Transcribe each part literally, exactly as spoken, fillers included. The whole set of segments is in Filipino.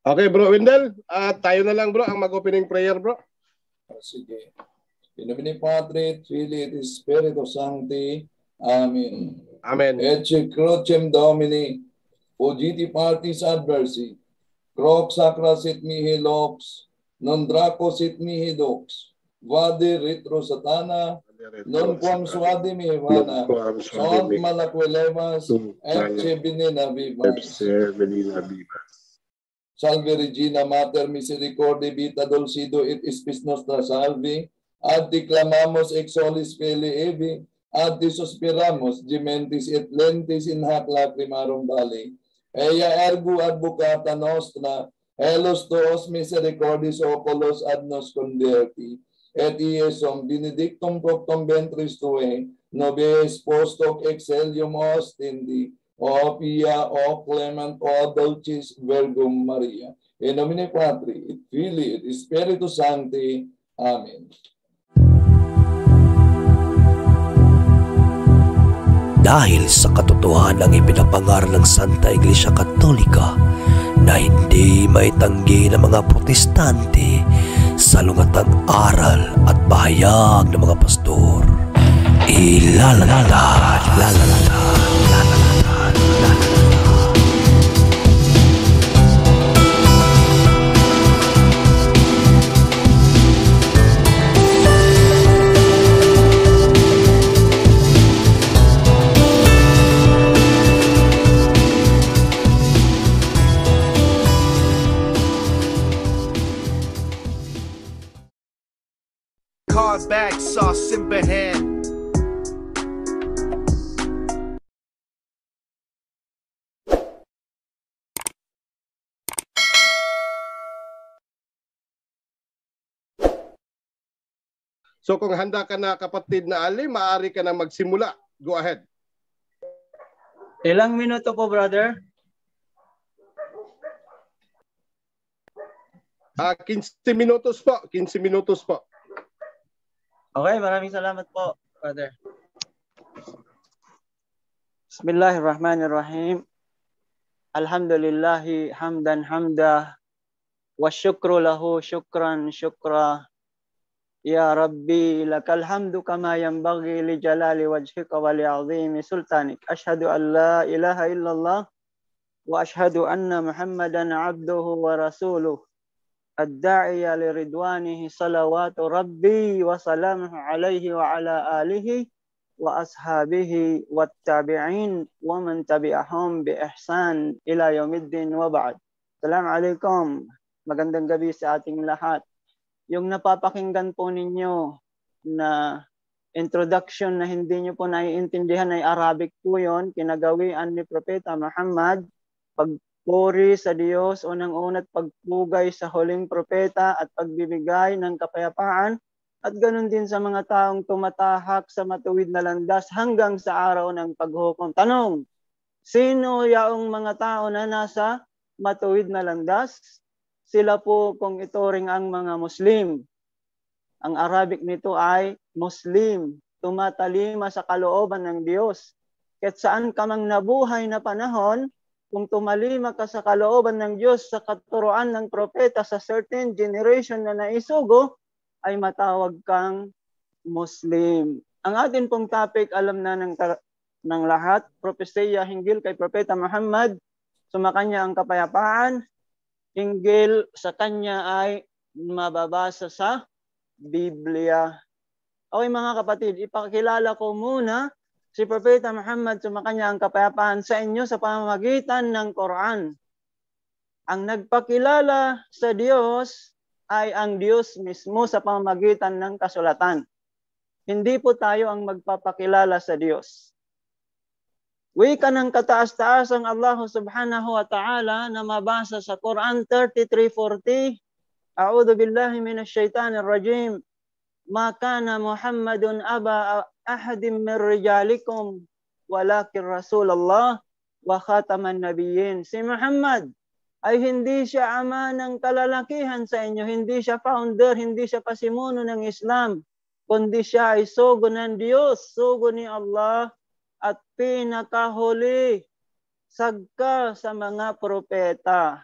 Okay, bro Wendell, uh, tayo na lang bro ang mag-opening prayer bro. Sige. In nomine Patri, Filii et Spiritus Sancti. Amen. Amen. Ecce crucem Domini, fugiti partis adversi, crox sacra sit mihi lox, non draco sit mihi dox, vade retro satana, non quam suade mihi vana, sunt malaquelevas, ecce venena vivas. Salve Regina Mater Misericordiae Vita Dulcido et Spes Nostra Salvi, ad declamamos ex solis Filii Evi, ad suspiramos gementis et lentis in hac lacrimarum vale. Ea ergo advocata nostra, elos tuos misericordis oculos ad nos converti, et iesum benedictum fructum ventris tue, nobis post hoc excellium ostendi, O Pia, O Clement, O Dulcis Virgum Maria. In nomine Patri, et Filii, et Spiritus Sancti. Amen. Dahil sa katotohanan ng ipinapangaral ng Santa Iglesia Katolika na hindi maitanggi ng mga protestante sa lungatang aral at bahayag ng mga pastor, ilalatad, ilalatad, ilalatad. Card bag sauce in hand. So kung handa ka na kapatid na Ali, maaari ka na magsimula. Go ahead. Ilang minuto po, brother? Ah, uh, fifteen minutos po. fifteen minutos po. Okay, maraming salamat po, brother. Bismillahirrahmanirrahim. Alhamdulillahi hamdan hamda wa syukru lahu syukran syukra. Ya Rabbi, lakal hamdu kama yanbaghi li jalali wajhika wa li 'azimi sultanik. Asyhadu an la ilaha illallah wa asyhadu anna Muhammadan 'abduhu wa rasuluh. Ad-da'iya li ridwanihi salawatu rabbi wa salamuhu alaihi wa ala alihi wa ashabihi wat tabi'in wa man tabi'ahum bi ihsan ila yaumiddin wa ba'd. Assalamualaikum. Magandang gabi sa ating lahat. Yung napapakinggan po ninyo na introduction na hindi nyo po naiintindihan ay Arabic po yun, kinagawian ni Propeta Muhammad, pagpuri sa Diyos, unang-una't pagpugay sa huling propeta at pagbibigay ng kapayapaan, at ganun din sa mga taong tumatahak sa matuwid na landas hanggang sa araw ng paghukom. Tanong, sino yaong mga tao na nasa matuwid na landas? Sila po kung ituring ang mga Muslim. Ang Arabic nito ay Muslim, tumatalima sa kalooban ng Diyos. Kahit saan ka mang nabuhay na panahon, kung tumalima ka sa kalooban ng Diyos sa katuruan ng propeta sa certain generation na naisugo, ay matawag kang Muslim. Ang atin pong topic, alam na ng, ng lahat, propesya hinggil kay Propeta Muhammad, sumakanya ang kapayapaan, hinggil sa kanya ay mababasa sa Biblia. Okay mga kapatid, ipakilala ko muna si Propeta Muhammad, sumakanya ang kapayapaan sa inyo sa pamamagitan ng Quran. Ang nagpakilala sa Diyos ay ang Diyos mismo sa pamamagitan ng kasulatan. Hindi po tayo ang magpapakilala sa Diyos. Wika ng kataas-taasang Allah subhanahu wa ta'ala na mabasa sa Quran thirty-three forty. A'udhu billahi minash shaitanir rajim. Ma kana Muhammadun aba ahadim min rijalikum walakin Rasulullah wa khataman nabiyyin. Si Muhammad ay hindi siya ama ng kalalakihan sa inyo, hindi siya founder, hindi siya pasimuno ng Islam, kundi siya ay sugo ng Diyos, sugo ni Allah, at pinakahuli sagka sa mga propeta.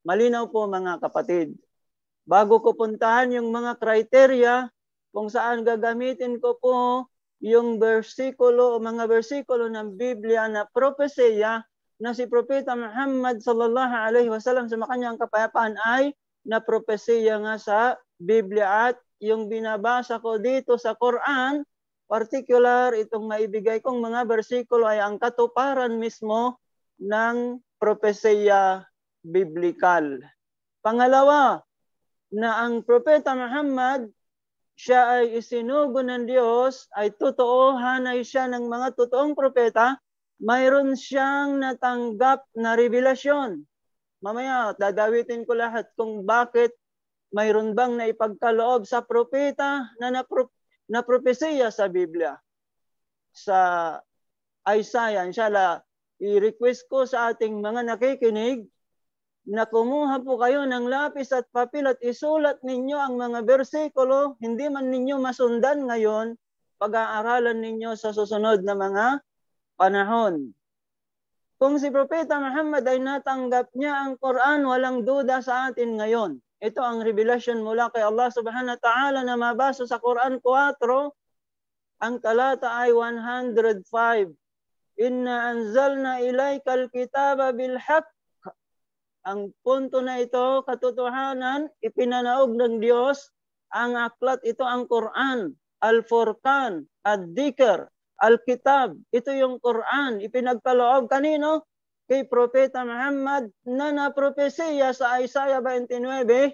Malinaw po mga kapatid. Bago ko puntahan yung mga criteria kung saan gagamitin ko po yung bersikulo o mga bersikulo ng Biblia na propesya na si Propeta Muhammad sallallahu alaihi wasallam sa kanyang kapayapaan ay na propesya nga sa Biblia, at yung binabasa ko dito sa Quran, particular itong maibigay kong mga bersikulo ay ang katuparan mismo ng propesya biblikal. Pangalawa, na ang Propeta Muhammad, siya ay isinugo ng Diyos, ay totoo, hanay siya ng mga totoong propeta, mayroon siyang natanggap na revelasyon. Mamaya, dadawitin ko lahat kung bakit mayroon bang naipagkaloob sa propeta na, napro, na propesya sa Biblia. Sa Isaiah, inshallah, i-request ko sa ating mga nakikinig na kumuha po kayo ng lapis at papel at isulat ninyo ang mga bersikulo, hindi man ninyo masundan ngayon, pag-aaralan ninyo sa susunod na mga panahon. Kung si Propeta Muhammad ay natanggap niya ang Quran, walang duda sa atin ngayon. Ito ang revelation mula kay Allah subhanahu wa ta'ala na mabasa sa Quran four, ang talata ay one hundred five. Inna anzalna ilaykal kitaba bil haqq. Ang punto na ito, katotohanan, ipinanaog ng Diyos, ang aklat, ito ang Quran, Al-Furqan, Ad-Dikr, Al-Kitab, ito yung Quran, ipinagkaloob kanino? Kay Propeta Muhammad na napropesya sa Isaiah twenty-nine,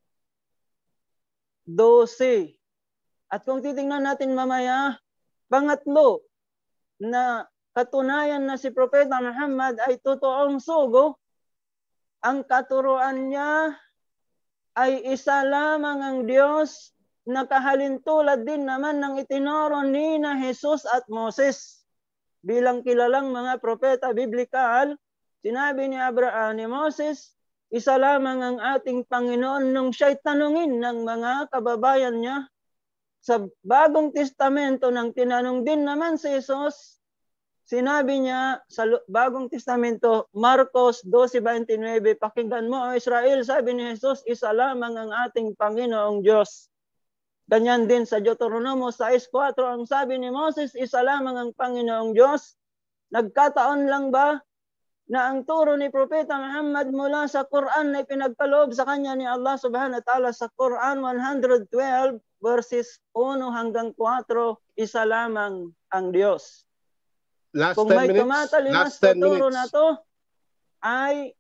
twelve. At kung titingnan natin mamaya, pangatlo, na katunayan na si Propeta Muhammad ay totoong sugo, ang katuruan niya ay isa lamang ang Diyos na kahalintulad din naman ng itinuro ni na Jesus at Moses. Bilang kilalang mga propeta biblikal, sinabi ni Abraham ni Moses, isa lamang ang ating Panginoon nung siya'y tanungin ng mga kababayan niya. Sa Bagong Testamento nang tinanong din naman si Jesus, sinabi niya sa Bagong Testamento, Marcos twelve twenty-nine, pakinggan mo o Israel, sabi ni Jesus, isa lamang ang ating Panginoong Diyos. Ganyan din sa Deuteronomo six four, ang sabi ni Moses, isa lamang ang Panginoong Diyos. Nagkataon lang ba na ang turo ni Propeta Muhammad mula sa Quran na ipinagkaloob sa kanya ni Allah subhanahu wa ta'ala sa Quran one twelve verses one hanggang four, isa lamang ang Diyos. Last Kung ten may minutes. tumatalimas Last sa ten turo minutes. na to, ay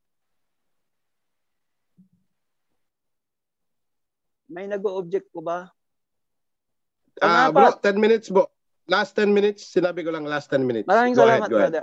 may nag-o-object ko ba? Ah, bro, Pangapat. ten minutes, bro. Last ten minutes. Sinabi ko lang last ten minutes. Maraming Go salamat, ahead, go ahead. brother.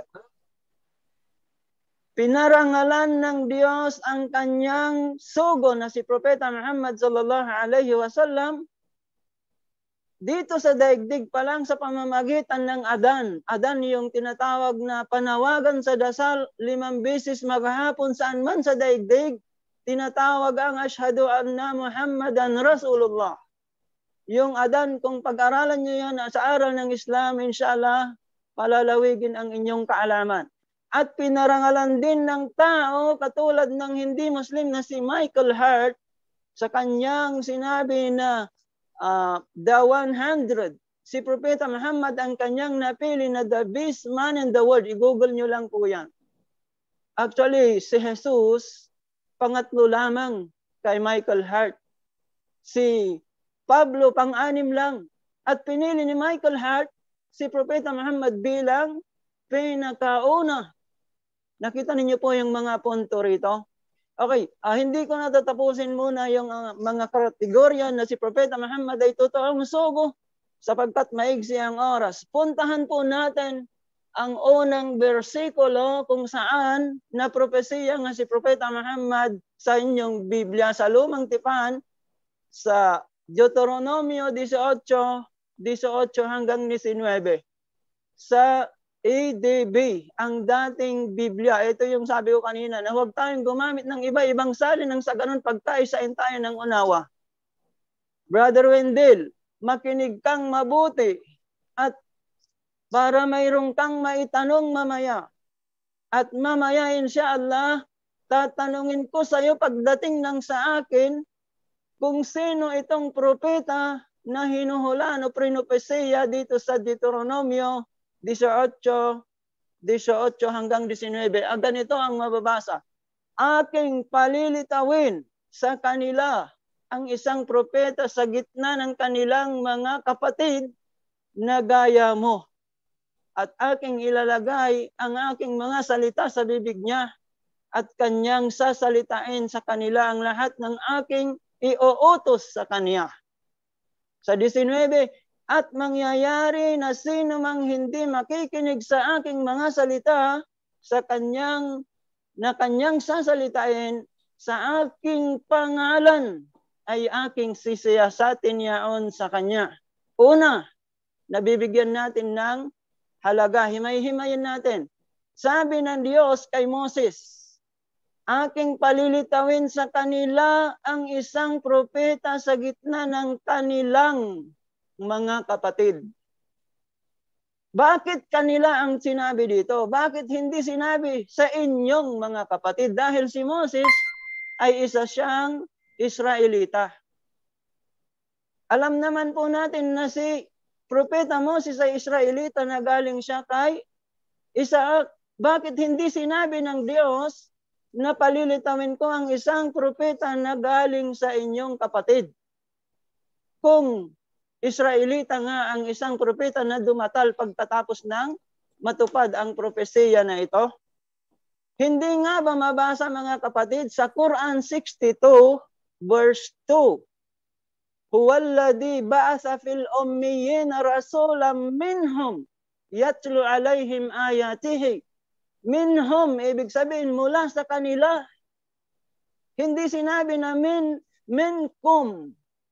Pinarangalan ng Diyos ang kanyang sugo na si Propeta Muhammad sallallahu alaihi wasallam dito sa daigdig pa lang sa pamamagitan ng Adan. Adan yung tinatawag na panawagan sa dasal limang beses maghapon saan man sa daigdig. Tinatawag ang Ashhadu anna Muhammadan Rasulullah. Yung Adan, kung pag-aralan nyo yan sa aral ng Islam, inshallah, palalawigin ang inyong kaalaman. At pinarangalan din ng tao, katulad ng hindi Muslim na si Michael Hart, sa kanyang sinabi na Uh, the one hundred, si Propeta Muhammad ang kanyang napili na the best man in the world. I-google nyo lang po yan. Actually, si Jesus, pangatlo lamang kay Michael Hart. Si Pablo, pang-anim lang. At pinili ni Michael Hart, si Propeta Muhammad bilang pinakauna. Nakita ninyo po yung mga punto rito. Okay, uh, hindi ko natatapusin muna yung uh, mga kategorya na si Propeta Muhammad ay totoong sugo sapagkat maigsi ang oras. Puntahan po natin ang unang bersikulo kung saan na propesiya nga si Propeta Muhammad sa inyong Biblia sa Lumang Tipan sa Deuteronomio eighteen hanggang nineteen. Sa A D B, ang dating Biblia. Ito yung sabi ko kanina na huwag tayong gumamit ng iba-ibang salin nang sa ganun pagkaisain tayo ng unawa. Brother Wendell, makinig kang mabuti at para mayroong kang maitanong mamaya. At mamaya inshallah, tatanungin ko sa iyo pagdating ng sa akin kung sino itong propeta na hinuhulaan o prinopesiya dito sa Deuteronomio eighteen, eighteen hanggang nineteen. Ah, ganito ang mababasa. Aking palilitawin sa kanila ang isang propeta sa gitna ng kanilang mga kapatid na gaya mo. At aking ilalagay ang aking mga salita sa bibig niya at kanyang sasalitain sa kanila ang lahat ng aking iuutos sa kanya. Sa nineteen, at mangyayari na sino mang hindi makikinig sa aking mga salita sa kanyang na kanyang sasalitain sa aking pangalan ay aking sisiyasatin yaon sa kanya. Una, nabibigyan natin ng halaga. Himay-himayin natin. Sabi ng Diyos kay Moses, aking palilitawin sa kanila ang isang propeta sa gitna ng kanilang mga kapatid. Bakit kanila ang sinabi dito? Bakit hindi sinabi sa inyong mga kapatid? Dahil si Moses ay isa siyang Israelita. Alam naman po natin na si Propeta Moses ay Israelita na galing siya kay Isaac. Bakit hindi sinabi ng Diyos na palilitawin ko ang isang propeta na galing sa inyong kapatid? Kung Israelita nga ang isang propeta na dumatal pagtatapos ng matupad ang propesiya na ito. Hindi nga ba mabasa mga kapatid sa Quran sixty-two verse two? Huwalladhi ba'atha fil ummiyin rasulam minhum yatlu alayhim ayatihi. Minhum, ibig sabihin mula sa kanila. Hindi sinabi na min, minkum,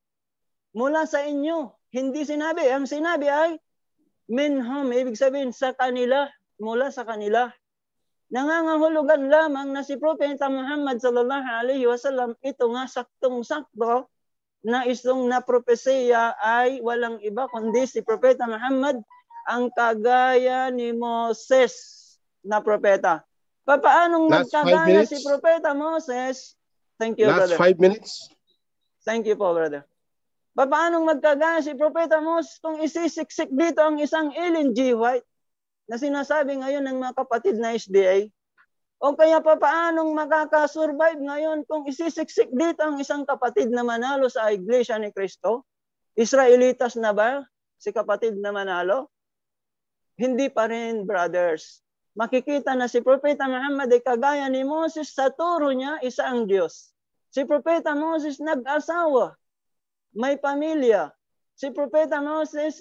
mula sa inyo. Hindi sinabi. Ang sinabi ay minhum, ibig sabihin sa kanila, mula sa kanila. Nangangahulugan lamang na si Propeta Muhammad sallallahu alaihi wasallam, ito nga saktong-sakto na isang na propesiya ay walang iba kundi si Propeta Muhammad, ang kagaya ni Moses na propeta. Papaanong nagkagaya si Propeta Moses? Thank you, Last brother. five minutes. Thank you po, brother. Papaanong magkagaya si Propeta Moses kung isisiksik dito ang isang Ellen G. White na sinasabi ngayon ng mga kapatid na S D A? O kaya papaanong makakasurvive ngayon kung isisiksik dito ang isang kapatid na Manalo sa Iglesia ni Cristo? Israelitas na ba si kapatid na Manalo? Hindi pa rin, brothers. Makikita na si Propeta Muhammad ay kagaya ni Moses sa turo niya, isa ang Diyos. Si Propeta Moses nag-asawa, may pamilya. Si Propeta Moses,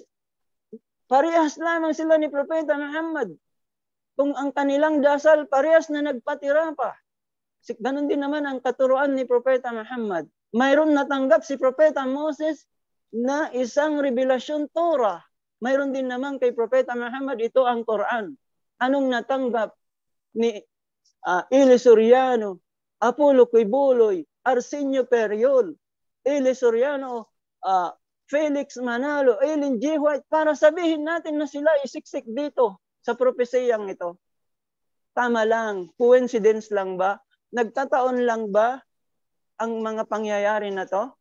parehas lamang sila ni Propeta Muhammad. Kung ang kanilang dasal, parehas na nagpatira pa. Ganon din naman ang katuruan ni Propeta Muhammad. Mayroon natanggap si Propeta Moses na isang revelasyon Torah. Mayroon din naman kay Propeta Muhammad, ito ang Quran. Anong natanggap ni uh, Eli Soriano, Apollo Quibuloy, Arsenio Periol, Eli Soriano, uh, Felix Manalo, Ellen G. White, para sabihin natin na sila isiksik dito sa propesiyang ito? Tama lang, coincidence lang ba? Nagtataon lang ba ang mga pangyayari na to?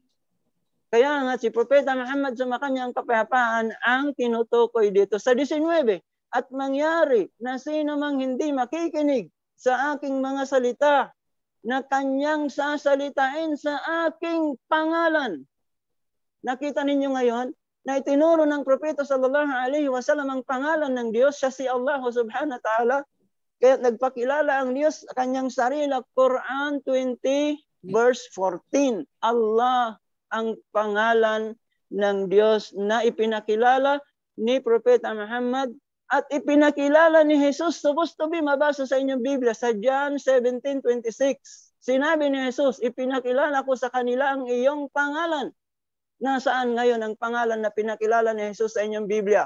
Kaya nga si Propeta Muhammad sa kanyang kapayapaan ang tinutukoy dito sa nineteen. At mangyari na sino mang hindi makikinig sa aking mga salita na kanyang sasalitain sa aking pangalan. Nakita ninyo ngayon na itinuro ng Propeta sallallahu alaihi wasallam ang pangalan ng Diyos, siya si Allah subhanahu wa ta'ala. Kaya nagpakilala ang Diyos sa kanyang sarili. Quran twenty verse fourteen. Allah ang pangalan ng Diyos na ipinakilala ni Propeta Muhammad at ipinakilala ni Jesus. Supposed to be mabasa sa inyong Biblia sa John seventeen twenty-six. Sinabi ni Jesus, ipinakilala ko sa kanila ang iyong pangalan. Nasaan ngayon ang pangalan na pinakilala ni Jesus sa inyong Biblia?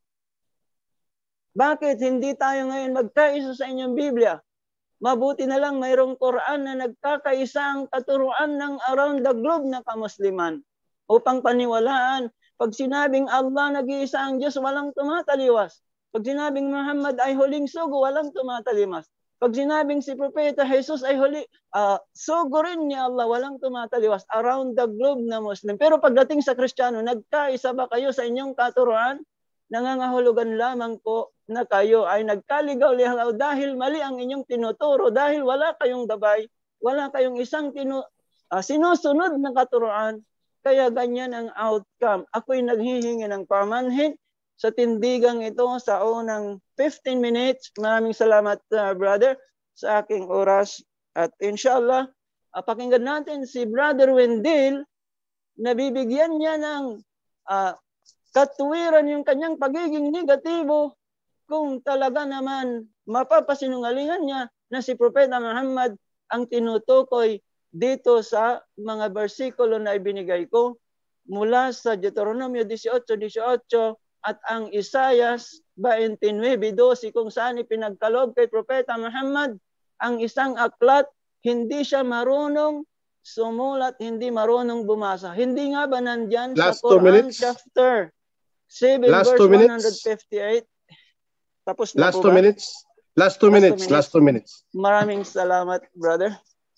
Bakit hindi tayo ngayon magkaisa sa inyong Biblia? Mabuti na lang mayroong Quran na nagkakaisa ang katuruan ng around the globe na kamusliman upang paniwalaan. Pag sinabing Allah nag-iisa ang Diyos, walang tumataliwas. Pag sinabing Muhammad ay huling sugo, walang tumatalimas. Pag sinabing si Propeta Jesus ay huli, uh, sugo rin ni Allah, walang tumataliwas around the globe na Muslim. Pero pagdating sa Kristiyano, nagkaisa ba kayo sa inyong katuruan? Nangangahulugan lamang po na kayo ay nagkaligaw-ligaw dahil mali ang inyong tinuturo, dahil wala kayong gabay, wala kayong isang tinu, uh, sinusunod na katuruan. Kaya ganyan ang outcome. Ako'y naghihingi ng pamanhin sa tindigang ito sa unang fifteen minutes. Maraming salamat, uh, brother, sa aking oras. At inshallah, uh, pakinggan natin si Brother Wendell, na bibigyan niya ng uh, katuwiran yung kanyang pagiging negatibo kung talaga naman mapapasinungalingan niya na si Propeta Muhammad ang tinutukoy dito sa mga bersikulo na ibinigay ko mula sa Deuteronomio eighteen eighteen at ang Isaias twenty-nine twelve kung saan ipinagkaloob kay Propeta Muhammad ang isang aklat, hindi siya marunong sumulat, hindi marunong bumasa. Hindi nga ba nandyan Last sa Quran minutes. chapter seven Last verse two minutes. one fifty-eight? Tapos na Last po two ba? minutes. Last two Last minutes. two minutes. Last two minutes. Maraming salamat, brother.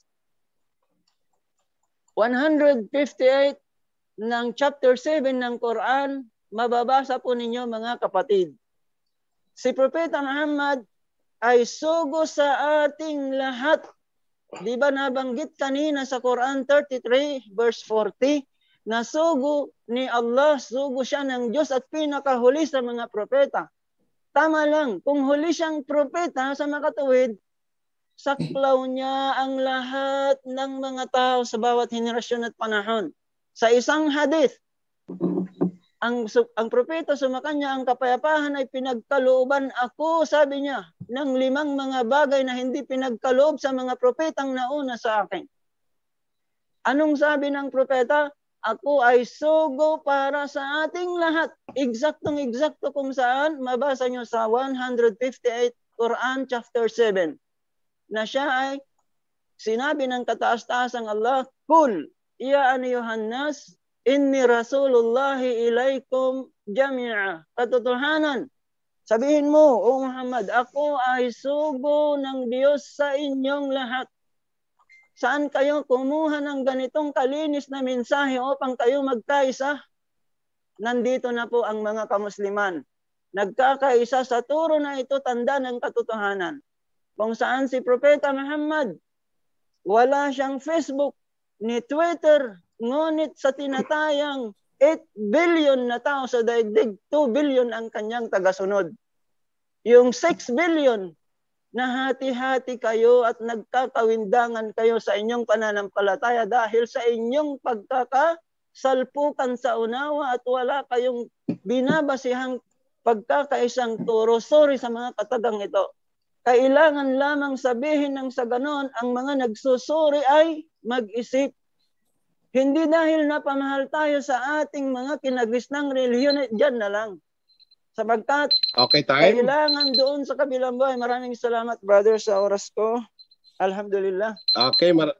one fifty-eight ng chapter seven ng Quran, mababasa po ninyo mga kapatid. Si Propeta Muhammad ay sugo sa ating lahat. Di ba nabanggit kanina sa Quran thirty-three verse forty na sugo ni Allah, sugo siya ng Diyos at pinakahuli sa mga propeta. Tama lang, kung huli siyang propeta sa makatuwid, saklaw niya ang lahat ng mga tao sa bawat henerasyon at panahon. Sa isang hadith, ang ang propeta sumakanya ang kapayapaan ay pinagkalooban ako, sabi niya, ng limang mga bagay na hindi pinagkaloob sa mga propetang nauna sa akin. Anong sabi ng propeta? Ako ay sugo para sa ating lahat. Eksaktong-eksakto kung saan mabasa nyo sa one fifty-eight Quran chapter seven. Na siya ay sinabi ng kataas-taasang Allah, Kul, ya aniyuhan nas, inni rasulullahi ilaikum jami'a. Katotohanan, sabihin mo, O Muhammad, ako ay sugo ng Diyos sa inyong lahat. Saan kayo kumuha ng ganitong kalinis na mensahe upang kayo magkaisa? Nandito na po ang mga kamusliman. Nagkakaisa sa turo na ito, tanda ng katotohanan. Kung saan si Propeta Muhammad, wala siyang Facebook ni Twitter, ngunit sa tinatayang eight billion na tao sa daigdig, two billion ang kanyang tagasunod. Yung six billion, na hati-hati kayo at nagkakawindangan kayo sa inyong pananampalataya dahil sa inyong pagkakasalpukan sa unawa at wala kayong binabasihang pagkakaisang turo. Sorry sa mga katagang ito. Kailangan lamang sabihin ng sa ganon, ang mga nagsusuri ay mag-isip. Hindi dahil napamahal tayo sa ating mga kinagisnang relihiyon, dyan na lang. Sabagkat, Okay, time. kailangan doon sa kabilang buhay. Maraming salamat, brother, sa oras ko. Alhamdulillah. Okay, mar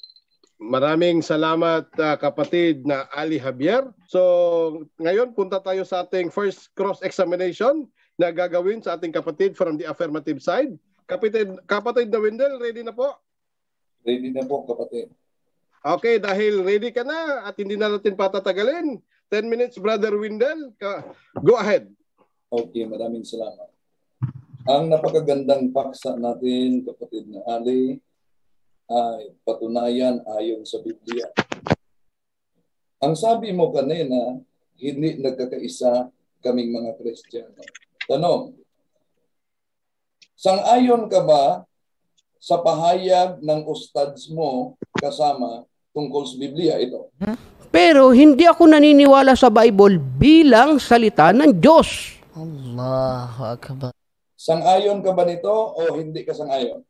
maraming salamat uh, kapatid na Ali Javier. So, ngayon punta tayo sa ating first cross-examination na gagawin sa ating kapatid from the affirmative side. Kapatid, kapatid na Wendell, ready na po? Ready na po, kapatid. Okay, dahil ready ka na at hindi na natin patatagalin. ten minutes, brother Wendell. Go ahead. Okay, maraming salamat. Ang napakagandang paksa natin, kapatid na Ali, ay patunayan ayon sa Biblia. Ang sabi mo kanina, hindi nagkakaisa kaming mga Kristiyano. Tanong, sang-ayon ka ba sa pahayag ng ustads mo kasama tungkol sa Biblia ito? Pero hindi ako naniniwala sa Bible bilang salita ng Diyos. Allahu Akbar. Sang-ayon ka ba nito o hindi ka sang-ayon?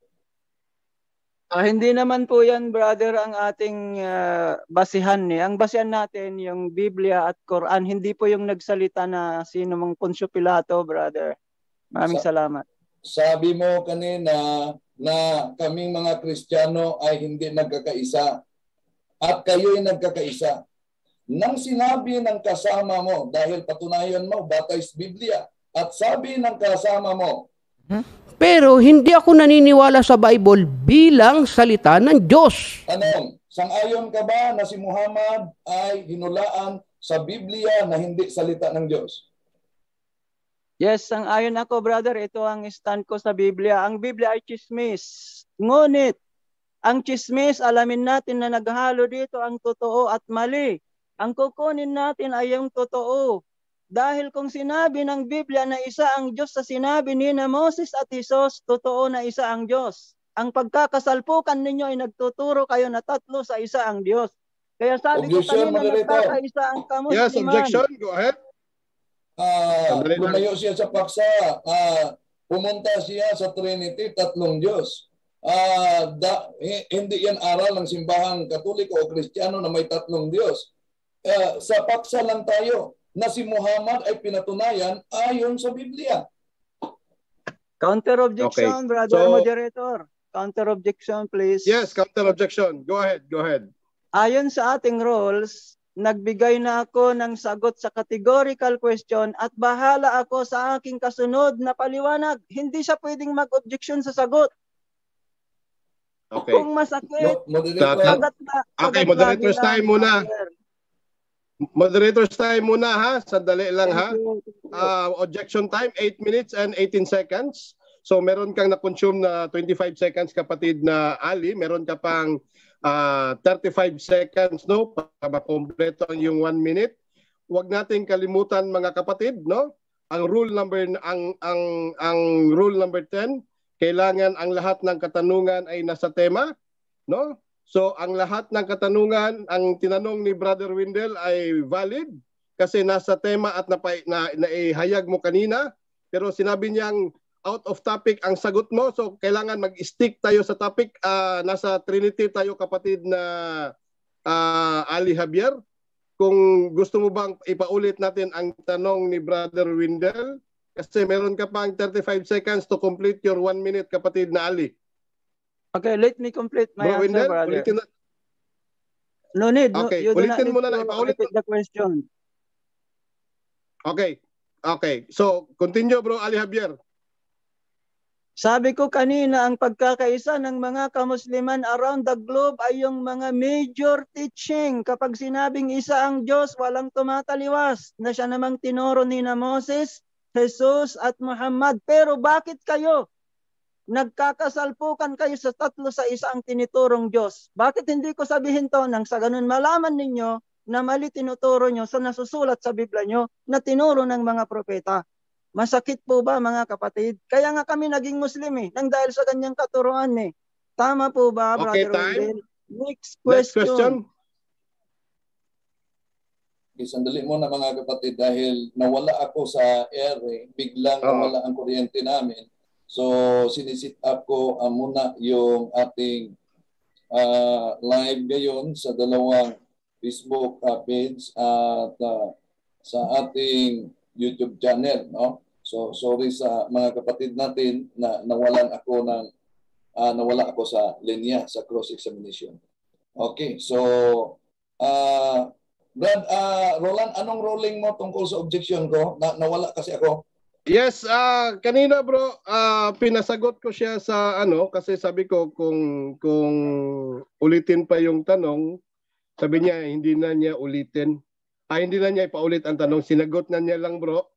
Ah, hindi naman po yan, brother, ang ating uh, basihan. Eh. Ang basihan natin, yung Biblia at Quran, hindi po yung nagsalita na sino mang Poncio Pilato, brother. Maraming Sa salamat. Sabi mo kanina na kaming mga Kristiyano ay hindi nagkakaisa at kayo'y nagkakaisa. Nang sinabi ng kasama mo, dahil patunayan mo, batay sa Biblia, at sabi ng kasama mo Pero hindi ako naniniwala sa Bible bilang salita ng Diyos. Tanong, sang-ayon ka ba na si Muhammad ay hinulaan sa Biblia na hindi salita ng Diyos? Yes, sang-ayon ako, brother. Ito ang stand ko sa Biblia. Ang Biblia ay chismis. Ngunit, ang chismis, alamin natin na naghalo dito ang totoo at mali. Ang kukunin natin ay yung totoo. Dahil kung sinabi ng Biblia na isa ang Diyos sa sinabi ni na Moses at Hesus, totoo na isa ang Diyos. Ang pagkakasalpukan ninyo ay nagtuturo kayo na tatlo sa isa ang Diyos. Kaya sabi Objection, ko kanina, moderator. nagkakaisa ang kamusliman. Yes, objection. Go ahead. Ah, Sandali lang. lumayo siya sa paksa. Ah, pumunta siya sa Trinity, tatlong Diyos. Ah, da, hindi yan aral ng simbahang Katoliko o Kristiyano na may tatlong Diyos. Ah, sa paksa lang tayo na si Muhammad ay pinatunayan ayon sa Biblia. Counter objection, Okay. brother So- moderator. Counter objection, please. Yes, counter objection. Go ahead. Go ahead. Ayon sa ating rules, nagbigay na ako ng sagot sa categorical question at bahala ako sa aking kasunod na paliwanag. Hindi siya pwedeng mag-objection sa sagot. Okay. Kung masakit, Mo- Moderator, sagat na. Okay, sagat moderator's lagi lang, time muna. brother. Moderator's time muna ha. Sandali lang ha. Thank you. Uh, objection time, eight minutes and eighteen seconds. So meron kang na-consume na twenty-five seconds, kapatid na Ali. Meron ka pang uh, thirty-five seconds, no? Para makompleto yung one minute. Huwag nating kalimutan, mga kapatid, no? Ang rule number ang ang ang rule number ten, kailangan ang lahat ng katanungan ay nasa tema, no? So ang lahat ng katanungan, ang tinanong ni Brother Windel ay valid kasi nasa tema at na, na, naihayag mo kanina, pero sinabi niyang out of topic ang sagot mo, so kailangan mag-stick tayo sa topic. Uh, nasa Trinity tayo, kapatid na uh, Ali Javier. Kung gusto mo bang ipaulit natin ang tanong ni Brother Windel, kasi meron ka pang thirty-five seconds to complete your one minute, kapatid na Ali. Okay, let me complete my Bro answer, Windel, brother. ulitin na. No need. No, Okay, you do not ulitin need mo na lang, to ipaulit repeat the question. Okay. Okay. So, continue, Bro Ali Javier. Sabi ko kanina, ang pagkakaisa ng mga kamusliman around the globe ay yung mga major teaching. Kapag sinabing isa ang Diyos, walang tumataliwas, na siya namang tinuro ni na Moses, Jesus at Muhammad. Pero bakit kayo nagkakasalpukan kayo sa tatlo sa isang tiniturong Diyos? Bakit hindi ko sabihin to nang sa ganun malaman ninyo na mali tinuturo nyo sa nasusulat sa Biblia nyo na tinuro ng mga propeta? Masakit po ba, mga kapatid? Kaya nga kami naging Muslim eh, nang dahil sa ganyang katuruan eh. Tama po ba, Okay, Brother time. Wendell? Next Next question. question. Okay, sandali muna mga kapatid dahil nawala ako sa air eh. Biglang Oo. nawala ang kuryente namin. So sinisit up ko uh, muna yung ating uh, live ngayon sa dalawang Facebook uh, page at uh, sa ating YouTube channel, no? So sorry sa mga kapatid natin na nawalan ako ng uh, nawala ako sa linya sa cross examination. Okay, so uh, Brad, uh, Roland, anong ruling mo tungkol sa objection ko? Na, nawala kasi ako. Yes, ah kanina, bro, ah pinasagot ko siya sa ano kasi sabi ko kung kung ulitin pa yung tanong, sabi niya hindi na niya ulitin. Ah hindi na niya ipaulit ang tanong, sinagot na niya lang, bro.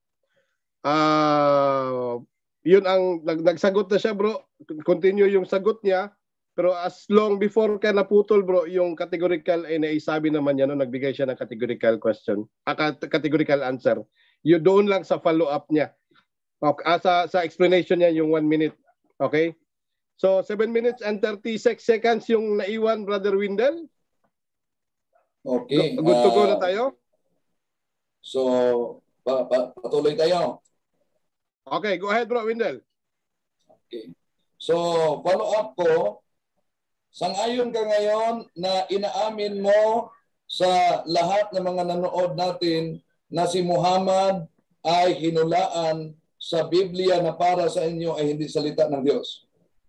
Ah yun ang nag, nagsagot na siya, bro. Continue yung sagot niya. Pero as long before ka naputol, bro, yung categorical ay naisabi naman niya, no, nagbigay siya ng categorical question, ah, categorical answer. You doon lang sa follow-up niya. Okay, ah, sa, sa explanation niya yung one minute. Okay? So, seven minutes and thirty-six seconds yung naiwan, Brother Windel. Okay. Good to go na uh, tayo? So, pa, pa, patuloy tayo. Okay, go ahead, bro, Windel. Okay. So, follow up ko. Sang-ayon ka ngayon na inaamin mo sa lahat ng mga nanood natin na si Muhammad ay hinulaan sa Biblia na para sa inyo ay hindi salita ng Diyos.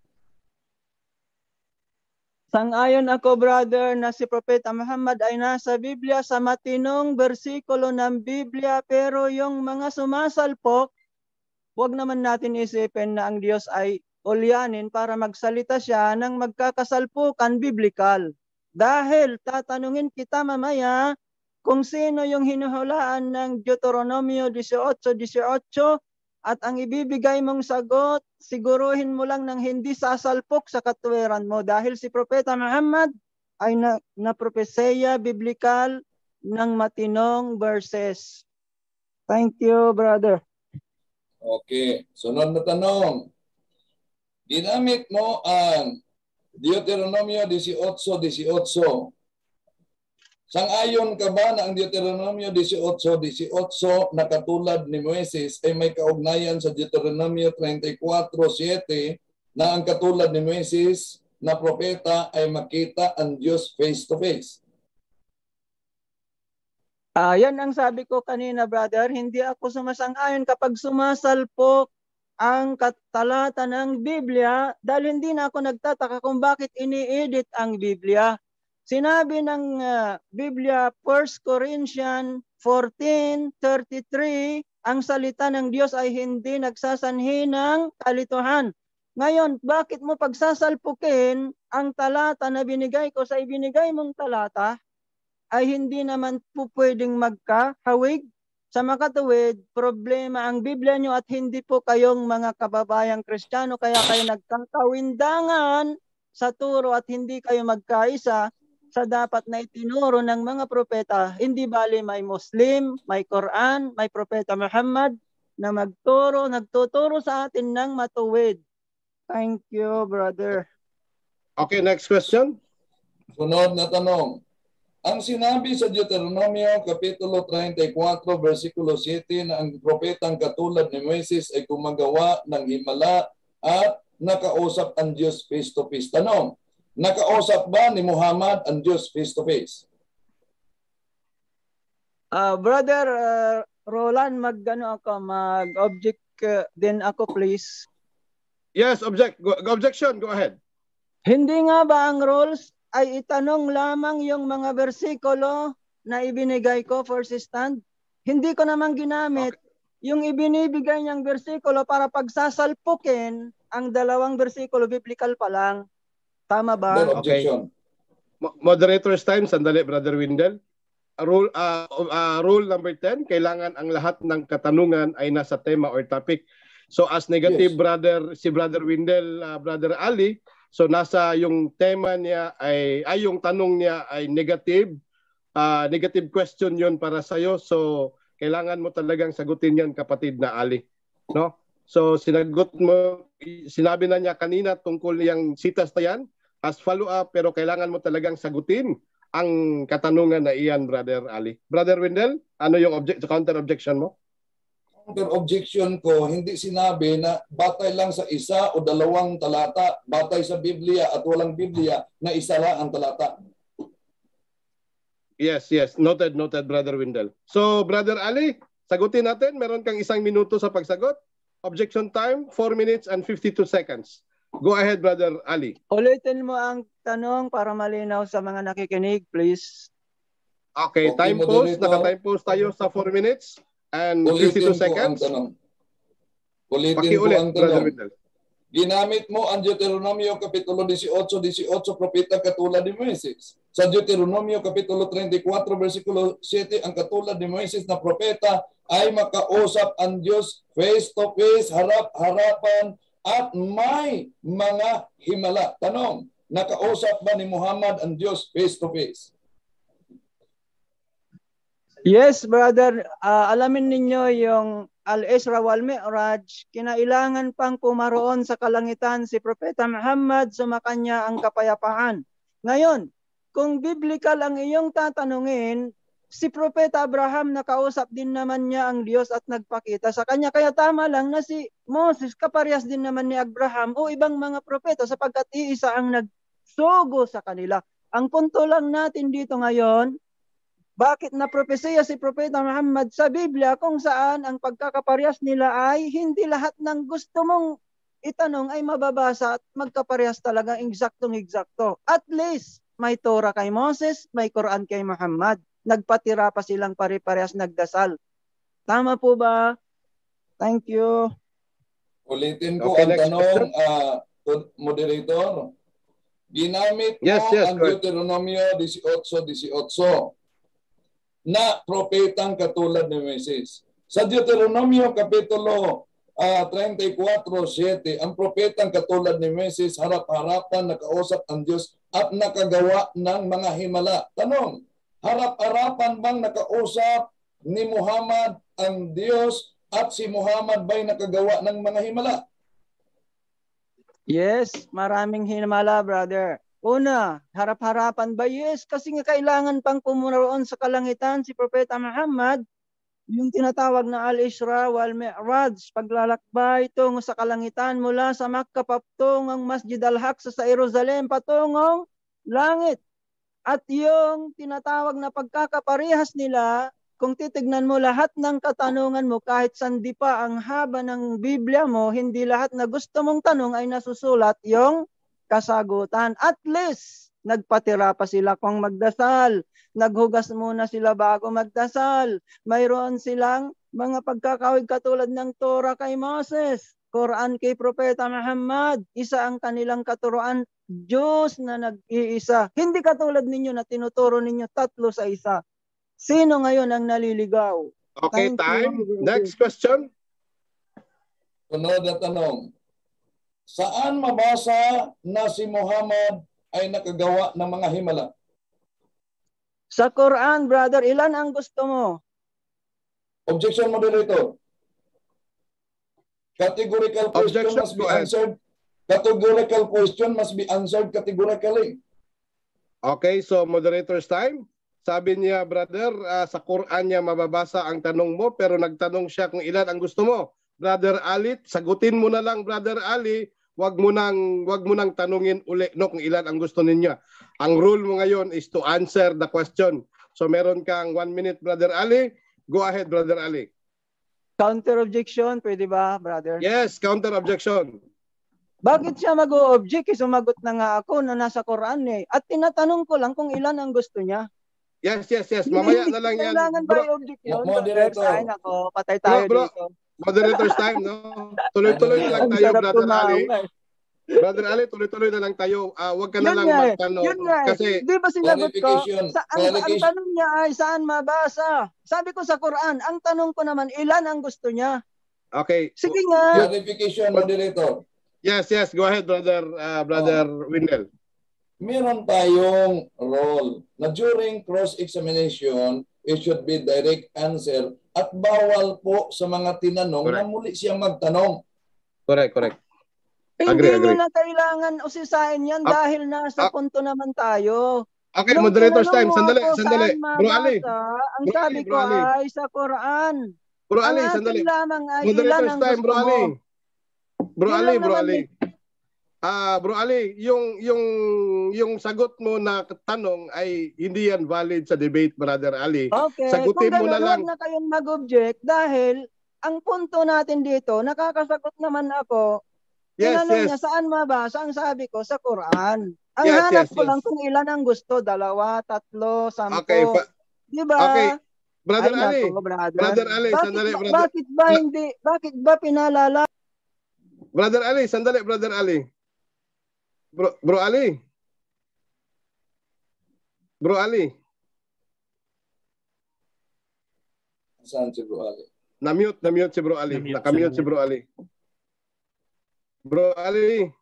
Sang-ayon ako, brother, na si Propeta Muhammad ay nasa Biblia sa matinong bersikulo ng Biblia, pero yung mga sumasalpok, huwag naman natin isipin na ang Diyos ay ulyanin para magsalita siya ng magkakasalpukan biblical. Dahil tatanungin kita mamaya kung sino yung hinuhulaan ng Deuteronomio eighteen eighteen at ang ibibigay mong sagot, siguruhin mo lang ng hindi sasalpok sa katuwiran mo dahil si Propeta Muhammad ay na, na propesya biblical ng matinong verses. Thank you, brother. Okay, sunod na tanong. Ginamit mo ang Deuteronomio eighteen eighteen. Sang-ayon ka ba na ang Deuteronomio eighteen eighteen na katulad ni Moises ay may kaugnayan sa Deuteronomio thirty-four seven na ang katulad ni Moises na propeta ay makita ang Diyos face to face? Ah, yan ang sabi ko kanina, brother. Hindi ako sumasang-ayon kapag sumasalpok ang talata ng Biblia dahil hindi na ako nagtataka kung bakit ini-edit ang Biblia. Sinabi ng uh, Biblia, First Corinthians fourteen thirty-three, ang salita ng Diyos ay hindi nagsasanhi ng kalituhan. Ngayon, bakit mo pagsasalpukin ang talata na binigay ko sa ibinigay mong talata ay hindi naman po pwedeng magkahawig? Sa makatuwid, problema ang Biblia nyo at hindi po kayong mga kababayang Kristiyano kaya kayo nagkakawindangan sa turo at hindi kayo magkaisa sa dapat na itinuro ng mga propeta. Hindi bali may Muslim, may Quran, may Propeta Muhammad na magturo, nagtuturo sa atin ng matuwid. Thank you, brother. Okay, next question. Sunod na tanong. Ang sinabi sa Deuteronomio Kapitulo thirty-four, versikulo seven na ang propetang katulad ni Moises ay gumagawa ng himala at nakausap ang Diyos face to face. Tanong, nakausap ba ni Muhammad ang Diyos face to face? Uh, brother uh, Roland, mag-ano ako, mag-object uh, din ako, please. Yes, object. Go, objection, go ahead. Hindi nga ba ang rules ay itanong lamang yung mga bersikulo na ibinigay ko for stand? Hindi ko naman ginamit okay. yung ibinibigay niyang bersikulo para pagsasalpukin ang dalawang bersikulo biblical pa lang. Tama ba? Okay. Moderator's time, sandali, Brother Windel. Rule, uh, uh, rule number ten, kailangan ang lahat ng katanungan ay nasa tema or topic. So as negative, yes. brother, si Brother Windel, uh, Brother Ali, so nasa yung tema niya ay, ay yung tanong niya ay negative, uh, negative question yon para sa'yo. So kailangan mo talagang sagutin yan, kapatid na Ali. No? So sinagot mo, sinabi na niya kanina tungkol yung sitas na yan, as follow-up, pero kailangan mo talagang sagutin ang katanungan na iyan, Brother Ali. Brother Windel, ano yung object, counter-objection mo? Counter-objection ko, hindi sinabi na batay lang sa isa o dalawang talata, batay sa Biblia at walang Biblia na isa lang ang talata. Yes, yes. Noted, noted, Brother Windel. So, Brother Ali, sagutin natin. Meron kang isang minuto sa pagsagot. Objection time, four minutes and fifty-two seconds. Go ahead, Brother Ali. Ulitin mo ang tanong para malinaw sa mga nakikinig, please. Okay, time okay, pause. Naka-time pause tayo sa four minutes and fifty-two seconds. Ulitin po ang tanong. Ginamit mo ang Deuteronomio Kapitulo eighteen eighteen, propeta katulad ni Moises. Sa Deuteronomio Kapitulo thirty-four, versikulo seven, ang katulad ni Moises na propeta ay makausap ang Diyos face to face, harap-harapan, at may mga himala. Tanong, nakausap ba ni Muhammad ang Diyos face to face? Yes, brother. Uh, alamin ninyo yung Al-Isra wal Mi'raj, kinailangan pang pumaroon sa kalangitan si Propeta Muhammad, sumakanya ang kapayapaan. Ngayon, kung biblical ang iyong tatanungin, si Propeta Abraham nakausap din naman niya ang Diyos at nagpakita sa kanya. Kaya tama lang na si Moses kaparehas din naman ni Abraham o ibang mga propeta sapagkat iisa ang nagsugo sa kanila. Ang punto lang natin dito ngayon, bakit napropesya si Propeta Muhammad sa Biblia kung saan ang pagkakaparehas nila ay hindi lahat ng gusto mong itanong ay mababasa at magkaparehas talaga eksaktong-eksakto. At least may Torah kay Moses, may Quran kay Muhammad. Nagpatira pa silang pare-parehas nagdasal. Tama po ba? Thank you. Ulitin ko Okay, ang next tanong, question. uh, moderator. Ginamit mo Yes, yes, ang go ahead. Deuteronomio eighteen eighteen na propetang katulad ni Moises. Sa Deuteronomio Kapitulo uh, thirty-four seven, ang propetang katulad ni Moises harap-harapan nakausap ang Diyos at nakagawa ng mga himala. Tanong, harap-harapan bang nakausap ni Muhammad ang Diyos at si Muhammad ba'y nakagawa ng mga himala? Yes, maraming himala, brother. Una, harap-harapan ba? Yes, kasi nga kailangan pang pumuroon sa kalangitan si Propeta Muhammad, yung tinatawag na Al-Isra wal Mi'raj, paglalakbay tungo sa kalangitan mula sa Makkah patungong Masjid Al-Aqsa sa Jerusalem patungong langit. At yung tinatawag na pagkakaparehas nila, kung titignan mo lahat ng katanungan mo, kahit sandi pa ang haba ng Biblia mo, hindi lahat na gusto mong tanong ay nasusulat yung kasagutan. At least, nagpatira pa sila kung magdasal. Naghugas muna sila bago magdasal. Mayroon silang mga pagkakawig katulad ng Torah kay Moses, Quran kay Propeta Muhammad. Isa ang kanilang katuruan, Diyos na nag-iisa. Hindi katulad ninyo na tinuturo ninyo tatlo sa isa. Sino ngayon ang naliligaw? Okay, Thank time. you. Next question. Sunod na tanong. Saan mabasa na si Muhammad ay nakagawa ng mga himala? Sa Quran, brother, ilan ang gusto mo? Objection, moderator. Categorical question Objection, must be go ahead. answered. Categorical question must be answered categorically. Okay, so moderator's time. Sabi niya, brother, uh, sa Quran niya mababasa ang tanong mo, pero nagtanong siya kung ilan ang gusto mo. Brother Ali, sagutin mo na lang, Brother Ali. Wag mo nang wag mo nang tanungin uli no kung ilan ang gusto ninyo. Ang rule mo ngayon is to answer the question. So meron kang one minute, Brother Ali. Go ahead, Brother Ali. Counter objection, pwede ba, brother? Yes, counter objection. Bakit siya mag-o-object? Sumagot na nga ako na nasa Quran eh. At tinatanong ko lang kung ilan ang gusto niya. Yes, yes, yes. Mamaya na lang yan. Kailangan ba i-object yun? Moderator. Ay, nako, patay tayo Bro, bro. dito. Moderator's time, no? Tuloy-tuloy na lang Ang tayo, sarap Brother Ali. tumawa. Brother Ali, tuloy-tuloy na lang tayo. Uh, huwag ka na Yun lang nga eh. magtanong. Yun nga eh. Kasi, Di ba sinagot ko? Clarification. Sa, ang, ang Clarification. tanong niya ay saan mabasa? Sabi ko sa Quran. Ang tanong ko naman, ilan ang gusto niya? okay. Sige nga. Clarification, moderator. Yes, yes. Go ahead, Brother uh, Brother Windel. Meron tayong role na during cross-examination, it should be direct answer at bawal po sa mga tinanong Correct. na muli siyang magtanong. Correct, correct. Hindi Agree, niyo agree. na kailangan usisain yan Ah, dahil nasa ah. punto naman tayo. Okay, Yung moderator's tinanong time. mo Sandali, ako, sandali. saan Bro Ali. mabasa? Ang Bro sabi Ali, ko Bro Ali. ay sa Quran. Bro Ang Ali, akin sandali. lamang ay ilan Moderator's ang time, gusto Bro mo. Ali. Bro Yun Ali, lang Bro naman Ali. eh. Ah, Bro Ali, yung yung yung sagot mo na tanong ay hindi yan valid sa debate, Brother Ali. Okay, Sagutin kung mo na gano'n, lang. huwag na kayong mag-object dahil ang punto natin dito, nakakasagot naman ako. Yes, Tinanong yes. niya saan mabasa, ang sabi ko sa Quran. Ang Yes, hanap yes, ko lang yes. kung ilan ang gusto, dalawa, tatlo, sampo. Okay, pa- Di ba? okay. Brother Ay, Ali. nako, brother. Brother Ali, bakit, sandali, ba- brother. bakit ba hindi, bakit ba pinalala? Brother Ali, sandali, Brother Ali. Bro, Bro Ali. Bro Ali. Saan si Bro Ali? Na-mute, na-mute si Bro Ali. Na-mute Naka-mute siya, si Bro Ali. Bro Ali.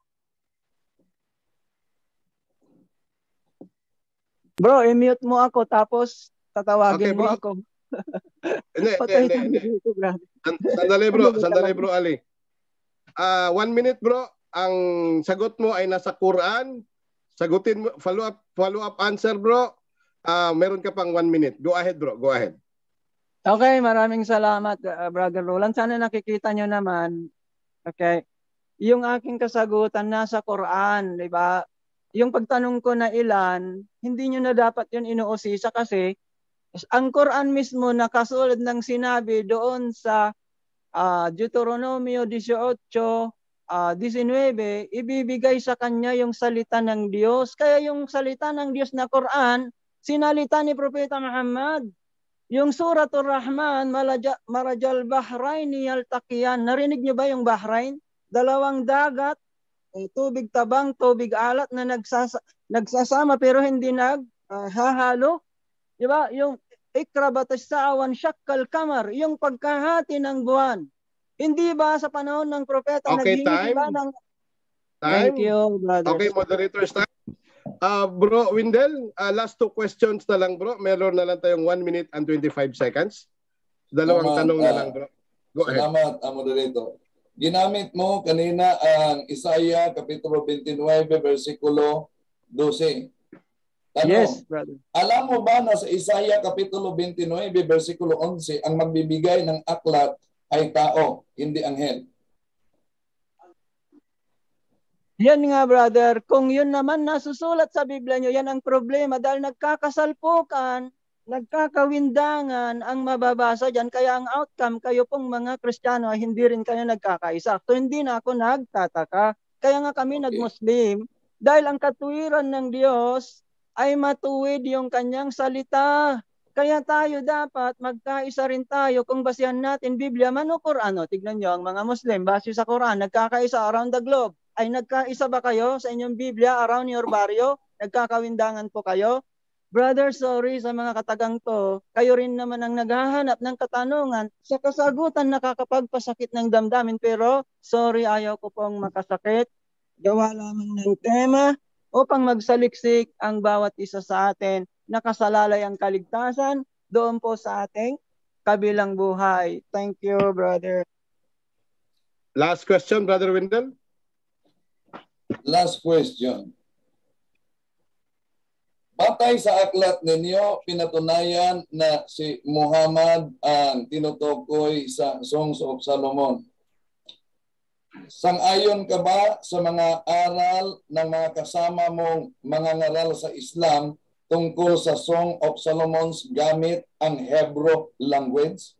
Bro, i-mute mo ako tapos tatawagin Okay, mo bro. ako. Hindi, hindi, Patay hindi, tayo hindi. dito, brother. San- Sandali bro, Ano ba sandali talaga? Bro Ali. Ah, one minute bro. Ang sagot mo ay nasa Quran. Sagutin mo, follow up, follow up answer bro. Ah, meron ka pang one minute. Go ahead bro, go ahead. Okay, maraming salamat, uh, Brother Roland. Sana nakikita nyo naman, okay, yung aking kasagutan nasa Quran, di ba? Yung pagtanong ko na ilan, hindi nyo na dapat yun inuusisa kasi ang Quran mismo nakasulat ng sinabi doon sa uh, Deuteronomio eighteen, uh, nineteen, ibibigay sa kanya yung salita ng Diyos. Kaya yung salita ng Diyos na Quran, sinalita ni Propeta Muhammad. Yung Suratul Rahman, Marajal Bahrain Yaltaqiyan. Narinig nyo ba yung Bahrain? dalawang dagat, eh, tubig tabang, tubig alat na nagsasa, nagsasama pero hindi naghahalo. Uh, diba? Yung ikrabatas sa awan syakkal kamar, yung pagkahati ng buwan. Hindi ba sa panahon ng propeta okay, naghingi sila ng... Time. Thank you, brother. Okay, moderators time. Uh, bro, Windel, uh, last two questions na lang, bro. Meron na lang tayong one minute and twenty-five seconds. Dalawang Salamat, tanong na uh, lang, bro. Go ahead. Salamat, uh, moderator. Ginamit mo kanina ang Isaiah Kapitulo twenty-nine, versikulo twelve. Tanong, yes, brother. Alam mo ba na sa Isaiah Kapitulo twenty-nine, versikulo eleven, ang magbibigay ng aklat ay tao, hindi anghel? Yan nga, brother. Kung yun naman nasusulat sa Biblia nyo, yan ang problema dahil nagkakasalpukan, nagkakawindangan ang mababasa dyan. Kaya ang outcome, kayo pong mga Kristiyano, hindi rin kayo nagkakaisa. So hindi na ako nagtataka. Kaya nga kami Okay. nag-Muslim dahil ang katuwiran ng Diyos ay matuwid yung kanyang salita. Kaya tayo dapat magkaisa rin tayo kung basihan natin Biblia man o Quran. Tignan nyo, ang mga Muslim, base sa Quran, nagkakaisa around the globe. Ay nagkaisa ba kayo sa inyong Biblia around your barrio? Nagkakawindangan po kayo? Brother, sorry sa mga katagang to. Kayo rin naman ang naghahanap ng katanungan. Sa kasagutan nakakapagpasakit ng damdamin. Pero sorry, ayaw ko pong makasakit. Gawa lamang ng tema upang magsaliksik ang bawat isa sa atin. Nakasalalay ang kaligtasan doon po sa ating kabilang buhay. Thank you, brother. Last question, Brother Windel. Last question. Batay sa aklat ninyo, pinatunayan na si Muhammad ang tinutukoy sa Songs of Solomon. Sang-ayon ka ba sa mga aral ng mga kasama mong mga ngaral sa Islam tungkol sa Song of Solomon gamit ang Hebrew language?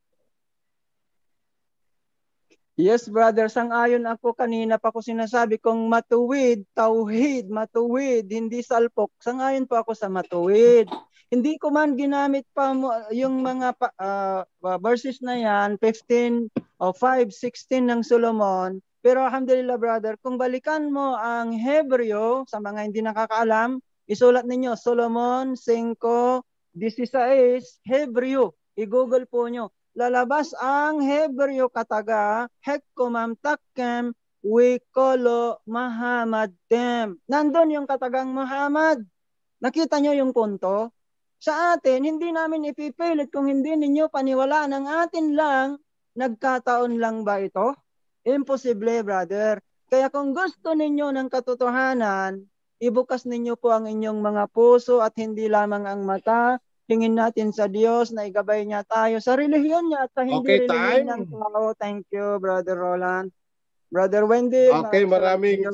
Yes, brother. Sang-ayon ako kanina pa ko sinasabi kong matuwid, tauhid, matuwid, hindi salpok. Sang-ayon po ako sa matuwid. Hindi ko man ginamit pa mo, yung mga uh, verses na yan, fifteen o five, sixteen ng Solomon. Pero alhamdulillah, brother, kung balikan mo ang Hebreo, sa mga hindi nakakaalam, isulat ninyo, Solomon five sixteen, Hebreo. I-google po nyo. Lalabas ang Hebreo kataga, Hekkumam Takkem, Wikolo Mahamaddem. Nandun yung katagang Muhammad. Nakita nyo yung punto? Sa atin, hindi namin ipipilit kung hindi ninyo paniwalaan. Ang atin lang, nagkataon lang ba ito? Imposible, brother. Kaya kung gusto ninyo ng katotohanan, ibukas ninyo po ang inyong mga puso at hindi lamang ang mata. Hingin natin sa Diyos na igabay niya tayo sa relihiyon niya at sa hindi Okay, relihiyon time. ng tao. Thank you, Brother Roland. Brother Wendy. Okay, maraming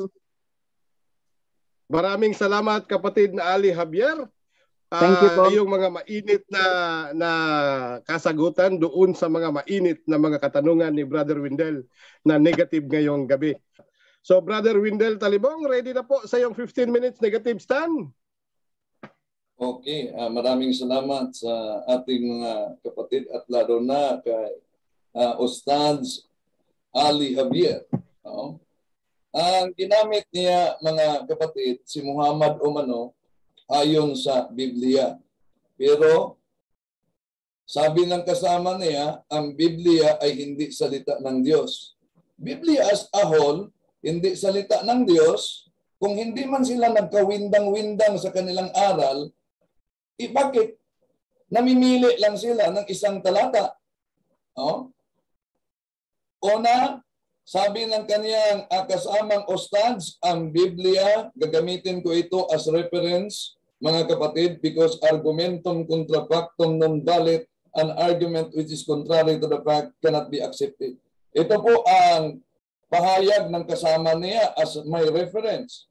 maraming salamat kapatid na Ali Javier. Uh, Thank you po. Yung mga mainit na na kasagutan doon sa mga mainit na mga katanungan ni Brother Windel na negative ngayong gabi. So Brother Windel Talibong, ready na po sa yung fifteen minutes negative stand? Okay, uh, maraming salamat sa ating mga kapatid at lalo na kay uh, Ustaz Ali Javier. No? Ang ginamit niya mga kapatid, si Muhammad umano, ayon sa Biblia. Pero sabi ng kasama niya, ang Biblia ay hindi salita ng Diyos. Biblia as a whole, hindi salita ng Diyos. Kung hindi man sila nagkawindang-windang sa kanilang aral, eh, bakit namimili lang sila ng isang talata? Oh? Una, sabi ng kaniyang uh, kasamang ustads, ang Biblia, gagamitin ko ito as reference, mga kapatid, because argumentum contra factum non valid, an argument which is contrary to the fact cannot be accepted. Ito po ang pahayag ng kasama niya as my reference.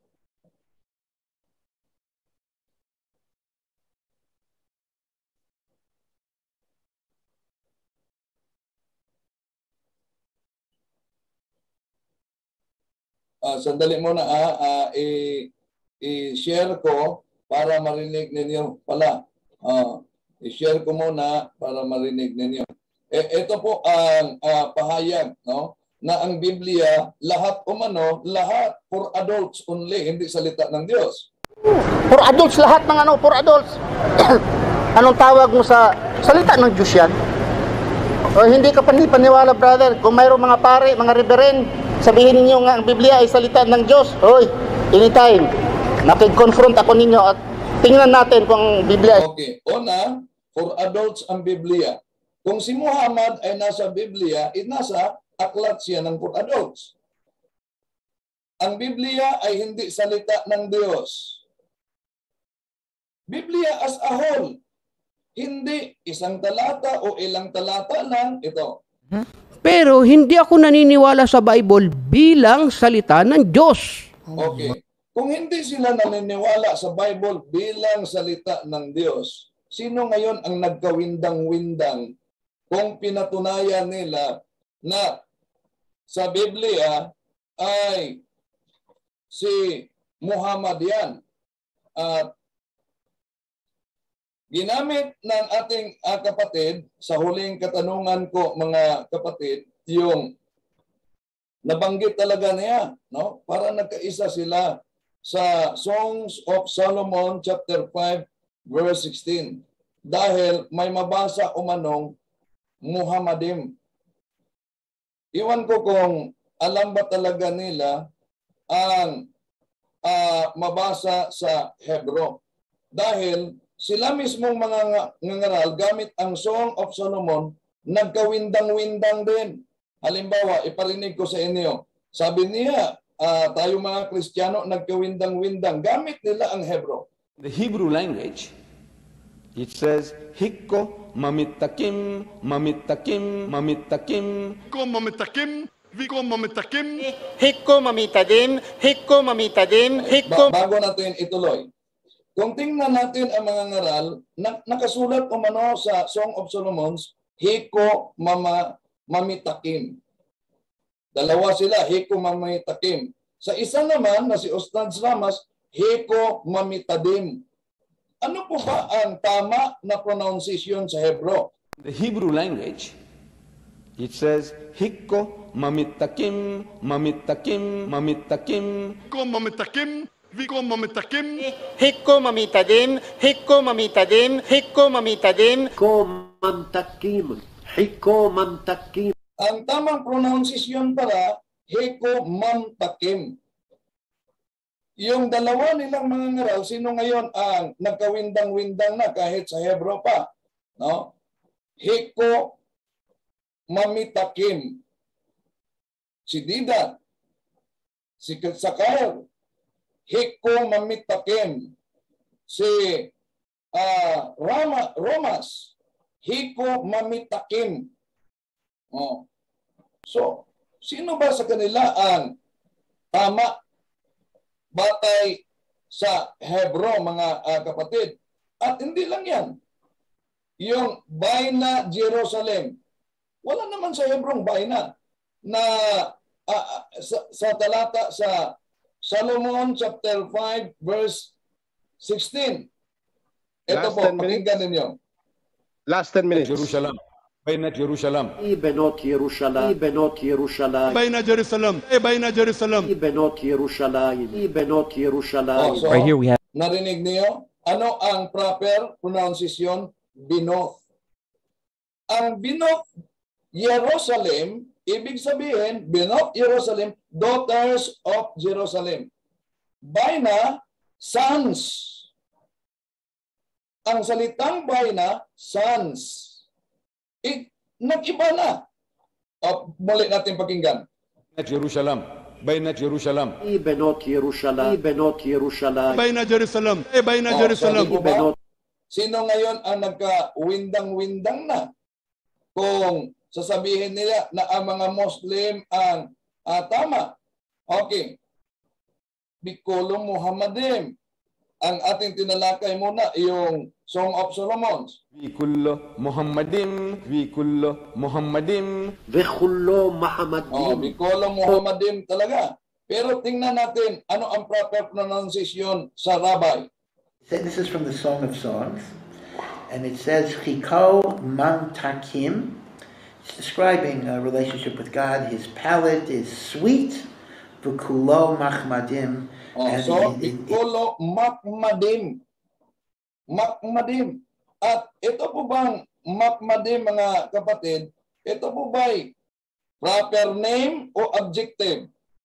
Uh, sandali muna, ah, uh, i-share ko para marinig ninyo pala. Uh, i-share ko muna para marinig ninyo. E, ito po ang uh, pahayag, no? na ang Biblia, lahat umano, lahat for adults only, hindi salita ng Diyos. For adults lahat ng ano, for adults. Anong tawag mo sa salita ng Diyos yan? O hindi ka panipaniwala, brother. Kung mayroong mga pare, mga reverend, sabihin ninyo nga ang Biblia ay salita ng Diyos. Hoy, anytime, makig-confront ako ninyo at tingnan natin kung ang Biblia. Okay, una, for adults ang Biblia. Kung si Muhammad ay nasa Biblia, ay nasa aklat siya ng for adults. Ang Biblia ay hindi salita ng Diyos. Biblia as a whole, hindi isang talata o ilang talata lang ito. Pero hindi ako naniniwala sa Bible bilang salita ng Diyos. Okay. Kung hindi sila naniniwala sa Bible bilang salita ng Diyos, sino ngayon ang nagkawindang-windang kung pinatunayan nila na sa Biblia ay si Muhammad yan? At ginamit ng ating uh, kapatid, sa huling katanungan ko mga kapatid, yung nabanggit talaga niya, no? Para nagkaisa sila sa Songs of Solomon chapter five verse sixteen. Dahil may mabasa umanong Muhammadim. Iwan ko kung alam ba talaga nila ang uh, mabasa sa Hebro. Dahil sila mismong mga nangaral gamit ang Song of Solomon, nagkawindang-windang din. Halimbawa, iparinig ko sa inyo. Sabi niya, uh, tayo mga Kristiyano, nagkawindang-windang. Gamit nila ang Hebro. The Hebrew language, it says, Hikko mamitakim, mamitakim, mamitakim. Hikko mamitakim, Hikko mamitakim. Hikko mamitadim, hikko mamitadim, hikko... Ba- bago natin ituloy. Kung tingnan natin ang mga ngaral, na, nakasulat umano sa Song of Solomon, Hiko mama mamitakim. Dalawa sila, Hiko mamitakim. Sa isa naman, na si Ustad Ramas, Hiko mamitadim. Ano po ba ang tama na pronunciation sa Hebro? The Hebrew language, it says, Hikko mamitakim, mamitakim, mamitakim. Hikko mamitakim, Hikko mamitakim. Hikko mamitadim, hikko mamitadim, hikko mamitadim. Hikko mamtakim, hikko mamtakim. Ang tamang pronunciation para, Hiko mamtakim. Yung dalawa nilang mga ngaral, sino ngayon ang nagkawindang-windang na kahit sa Hebro pa? No? Hiko mamitakim. Si Dida, si Sakar, Hiko mamitakim. Si uh, Rama, Romas, Hiko mamitakim. Oh. So, sino ba sa kanila ang tama batay sa Hebro, mga uh, kapatid? At hindi lang yan. Yung Baina Jerusalem, wala naman sa Hebrong Baina na uh, sa, sa talata sa Solomon chapter five verse sixteen. Ito po, pakinggan ninyo. Last ten minutes. Jerusalem. Baina Jerusalem. Ibenot Jerusalem. Ibenot Jerusalem. Baina Jerusalem. Baina Jerusalem. Ibenot Jerusalem. Ibenot Jerusalem. Oh, so, right here we have. Narinig niyo? Ano ang proper pronunciation? Binoth. Ang Binoth Jerusalem, ibig sabihin, Binoth Jerusalem, daughters of Jerusalem. Baina, sons. Ang salitang Baina, sons. Eh, nag-iba na. O, muli natin pakinggan. Jerusalem. Baina Jerusalem. Ibenot Jerusalem. Ibenot Jerusalem. Baina Jerusalem. Baina Jerusalem. Oh, sino ngayon ang nagka-windang-windang na? Kung sasabihin nila na ang mga Muslim ang uh, tama. Okay. Bikolong Muhammadim. Ang ating tinalakay muna yung Song of Solomon. Bikullo Muhammadim, Bikullo Muhammadim. Bikullo Muhammadim. Oh, Bikolong Muhammadim talaga. Pero tingnan natin ano ang proper pronunciation sa Rabbi. This is from the Song of Songs. And it says, Chikau Mamtakim. It's describing a relationship with God. His palate is sweet. V'kulo machmadim. Oh, And so, it- it- ikulo makmadim. Makmadim. At ito po bang makmadim, mga kapatid, ito po ba'y proper name o adjective?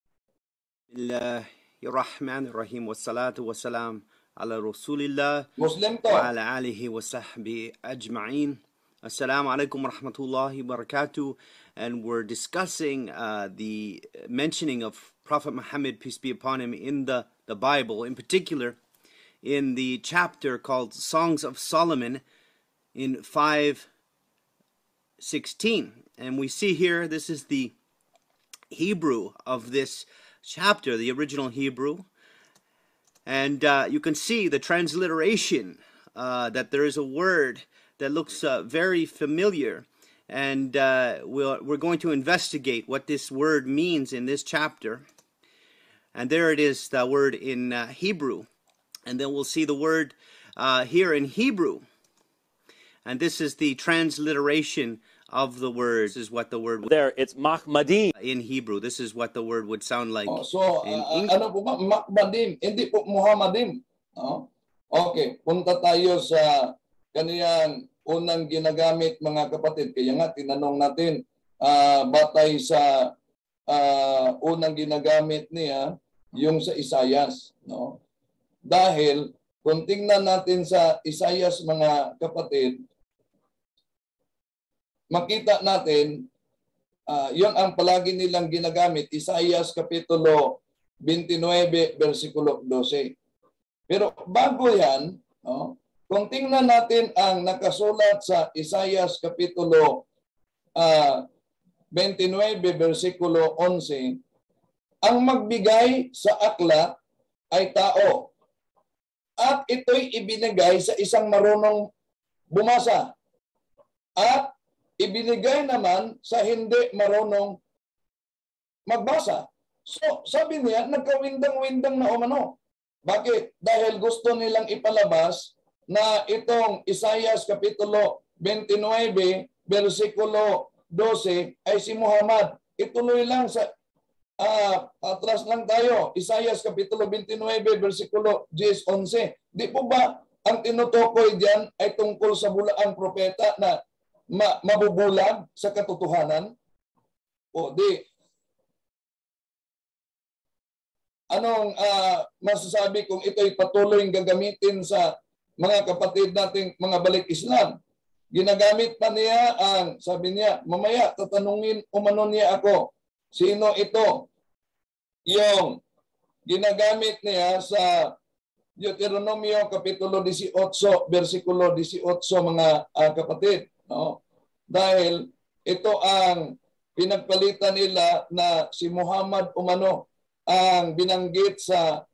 Bismillahirrahmanirrahim. Wassalatu wassalam ala Rasulillah Muslim to. wa ala alihi wa sahbihi ajma'in. Assalamu alaikum wa rahmatullahi wa barakatuh. And we're discussing uh, the mentioning of Prophet Muhammad, peace be upon him, in the, the Bible, in particular in the chapter called Songs of Solomon in five sixteen. And we see here, this is the Hebrew of this chapter, the original Hebrew. And uh, you can see the transliteration, uh, that there is a word that looks uh, very familiar. And uh, we'll, we're going to investigate what this word means in this chapter. And there it is, the word in uh, Hebrew. And then we'll see the word uh, here in Hebrew. And this is the transliteration of the word. This is what the word would, there, it's Mahmadim. in Hebrew. This is what the word would sound like Oh, so, in uh, English. ano po ba? Makmadim. Hindi po Muhammadim. No? Okay, punta tayo sa kaniyang unang ginagamit, mga kapatid. Kaya nga, tinanong natin, uh, batay sa uh, unang ginagamit niya, yung sa Isayas. No? Dahil, kung tingnan natin sa Isayas, mga kapatid, makita natin, uh, yun ang palagi nilang ginagamit, Isayas Kapitulo twenty-nine, versikulo twelve. Pero bago yan, no, kung tingnan natin ang nakasulat sa Isayas Kapitulo uh, twenty-nine, versikulo eleven, ang magbigay sa aklat ay tao. At ito'y ibinigay sa isang marunong bumasa. At ibinigay naman sa hindi marunong magbasa. So, sabi niya, nagkawindang-windang na umano. Bakit? Dahil gusto nilang ipalabas na itong Isayas Kapitulo twenty-nine, versikulo twelve ay si Muhammad. Ituloy lang sa Uh, atras lang tayo. Isayas Kapitulo twenty-nine, versikulo ten, eleven. Di po ba ang tinutukoy diyan ay tungkol sa bulaang propeta na ma mabubulag sa katotohanan? O di, anong uh, masasabi kung ito'y patuloy gagamitin sa mga kapatid nating mga balik Islam? Ginagamit pa niya ang, sabi niya, mamaya tatanungin umano niya ako, sino ito? Yung ginagamit niya sa Deuteronomio Kapitulo eighteen, versikulo eighteen, mga uh, kapatid. No? Dahil ito ang pinagpalitan nila na si Muhammad umano ang binanggit sa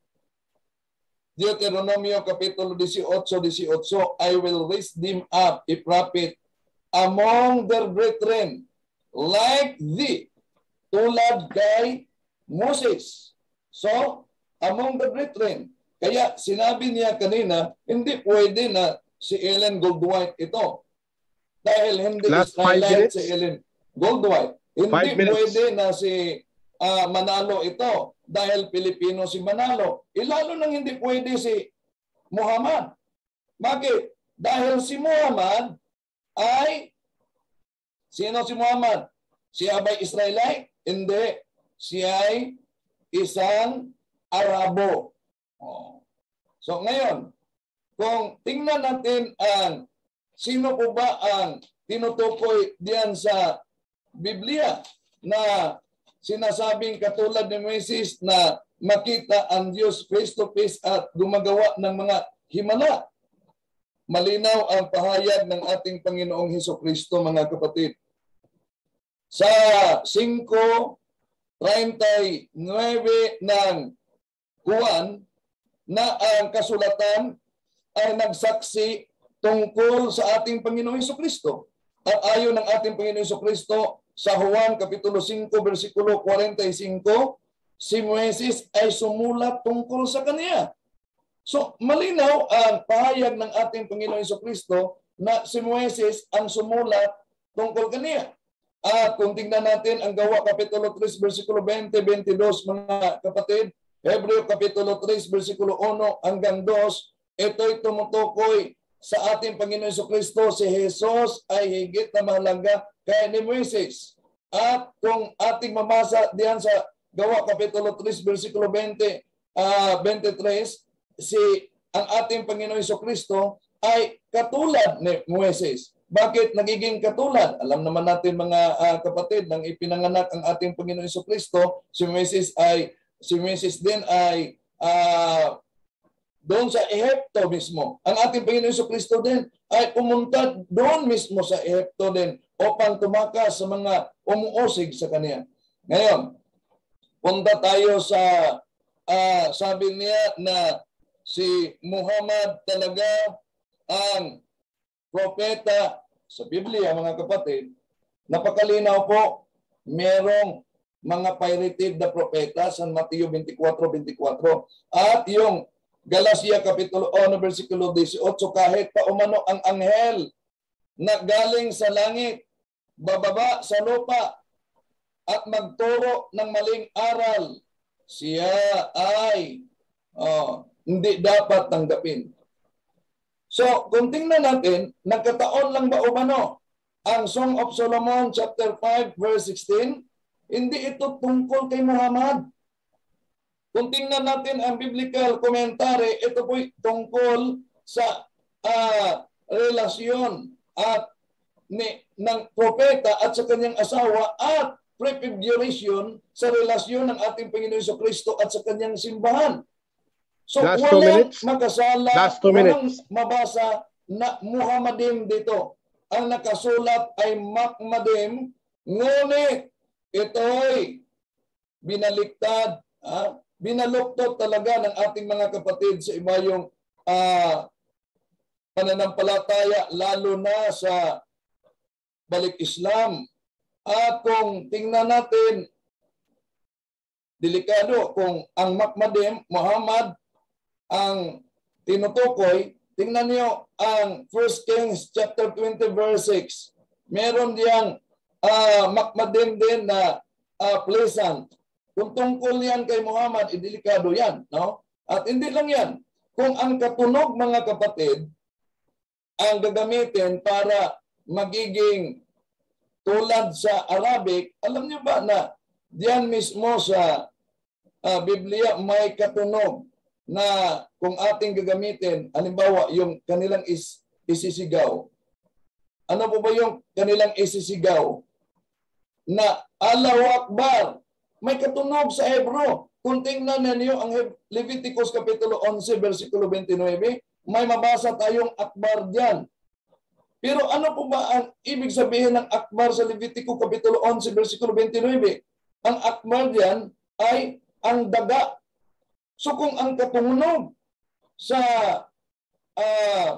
Deuteronomio Kapitulo eighteen, eighteen, I will raise them up a prophet among their brethren like thee, tulad kay Moses. So, among the brethren. Kaya sinabi niya kanina, hindi pwede na si Ellen Goldwhite ito. Dahil hindi Last Israelite si Ellen Goldwhite. Hindi Five minutes. pwede na si uh, Manalo ito. Dahil Pilipino si Manalo. Ilalo nang hindi pwede si Muhammad. Bakit? Dahil si Muhammad ay, sino si Muhammad? Siya ba'y Israelite? Hindi. Siya ay isang Arabo. Oh. So ngayon, kung tingnan natin ang sino po ba ang tinutukoy diyan sa Biblia na sinasabing katulad ni Moises na makita ang Diyos face to face at gumagawa ng mga himala. Malinaw ang pahayag ng ating Panginoong Hesukristo, mga kapatid. Sa five thirty-nine ng Juan na ang kasulatan ay nagsaksi tungkol sa ating Panginoong Hesukristo. At ayon ng ating Panginoong Hesukristo sa Juan Kapitulo five, versikulo forty-five, si Moises ay sumulat tungkol sa kanya. So malinaw ang pahayag ng ating Panginoong Hesukristo na si Moises ang sumulat tungkol kaniya. At kung tingnan natin ang Gawa Kapitulo three, versikulo twenty, twenty-two, mga kapatid, Hebreo Kapitulo three, versikulo one hanggang two, ito'y tumutukoy sa ating Panginoon Jesucristo. Si Jesus ay higit na mahalaga kay ni Moises. At kung ating mamasa diyan sa Gawa Kapitulo three, versikulo twenty, uh, twenty-three, si ang ating Panginoon Jesucristo ay katulad ni Moises. Bakit nagiging katulad? Alam naman natin mga uh, kapatid, nang ipinanganak ang ating Panginoon Jesucristo, si Moises ay si Moises din ay uh, doon sa Ehipto mismo. Ang ating Panginoon Jesucristo din ay pumunta doon mismo sa Ehipto din upang tumakas sa mga umuusig sa kanya. Ngayon, punta tayo sa uh, sabi niya na si Muhammad talaga ang propeta sa Biblia, mga kapatid. Napakalinaw po, merong mga pirated na propeta sa Mateo twenty-four twenty-four. At yung Galacia Kapitulo one, versikulo eighteen, kahit pa umano ang anghel na galing sa langit, bababa sa lupa, at magturo ng maling aral, siya ay oh, hindi dapat tanggapin. So, kung tingnan natin, nagkataon lang ba umano ang Song of Solomon chapter five verse sixteen? Hindi ito tungkol kay Muhammad. Kung tingnan natin ang biblical commentary, ito po'y tungkol sa uh, relasyon at ni, ng propeta at sa kanyang asawa at prefiguration sa relasyon ng ating Panginoon Jesucristo at sa kanyang simbahan. So, Last two walang minutes. makasala, Last two walang minutes. mabasa na Muhammadim dito. Ang nakasulat ay Makmadim, ngunit ito'y binaliktad, ah, binaluktot talaga ng ating mga kapatid sa iba yung ah, pananampalataya, lalo na sa balik Islam. At kung tingnan natin, delikado kung ang Makmadim, Muhammad, ang tinutukoy, tingnan niyo ang First Kings chapter twenty verse six. Meron diyang uh, Makmadim din na uh, pleasant. Kung tungkol yan kay Muhammad, delikado yan. No? At hindi lang yan. Kung ang katunog, mga kapatid, ang gagamitin para magiging tulad sa Arabic, alam niyo ba na diyan mismo sa uh, Biblia may katunog na kung ating gagamitin, halimbawa, yung kanilang is, isisigaw. Ano po ba yung kanilang isisigaw? Na Allahu Akbar. May katunog sa Hebro. Kung tingnan ninyo ang Leviticus Kapitulo eleven, versikulo twenty-nine, may mabasa tayong Akbar diyan. Pero ano po ba ang ibig sabihin ng Akbar sa Leviticus Kapitulo eleven, versikulo twenty-nine? Ang Akbar diyan ay ang daga. So kung ang katunog sa uh,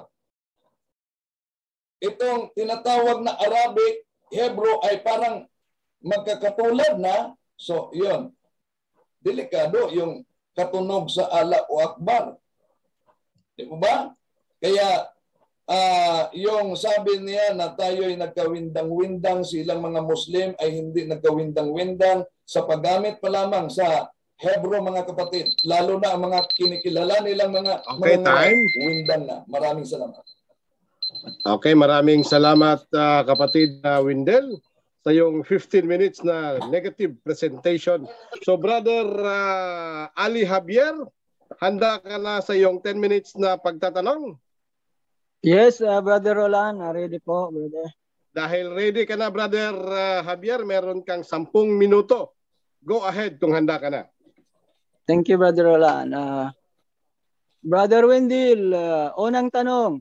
itong tinatawag na Arabic, Hebrew ay parang magkakatulad na, so yun, delikado yung katunog sa Allahu Akbar. Di ba ba? Kaya uh, yung sabi niya na tayo ay nagkawindang-windang, silang mga Muslim ay hindi nagkawindang-windang sa paggamit pa lamang sa Hebrew, mga kapatid, lalo na ang mga kinikilala nilang mga, okay, mga time. Windang na. Maraming salamat. Okay, maraming salamat uh, kapatid uh, Windel sa yung fifteen minutes na negative presentation. So brother uh, Ali Javier, handa ka na sa yung ten minutes na pagtatanong? Yes, uh, brother Roland, ready po, brother. Dahil ready ka na, brother uh, Javier, meron kang sampung minuto. Go ahead kung handa ka na. Thank you, brother Roland. Uh, brother Wendell, uh, unang tanong.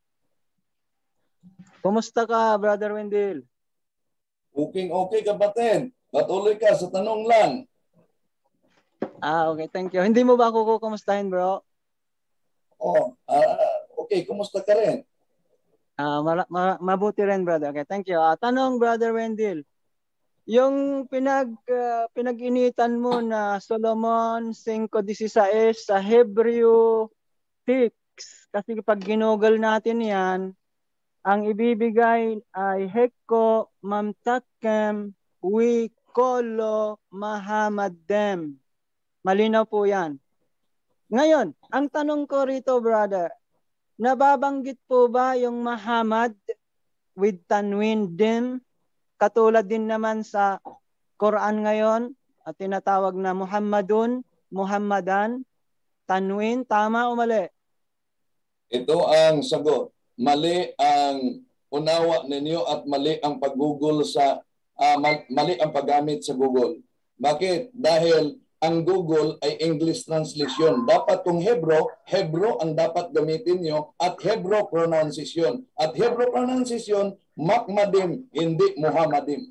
Kumusta ka, brother Wendell? Okay, okay kapatid. Patuloy ka sa tanong lang. Ah, okay, thank you. Hindi mo ba ako kukumustahin, bro? Oh, uh, okay, kumusta ka rin? Ah, ma- ma- mabuti rin, brother. Okay, thank you. Uh, tanong, brother Wendell. Yung pinag uh, pinag-initan mo na Solomon five sixteen sa Hebreo six, kasi pag ginugol natin yan, ang ibibigay ay Hekko Mamtakem Wikolo Mahamadem. Malinaw po yan. Ngayon, ang tanong ko rito, brother, nababanggit po ba yung Muhammad with tanwin dim? Katulad din naman sa Quran ngayon, at tinatawag na Muhammadun, Muhammadan, tanwin, tama o mali? Ito ang sagot. Mali ang unawa ninyo at mali ang pag-google sa, uh, mali ang paggamit sa Google. Bakit? Dahil ang Google ay English translation. Dapat kung Hebrew, Hebrew ang dapat gamitin nyo at Hebrew pronunciation. At Hebrew pronunciation, Makmadim, hindi Muhammadim.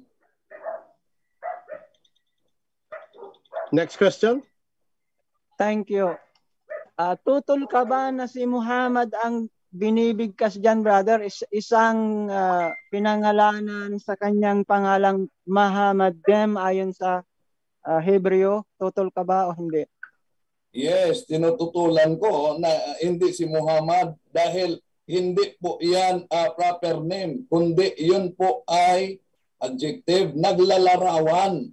Next question. Thank you. Uh, tutol ka ba na si Muhammad ang binibigkas dyan, brother? Is isang uh, pinangalanan sa kanyang pangalang Mahamadem ayon sa uh, Hebreo? Tutol ka ba o hindi? Yes, tinututulan ko na uh, hindi si Muhammad dahil hindi po yan uh, proper name, kundi yun po ay adjective, naglalarawan.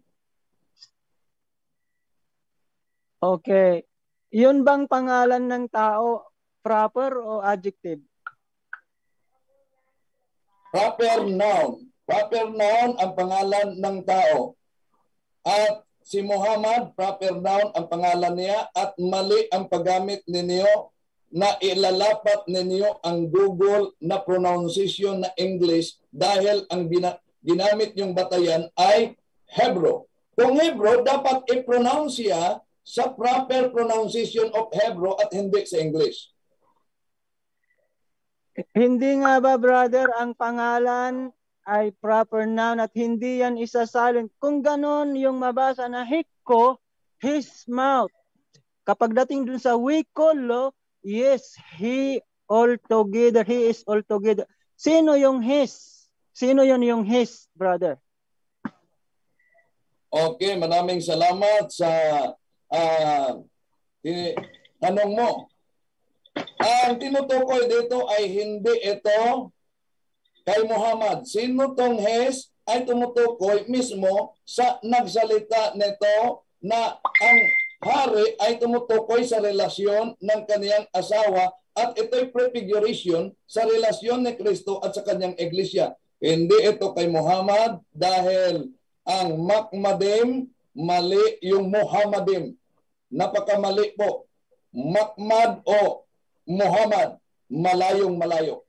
Okay. Yun bang pangalan ng tao, proper o adjective? Proper noun. Proper noun ang pangalan ng tao. At si Muhammad, proper noun ang pangalan niya at mali ang paggamit ninyo na ilalapat ninyo ang Google na pronunciation na English dahil ang ginamit yung batayan ay Hebrew. Kung Hebrew, dapat i-pronounce siya sa proper pronunciation of Hebrew at hindi sa English. Hindi nga ba, brother, ang pangalan ay proper noun at hindi yan isa-silent? Kung ganon yung mabasa na Hikko, his mouth. Kapag dating dun sa Wikolo, yes, he altogether, he is altogether. Sino yung his? Sino yun yung his, brother? Okay, maraming salamat sa uh, tanong mo. Ang tinutukoy dito ay hindi ito kay Muhammad. Sino tong his ay tumutukoy mismo sa nagsalita nito na ang hari ay tumutukoy sa relasyon ng kaniyang asawa at ito'y prefiguration sa relasyon ni Kristo at sa kanyang iglesia. Hindi ito kay Muhammad dahil ang Makmadim, mali yung Muhammadim. Napakamali po. Makmad o Muhammad, malayong malayo.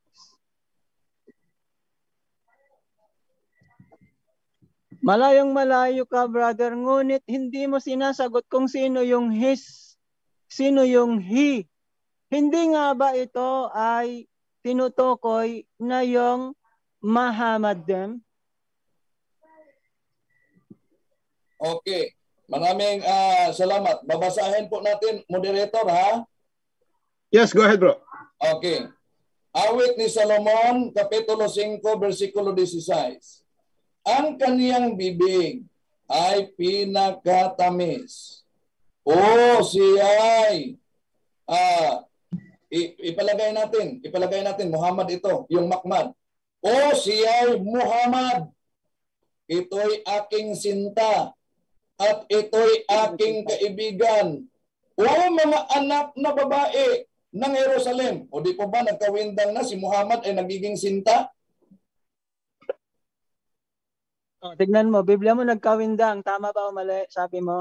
Malayong malayo ka, brother, ngunit hindi mo sinasagot kung sino yung his, sino yung he. Hindi nga ba ito ay tinutukoy na yung Muhammadim? Okay. Maraming uh, salamat. Babasahin po natin, moderator, ha? Yes, go ahead, bro. Okay. Awit ni Solomon, Kapitulo five, versikulo sixteen. Ang kaniyang bibig ay pinakatamis. O siya'y uh, ipalagay natin, ipalagay natin, Muhammad ito, yung Makmad. O siya'y Muhammad, ito'y aking sinta at ito'y aking kaibigan. O mga anak na babae ng Jerusalem. O di po ba nagkawindang na si Muhammad ay nagiging sinta? Oh, tignan mo, Biblia mo nagkawindang. Tama ba o mali? Sabi mo.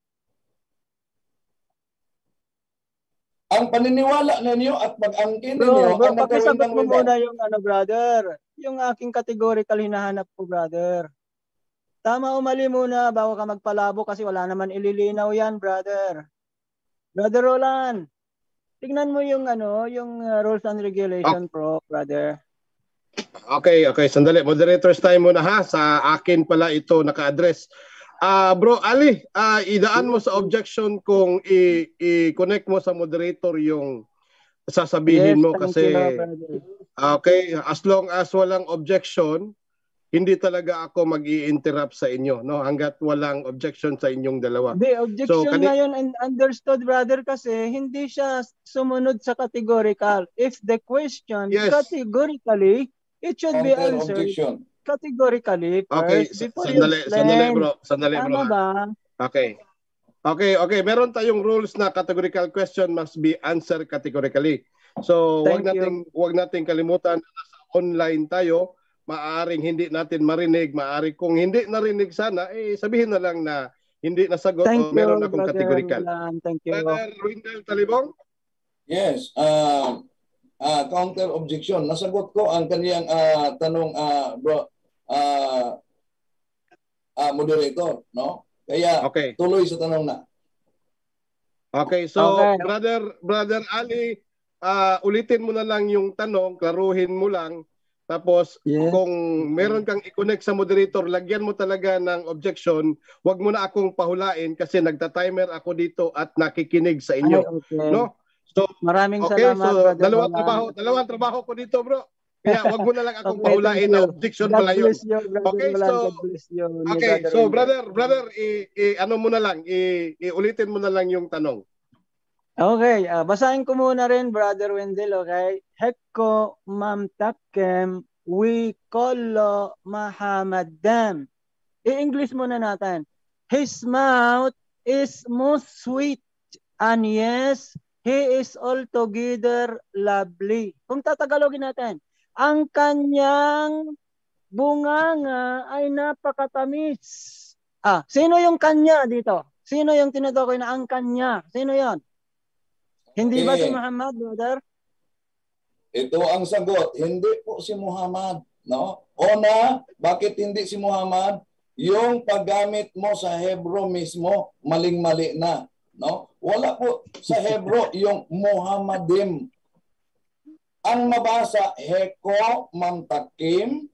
Ang paniniwala ninyo at pag-angkin Bro, ninyo bro, ang pakisagot mo nagkawindang muna yung ano, brother. Yung aking categorical hinahanap ko, brother. Tama o mali muna bago ka magpalabo kasi wala naman ililinaw yan, brother. Brother Roland, tignan mo yung ano, yung uh, rules and regulation, oh. Pro, brother. Okay, okay. Sandali. Moderator's time muna ha. Sa akin pala ito naka-address. Uh, bro, Ali, uh, idaan mo sa objection kung i-connect mo sa moderator yung sasabihin yes, mo kasi... You, okay, as long as walang objection, hindi talaga ako mag-i-interrupt sa inyo, no? Hanggat walang objection sa inyong dalawa. Hindi, objection So, kani- na yun and understood, brother, kasi hindi siya sumunod sa categorical. If the question Yes. categorically, it should be Counter answered objection. categorically Okay, first sa- before you sandali, sandali explain. bro, sandali bro. Tama ha? ba? Okay. Okay, okay. Meron tayong rules na categorical question must be answered categorically. So, wag Thank you. nating wag nating kalimutan na nasa online tayo, maaring hindi natin marinig, maaring kung hindi narinig sana, eh sabihin na lang na hindi nasagot Thank o meron you, akong brother categorical. Milan. Thank you. Brother Wendell Talibong? Yes, uh, uh, counter objection. Nasagot ko ang kaniyang uh, tanong, uh, bro, uh, uh, moderator, no? Kaya Okay. tuloy sa tanong na. Okay, so Okay. brother brother Ali, ah, ulitin mo na lang yung tanong, klaruhin mo lang. Tapos Yes. kung meron kang i-connect sa moderator, lagyan mo talaga ng objection. Huwag mo na akong pahulain kasi nagta-timer ako dito at nakikinig sa Ay, inyo. okay. No? So, Maraming okay, salamat, so brother dalawang Milan. trabaho, dalawang trabaho ko dito, bro. Kaya wag mo na lang akong Okay, pahulain thank na you. objection God pala yun. bless you, brother Okay, Milan. so God bless you. ni Okay, brother so Wendell. brother, brother, i, i ano mo na lang, i, iulitin mo na lang yung tanong. Okay, ah, basahin ko muna rin, brother Wendell, okay? Hekko mamtakem we kollo Mahamadan. I-English muna natin. His mouth is most sweet, and yes, he is altogether lovely. Kung tatagalogin natin, ang kanyang bunganga ay napakatamis. Ah, sino yung kanya dito? Sino yung tinutukoy na ang kanya? Sino yon? Hindi ba si Okay. Muhammad, brother? Ito ang sagot. Hindi po si Muhammad. No? Una, bakit hindi si Muhammad? Yung paggamit mo sa Hebro mismo, maling-mali na. No? Wala po sa Hebro yung Muhammadim. Ang mabasa, Heko Mamtakim,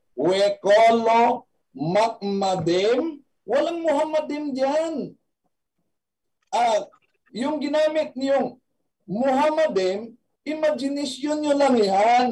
Wekolo Makmadim, walang Muhammadim diyan. Ah, yung ginamit niyong Muhammadim, imagination nyo lang yan.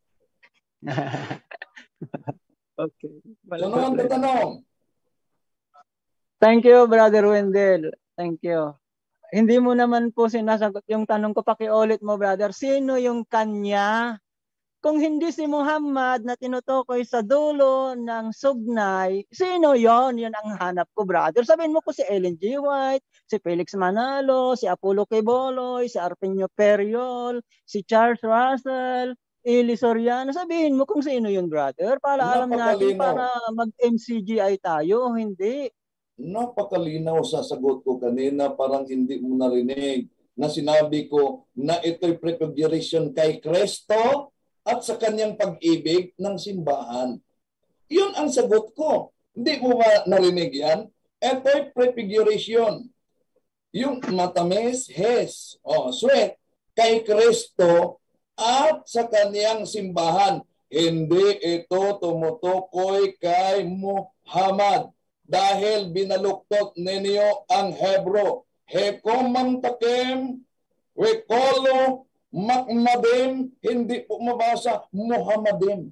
Okay. Ano ang tatanong? Thank you, brother Wendell. Thank you. Hindi mo naman po sinasagot yung tanong ko. Pakiulit mo, brother. Sino yung kanya? Kung hindi si Muhammad na tinutukoy sa dulo ng sugnay, sino yon? Yun ang hanap ko, brother. Sabihin mo ko si Ellen G. White, si Felix Manalo, si Apollo Quiboloy, si Arpenio Periol, si Charles Russell, Eli Soriano. Sabihin mo kung sino yun, brother. Para alam natin, Napakalinaw. para mag-M C G I tayo. Hindi. Napakalinaw sa sagot ko kanina, parang hindi mo narinig na sinabi ko na ito'y prefiguration kay Kristo at sa kanyang pag-ibig ng simbahan. Yun ang sagot ko. Hindi mo ba narinig yan? Ito'y prefiguration. Yung matamis, hes, o sweet, kay Kristo at sa kanyang simbahan. Hindi ito tumutukoy kay Muhammad dahil binaluktot ninyo ang Hebro. Hekom mamtakem, wekolo, makmadim, hindi po mabasa Muhammadim.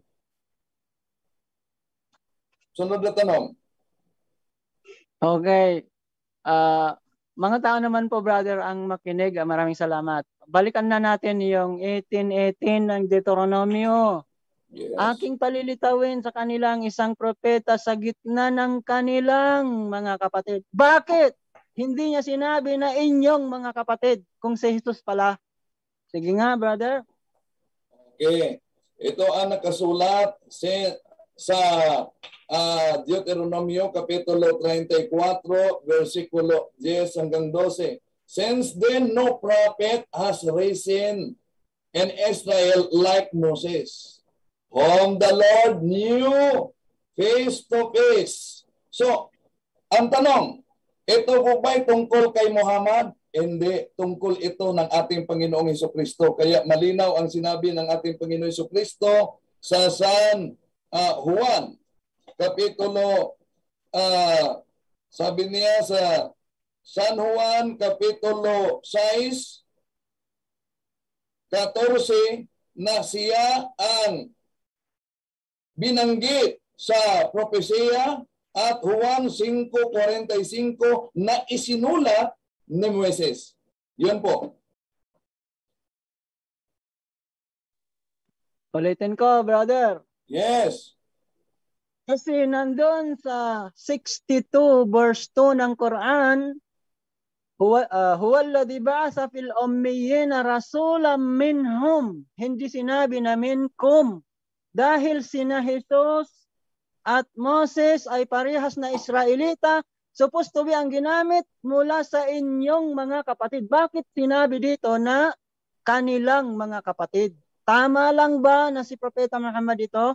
Sunod na tanong. Okay. Ah, mga tao naman po, brother, ang makinig. Ah, maraming salamat. Balikan na natin yung eighteen eighteen ng Deuteronomio. Yes. Aking palilitawin sa kanilang isang propeta sa gitna ng kanilang mga kapatid. Bakit? Hindi niya sinabi na inyong mga kapatid kung si Jesus pala. Sige nga, brother. Okay. Ito ang nakasulat si, sa uh, Deuteronomio Kapitulo thirty-four, versikulo ten hanggang twelve. Since then, no prophet has risen in Israel like Moses, whom the Lord knew face to face. So, ang tanong, ito po ba'y tungkol kay Muhammad? Hindi, tungkol ito ng ating Panginoong Hesukristo. Kaya malinaw ang sinabi ng ating Panginoong Hesukristo sa San uh, Juan, Kapitulo, uh, sabi niya sa San Juan, Kapitulo six, fourteen, na siya ang binanggit sa propesya at Juan five forty-five na isinulat ni Moises. Yun po. Ulitin ko, brother. Yes. Kasi nandun sa sixty-two verse two ng Quran, huwa uh, alladhi ba'atha fil ummiyina rasulan minhum. Hindi sinabi na minkum. Dahil sina Jesus at Moses ay parehas na Israelita, supposed to be ang ginamit mula sa inyong mga kapatid. Bakit sinabi dito na kanilang mga kapatid? Tama lang ba na si Propeta Muhammad ito?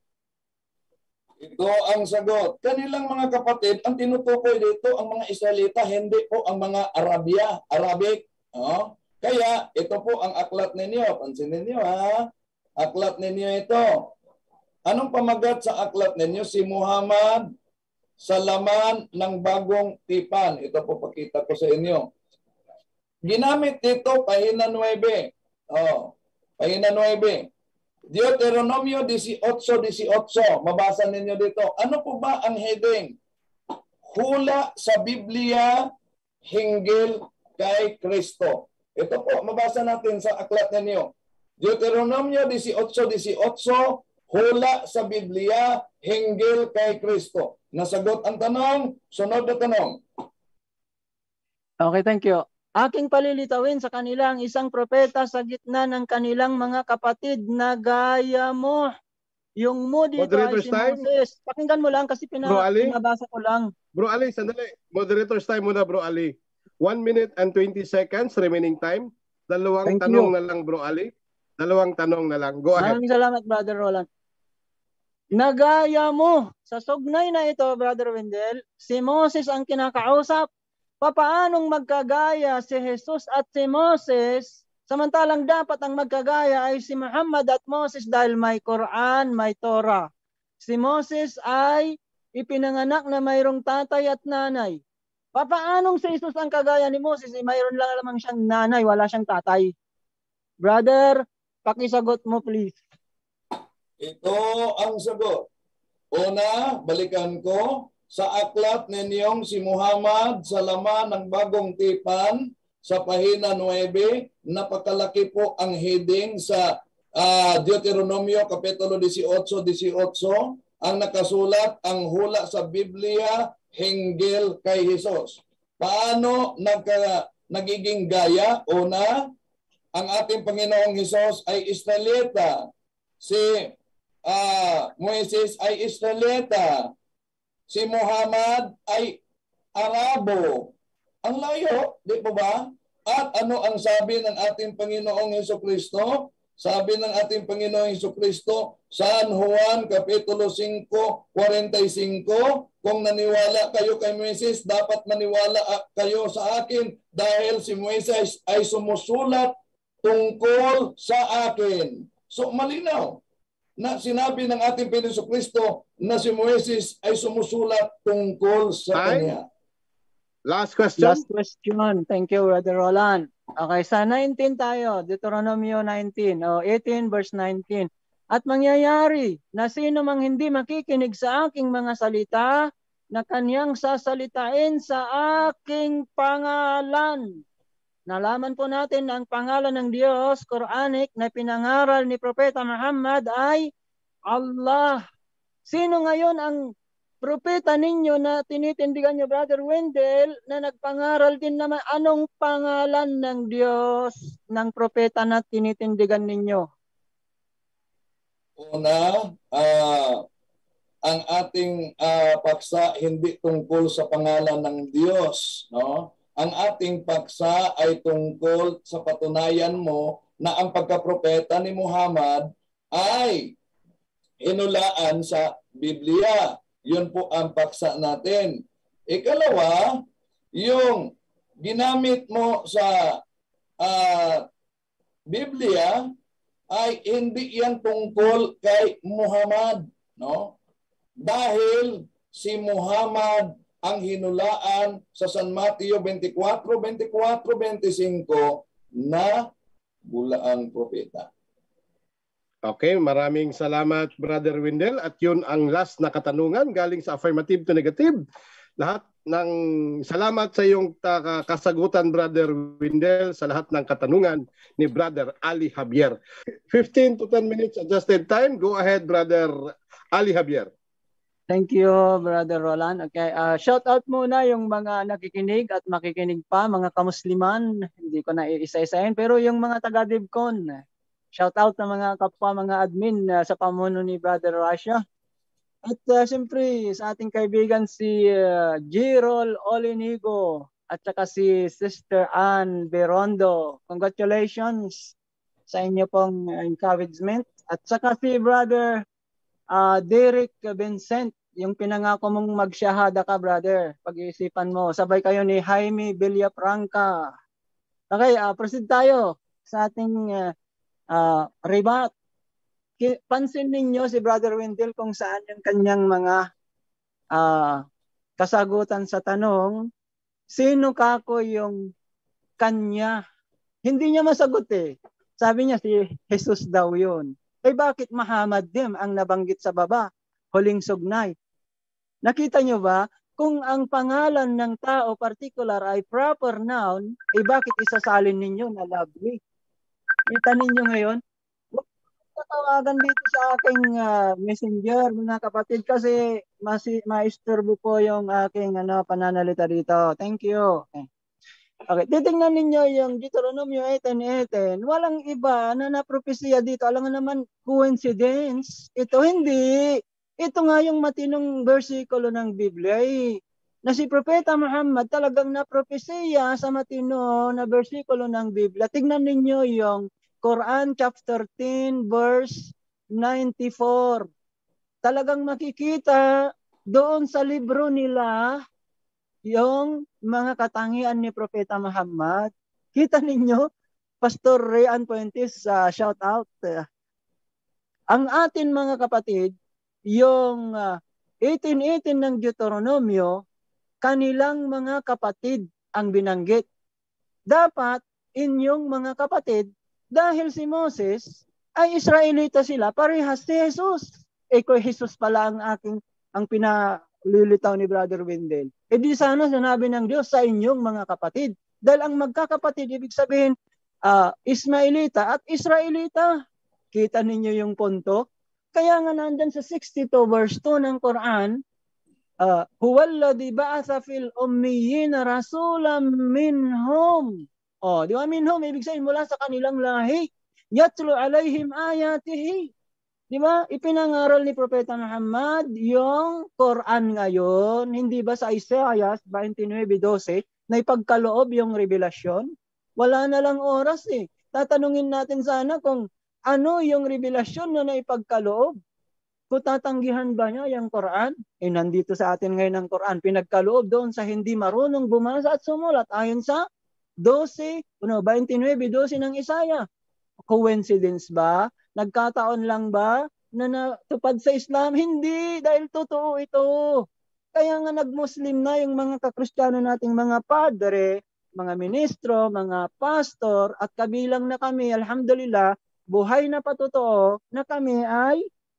Ito ang sagot. Kanilang mga kapatid, ang tinutukoy dito ang mga Israelita, hindi po ang mga Arabia, Arabic. Oh. Kaya ito po ang aklat ninyo. Pansin ninyo ha. Aklat ninyo ito. Anong pamagat sa aklat ninyo? Si Muhammad sa laman ng bagong tipan. Ito po pakita ko sa inyo. Ginamit dito pahina nine. Oh, pahina nine. Deuteronomio eighteen eighteen. Mabasa ninyo dito. Ano po ba ang heading? Hula sa Biblia hinggil kay Kristo. Ito po, mabasa natin sa aklat ninyo. Deuteronomio eighteen eighteen. Hula sa Biblia hinggil kay Kristo. Nasagot ang tanong, sunod na tanong. Okay, thank you. Aking palilitawin sa kanilang isang propeta sa gitna ng kanilang mga kapatid na gaya mo. Yung mo dito ay si Moses. Pakinggan mo lang kasi pina pinabasa ko lang. Bro Ali, sandali. Moderator's time muna, Bro Ali. one minute and twenty seconds remaining time. Dalawang thank tanong you. na lang, Bro Ali. Dalawang tanong na lang. Go ahead. Maraming salamat, Brother Roland. Nagaya mo sa sugnay na ito, Brother Wendell, si Moses ang kinakausap. Papaanong magkagaya si Jesus at si Moses, samantalang dapat ang magkagaya ay si Muhammad at Moses dahil may Quran, may Torah. Si Moses ay ipinanganak na mayroong tatay at nanay. Papaanong si Jesus ang kagaya ni Moses? Eh, mayroon lang lamang siyang nanay, wala siyang tatay. Brother, pakisagot mo please. Ito ang sagot. Una, balikan ko, sa aklat ninyong si Muhammad sa laman ng bagong tipan sa pahina nine, napakalaki po ang heading sa uh, Deuteronomio Kapitulo eighteen eighteen, ang nakasulat ang hula sa Biblia hinggil kay Jesus. Paano nagka, nagiging gaya? Una, ang ating Panginoong Jesus ay Israelita. Si Uh, Moises ay Israelita. Si Muhammad ay Arabo. Ang layo, di po ba? At ano ang sabi ng ating Panginoong Hesukristo? Sabi ng ating Panginoong Hesukristo, San Juan Kapitulo five forty-five, kung naniwala kayo kay Moises, dapat maniwala kayo sa akin dahil si Moises ay sumusulat tungkol sa akin. So malinaw na sinabi ng ating Panginoong Kristo na si Moises ay sumusulat tungkol sa Time. kanya. Last question. Last question. Thank you, Brother Roland. Okay, sa nineteen tayo. Deuteronomio nineteen, o eighteen verse nineteen. At mangyayari na sino mang hindi makikinig sa aking mga salita na kanyang sasalitain sa aking pangalan. Nalaman po natin na ang pangalan ng Diyos, Quranic, na pinangaral ni Propeta Muhammad ay Allah. Sino ngayon ang propeta ninyo na tinitindigan nyo, Brother Wendell, na nagpangaral din naman? Anong pangalan ng Diyos ng propeta na tinitindigan ninyo? Una, uh, ang ating uh, paksa hindi tungkol sa pangalan ng Diyos, no? Ang ating paksa ay tungkol sa patunayan mo na ang pagkapropeta ni Muhammad ay inulaan sa Biblia. Yun po ang paksa natin. Ikalawa, yung ginamit mo sa uh, Biblia ay hindi yan tungkol kay Muhammad, no? Dahil si Muhammad ang hinulaan sa San Mateo twenty-four, twenty-four, twenty-five na bulaang propeta. Okay, maraming salamat Brother Wendell at yun ang last na katanungan galing sa affirmative to negative. Lahat ng salamat sa iyong ta- kasagutan Brother Wendell sa lahat ng katanungan ni Brother Ali Javier. fifteen to ten minutes adjusted time. Go ahead Brother Ali Javier. Thank you, Brother Roland. Okay, uh, shout out muna yung mga nakikinig at makikinig pa, mga kamusliman. Hindi ko na iisa-isahin, pero yung mga taga-Divcon, shout out na mga kapwa, mga admin uh, sa pamuno ni Brother Russia. At uh, siyempre, sa ating kaibigan si uh, Jirol Olinigo at saka si Sister Ann Berondo. Congratulations sa inyo pong encouragement. At saka si Brother Uh, Derek Vincent, yung pinangako mong magsyahada ka, brother. Pag-iisipan mo. Sabay kayo ni Jaime Villafranca. Okay, uh, proceed tayo sa ating uh, uh, rebat. Pansin ninyo si Brother Wendell kung saan yung kanyang mga uh, kasagutan sa tanong, sino kako yung kanya? Hindi niya masagot eh. Sabi niya si Jesus daw yun. Eh bakit Muhammad din ang nabanggit sa baba? Huling sugnay. Nakita nyo ba? Kung ang pangalan ng tao particular ay proper noun, eh bakit isasalin ninyo na lovely? Kita ninyo ngayon? Huwag tatawagan dito sa aking uh, messenger, mga kapatid, kasi masi, maisturbo po yung aking ano, pananalita dito. Thank you. Okay. Okay, titingnan ninyo yung Deuteronomy eighteen eighteen. Walang iba na napropesya dito. Alam nga naman, coincidence. Ito hindi. Ito nga yung matinong versikulo ng Biblia. Eh, na si Propeta Muhammad talagang napropesya sa matino na versikulo ng Biblia. Tignan ninyo yung Quran chapter ten verse ninety-four. Talagang makikita doon sa libro nila yung mga katangian ni Propeta Muhammad. Kita ninyo, Pastor Rayan Puentes, uh, shout out. Uh, ang atin mga kapatid, yung uh, eighteen eighteen ng Deuteronomio, kanilang mga kapatid ang binanggit. Dapat inyong mga kapatid, dahil si Moses ay Israelita sila, parehas si Jesus. Eh kung Jesus pala ang aking ang pinalilitaw ni Brother Wendell. E di sana sinabi ng Diyos sa inyong mga kapatid. Dahil ang magkakapatid, ibig sabihin, uh, Ismailita at Israelita. Kita ninyo yung punto. Kaya nga nandyan sa sixty-two verse two ng Quran, uh, Huwalladhi ba'atha fil ummiyina rasulam minhum. O, di ba minhum? Ibig sabihin mula sa kanilang lahi. Yatlu alayhim ayatihi. Di ba? Ipinangaral ni Propeta Muhammad yung Quran ngayon, hindi ba sa Isaiah twenty-nine twelve na ipagkaloob yung revelasyon? Wala na lang oras eh. Tatanungin natin sana kung ano yung revelasyon na naipagkaloob. Kung tatanggihan ba niya yung Quran? Eh nandito sa atin ngayon ang Quran. Pinagkaloob doon sa hindi marunong bumasa at sumulat ayon sa twelve, no, twenty-nine twelve ng Isaiah. Coincidence ba? Nagkataon lang ba na natupad sa Islam? Hindi, dahil totoo ito. Kaya nga nag-Muslim na yung mga kakristyano nating mga padre, mga ministro, mga pastor, at kabilang na kami, alhamdulillah, buhay na patotoo na kami ay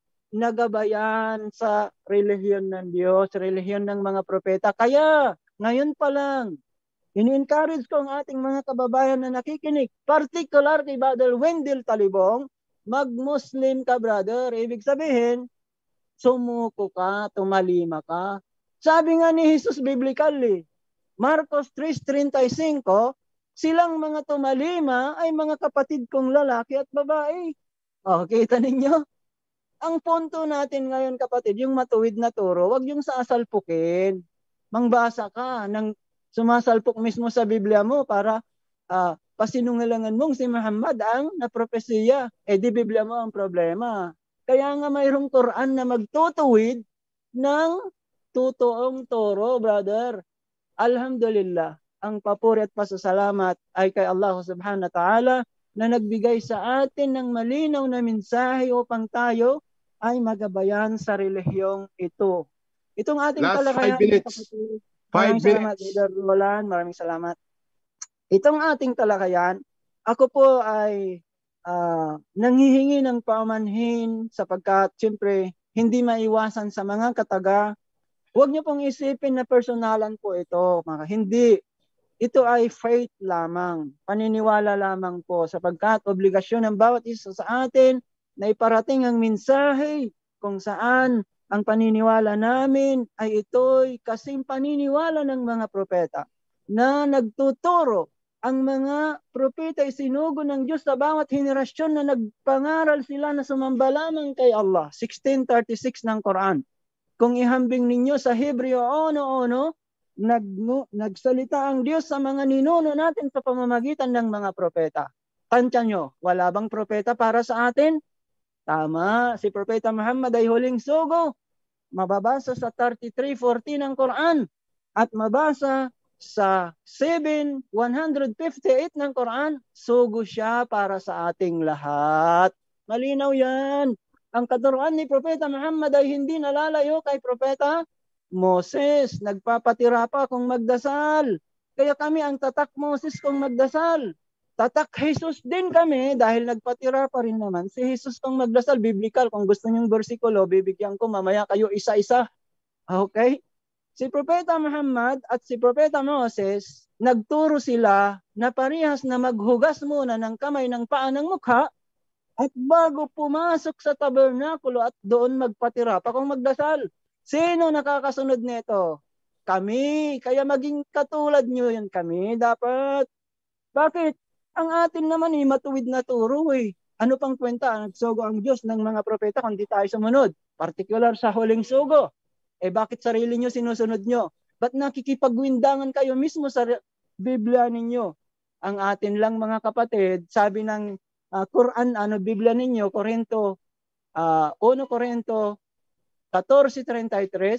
nagabayan sa relihiyon ng Diyos, relihiyon ng mga propeta. Kaya, ngayon pa lang, ini-encourage ko ang ating mga kababayan na nakikinig, particular kay Brother Wendell Talibong, mag-Muslim ka, brother. Ibig sabihin, sumuko ka, tumalima ka. Sabi nga ni Jesus biblically, Marcos three thirty-five, silang mga tumalima ay mga kapatid kong lalaki at babae. O, kita ninyo? Ang punto natin ngayon, kapatid, yung matuwid na turo, wag yung sasalpukin. Mangbasa ka, ng sumasalpok mismo sa Biblia mo para uh, pasinungalangan mong si Muhammad ang napropesiya. Eh di Biblia mo ang problema. Kaya nga mayroong Quran na magtutuwid ng totoong turo, brother. Alhamdulillah, ang papuri at pasasalamat ay kay Allah subhanahu wa ta'ala na nagbigay sa atin ng malinaw na mensahe upang tayo ay magabayan sa relihiyong ito. Itong ating Last talakayan. five minutes. Five Maraming salamat, minutes. Brother Roland. Maraming salamat. Itong ating talakayan, ako po ay uh, nanghihingi ng paumanhin sapagkat siyempre hindi maiwasan sa mga kataga. Huwag niyo pong isipin na personalan po ito, mga hindi. Ito ay faith lamang, paniniwala lamang po sapagkat obligasyon ng bawat isa sa atin na iparating ang mensahe kung saan ang paniniwala namin ay ito'y kasing paniniwala ng mga propeta na nagtuturo. Ang mga propeta ay sinugo ng Diyos sa bawat henerasyon na nagpangaral sila na sumamba lamang kay Allah. sixteen thirty-six ng Quran. Kung ihambing ninyo sa Hebreo ono-ono, Nag, nagsalita ang Diyos sa mga ninuno natin sa pamamagitan ng mga propeta. Tansya nyo, wala bang propeta para sa atin? Tama, si Propeta Muhammad ay huling sugo. Mababasa sa thirty-three fourteen ng Quran at mabasa sa seven one fifty-eight ng Quran, sugo siya para sa ating lahat. Malinaw yan. Ang katuruan ni Propeta Muhammad ay hindi nalalayo kay Propeta Moses, nagpapatira pa kung magdasal. Kaya kami ang tatak Moses kung magdasal. Tatak Jesus din kami dahil nagpatira pa rin naman si Jesus kung magdasal. Biblical, kung gusto niyong bersikulo, bibigyan ko mamaya kayo isa-isa. Okay? Si Propeta Muhammad at si Propeta Moses, nagturo sila na parehas na maghugas muna ng kamay ng paa ng mukha at bago pumasok sa tabernakulo at doon magpatira pa kung magdasal. Sino nakakasunod nito? Kami. Kaya maging katulad nyo yan kami. Dapat. Bakit? Ang atin naman eh, matuwid na turo eh. Ano pang kwenta? Nagsugo ang Diyos ng mga propeta kung di tayo sumunod. Particular sa huling sugo. Eh bakit sarili nyo sinusunod nyo? Ba't nakikipagwindangan kayo mismo sa Biblia ninyo? Ang atin lang mga kapatid, sabi ng uh, Quran, ano Biblia ninyo, Korinto, uh, one Korinto, fourteen thirty-three,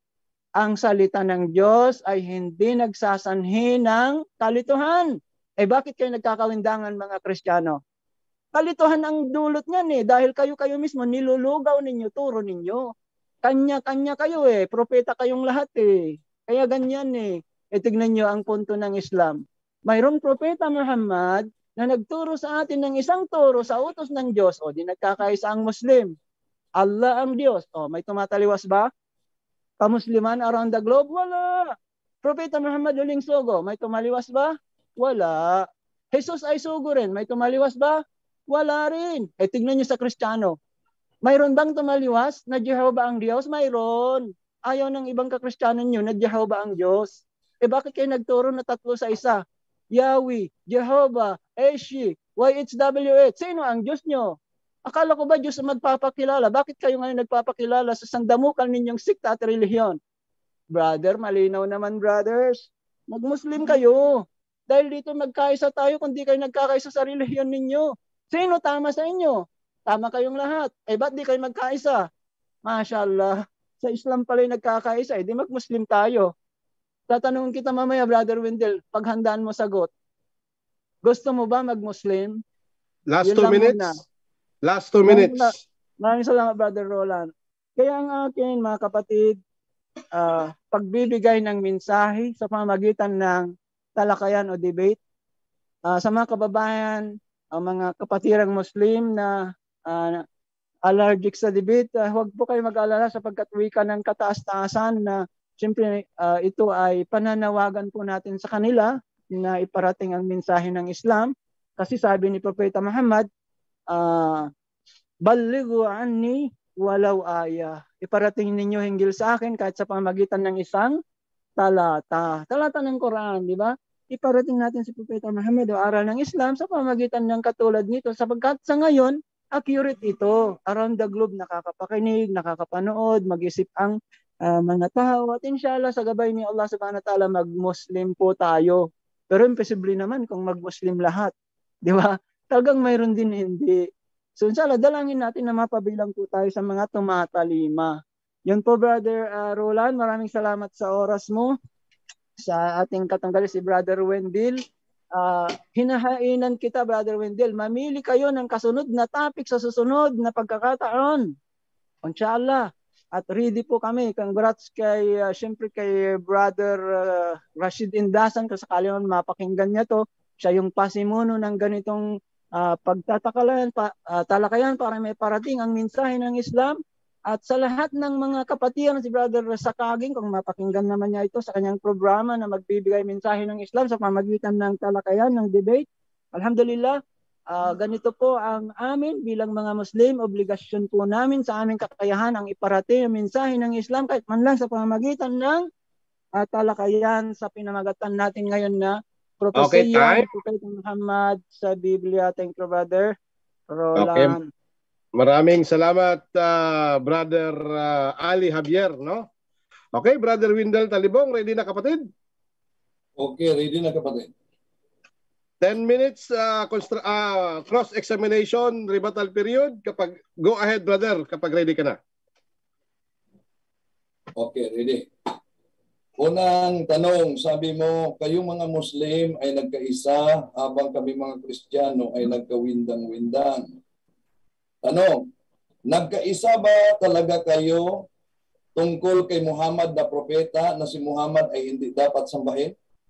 ang salita ng Diyos ay hindi nagsasanhi ng kalituhan. Eh bakit kayo nagkakawindangan mga Kristiyano? Kalituhan ang dulot niyan eh, dahil kayo-kayo mismo nilulugaw ninyo, turo ninyo. Kanya-kanya kayo eh, propeta kayong lahat eh. Kaya ganyan eh. E tignan nyo ang punto ng Islam. Mayroong propeta Muhammad na nagturo sa atin ng isang turo sa utos ng Diyos, o di nagkakaisa ang Muslim. Allah ang Diyos. O, may tumataliwas ba? Kamusliman around the globe? Wala. Propeta Muhammad uling sugo. May tumaliwas ba? Wala. Jesus ay sugo rin. May tumaliwas ba? Wala rin. Eh, tignan nyo sa Kristiyano. Mayroon bang tumaliwas na Jehovah ang Diyos? Mayroon. Ayaw ng ibang kakristiyano nyo na Jehovah ang Diyos. Eh, bakit kayo nagturo na tatlo sa isa? Yahweh, Jehovah, Eshi, Y H W H. Sino ang Diyos nyo? Akala ko ba Diyos ang magpapakilala? Bakit kayo ngayon nagpapakilala sa sandamukan ninyong sikta at relihiyon? Brother, malinaw naman brothers. Mag-Muslim kayo. Dahil dito magkaisa tayo kung di kayo nagkakaisa sa relihiyon ninyo. Sino tama sa inyo? Tama kayong lahat. Eh ba't di kayo magkaisa? Mashallah. Sa Islam pala yung nagkakaisa. Eh di mag-Muslim tayo. Tatanungin kita mamaya, Brother Wendell, paghandaan mo sagot. Gusto mo ba mag-Muslim? Last two minutes. Muna. Last two minutes. Maraming salamat, Brother Roland. Kaya ang akin, mga kapatid, uh, pagbibigay ng mensahe sa pamamagitan ng talakayan o debate, uh, sa mga kababayan, ang uh, mga kapatirang Muslim na uh, allergic sa debate, uh, huwag po kayo mag-alala sapagkat wika ng kataas-taasan na siyempre uh, ito ay pananawagan po natin sa kanila na iparating ang mensahe ng Islam. Kasi sabi ni Propeta Muhammad, Uh, balighu anni walau ayah. Iparating ninyo hinggil sa akin kahit sa pamamagitan ng isang talata. Talata ng Quran, di ba? Iparating natin si Propeta Muhammad o aral ng Islam sa pamamagitan ng katulad nito sapagkat sa ngayon, accurate ito. Around the globe, nakakapakinig, nakakapanood, mag-isip ang uh, mga tao. At inshallah, sa gabay ni Allah subhanahu wa ta'ala, mag-Muslim po tayo. Pero imposible naman kung mag-Muslim lahat. Di ba? Talagang mayroon din hindi. So inshallah, dalangin natin na mapabilang po tayo sa mga tumatalima. Yun po, Brother uh, Roland, maraming salamat sa oras mo. Sa ating katanggali si Brother Wendell. Uh, hinahainan kita, Brother Wendell. Mamili kayo ng kasunod na topic sa susunod na pagkakataon. Inshallah. At ready po kami. Congrats kay, uh, syempre kay Brother uh, Rashid Indasan, kasi sakali naman mapakinggan niya to. Siya yung pasimuno ng ganitong uh, pagtatakalan, pa, uh, talakayan para may parating ang mensahe ng Islam. At sa lahat ng mga kapatiran, si Brother Sakaging, kung mapakinggan naman niya ito sa kanyang programa na magbibigay mensahe ng Islam sa pamagitan ng talakayan, ng debate. Alhamdulillah, uh, ganito po ang amin bilang mga Muslim, obligasyon po namin sa aming kakayahan ang iparating ang mensahe ng Islam kahit man lang sa pamamagitan ng uh, talakayan sa pinamagatan natin ngayon na propesya okay, ni Prophet Muhammad sa Biblia. Thank you, Brother Roland. Okay. Maraming salamat, uh, Brother uh, Ali Javier, no? Okay, Brother Windel Talibong, ready na kapatid? Okay, ready na kapatid. ten minutes uh, uh, cross-examination, rebuttal period. Kapag, go ahead, brother, kapag ready ka na. Okay, ready. Unang tanong, sabi mo, kayong mga Muslim ay nagkaisa habang kami mga Kristiyano ay nagkawindang-windang. Tanong, nagkaisa ba talaga kayo tungkol kay Muhammad na propeta na si Muhammad ay hindi dapat sambahin?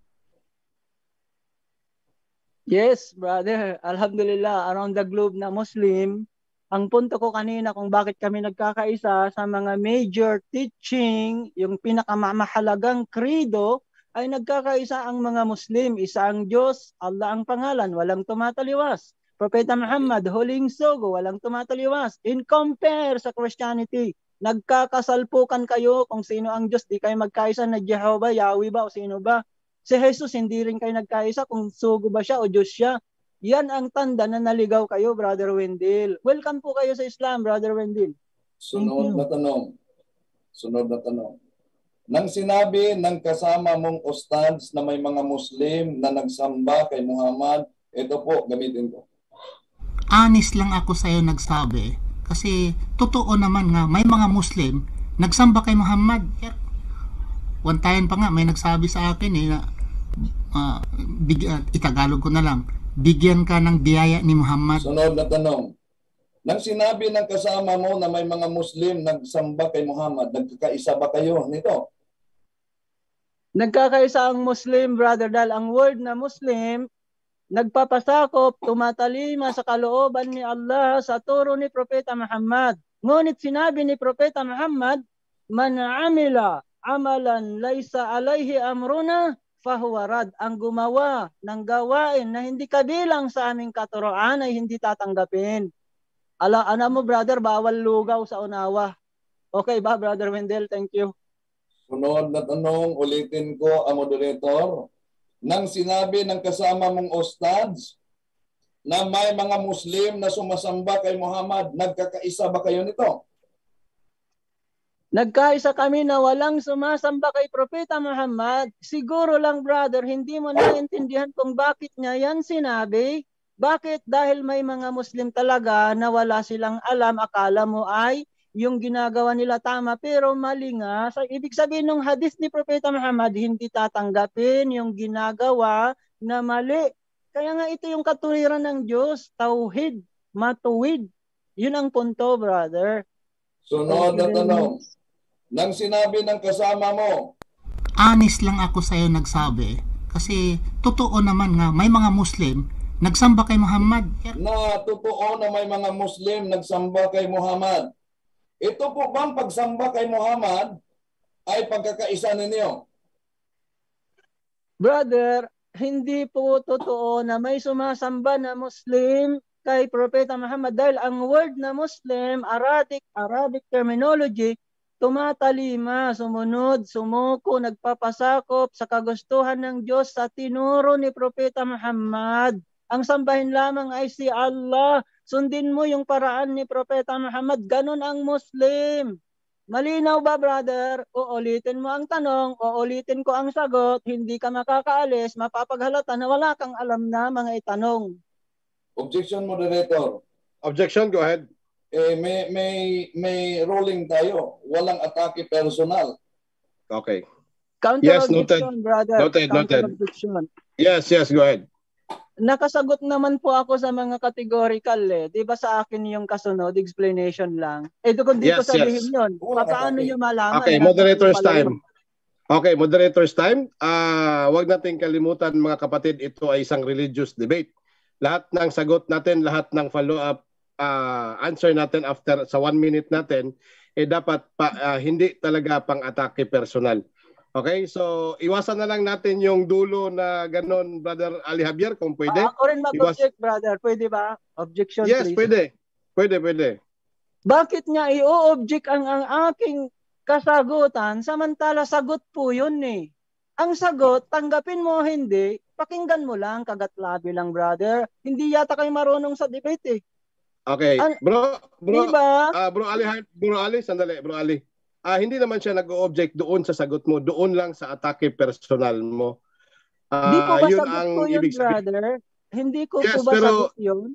Yes, brother. Alhamdulillah, around the globe na Muslim, ang punto ko kanina kung bakit kami nagkakaisa sa mga major teaching, yung pinakamahalagang credo, ay nagkakaisa ang mga Muslim. Isa ang Diyos, Allah ang pangalan, walang tumataliwas. Propeta Muhammad, huling sugo, walang tumataliwas. In compare sa Christianity, nagkakasalpukan kayo kung sino ang Diyos. Di kayo magkaisa na Jehovah, Yahweh ba o sino ba. Si Jesus, hindi rin kayo nagkaisa kung sugo ba siya o Diyos siya. Yan ang tanda na naligaw kayo, Brother Wendell. Welcome po kayo sa Islam, Brother Wendell. Sunod na tanong. Sunod na tanong. Nang sinabi ng kasama mong ustads na may mga Muslim na nagsamba kay Muhammad, ito po, gamitin ko. Honest lang ako sa iyo nagsabi kasi totoo naman nga may mga Muslim nagsamba kay Muhammad. One time pa nga may nagsabi sa akin eh na uh, big, uh, itagalog ko na lang, bigyan ka ng biyaya ni Muhammad. Sunod na tanong. Nang sinabi ng kasama mo na may mga Muslim nagsamba kay Muhammad, nagkakaisa ba kayo nito? Nagkakaisa ang Muslim, brother, dahil ang word na Muslim nagpapasakop, tumatalima sa kalooban ni Allah sa turo ni Propeta Muhammad. Ngunit sinabi ni Propeta Muhammad, man amila amalan laysa alayhi amruna fahuwa rad. Ang gumawa ng gawain na hindi kabilang sa aming katuroan ay hindi tatanggapin. Ala, ano mo brother, bawal lugaw sa unawa. Okay ba, Brother Wendell? Thank you. Sunod na tanong, ulitin ko ang moderator. Nang sinabi ng kasama mong ustads na may mga Muslim na sumasamba kay Muhammad, nagkakaisa ba kayo nito? Nagkaisa kami na walang sumasamba kay Propeta Muhammad. Siguro lang, brother, hindi mo naiintindihan kung bakit niya yan sinabi. Bakit? Dahil may mga Muslim talaga na wala silang alam, akala mo ay yung ginagawa nila tama, pero mali nga. So, ibig sabihin ng hadith ni Propeta Muhammad, hindi tatanggapin yung ginagawa na mali. Kaya nga ito yung katuwiran ng Diyos, tauhid, matuwid. Yun ang punto, brother. Sunod na tanong. Nang sinabi ng kasama mo, honest lang ako sa iyo nagsabi kasi totoo naman nga may mga Muslim nagsamba kay Muhammad. Na totoo na may mga Muslim nagsamba kay Muhammad. Ito po bang pagsamba kay Muhammad ay pagkakaisa ninyo? Brother, hindi po totoo na may sumasamba na Muslim kay Propeta Muhammad dahil ang word na Muslim, Arabic, Arabic terminology, tumatalima, sumunod, sumuko, nagpapasakop sa kagustuhan ng Diyos sa tinuro ni Propeta Muhammad. Ang sambahin lamang ay si Allah. Sundin mo yung paraan ni Propeta Muhammad. Ganun ang Muslim. Malinaw ba, brother? Uulitin mo ang tanong, uulitin ko ang sagot, hindi ka makakaalis, mapapaghalata na wala kang alam na mga itanong. Objection, moderator. Objection, go ahead. Eh, may, may, may ruling tayo. Walang atake personal. Okay. Counter yes, noted. Brother. Noted, Counter noted. objection. Yes, yes, go ahead. Nakasagot naman po ako sa mga categorical eh. Di ba sa akin yung kasunod, explanation lang. Eh kung dito yes, sabihin yes. yun, paano nyo malaman? Okay, moderator's time. Okay, moderator's time. Uh, wag nating kalimutan mga kapatid, ito ay isang religious debate. lahat ng sagot natin, lahat ng follow-up uh, answer natin after sa one minute natin, eh dapat pa, uh, hindi talaga pang-atake personal. Okay? So, iwasan na lang natin yung dulo na ganon, Brother Ali Javier, kung pwede. Uh, ako rin mag-object, Iwas... brother. Pwede ba? Objection, yes, please. Yes, pwede. Pwede, pwede. Bakit nga i-object ang, ang aking kasagutan samantala sagot po yun eh. Ang sagot, tanggapin mo o hindi, pakinggan mo lang, kagatlabi lang, brother. Hindi yata kayo marunong sa debate eh. Okay. An- bro, bro, diba? uh, bro Ali, bro Ali, sandali, bro Ali. Ah, hindi naman siya nag-object doon sa sagot mo, doon lang sa atake personal mo. Ah, hindi po ba yun sagot ang ko yun, ibig sabihin. brother? Hindi ko yes, po ba pero, sagot yun?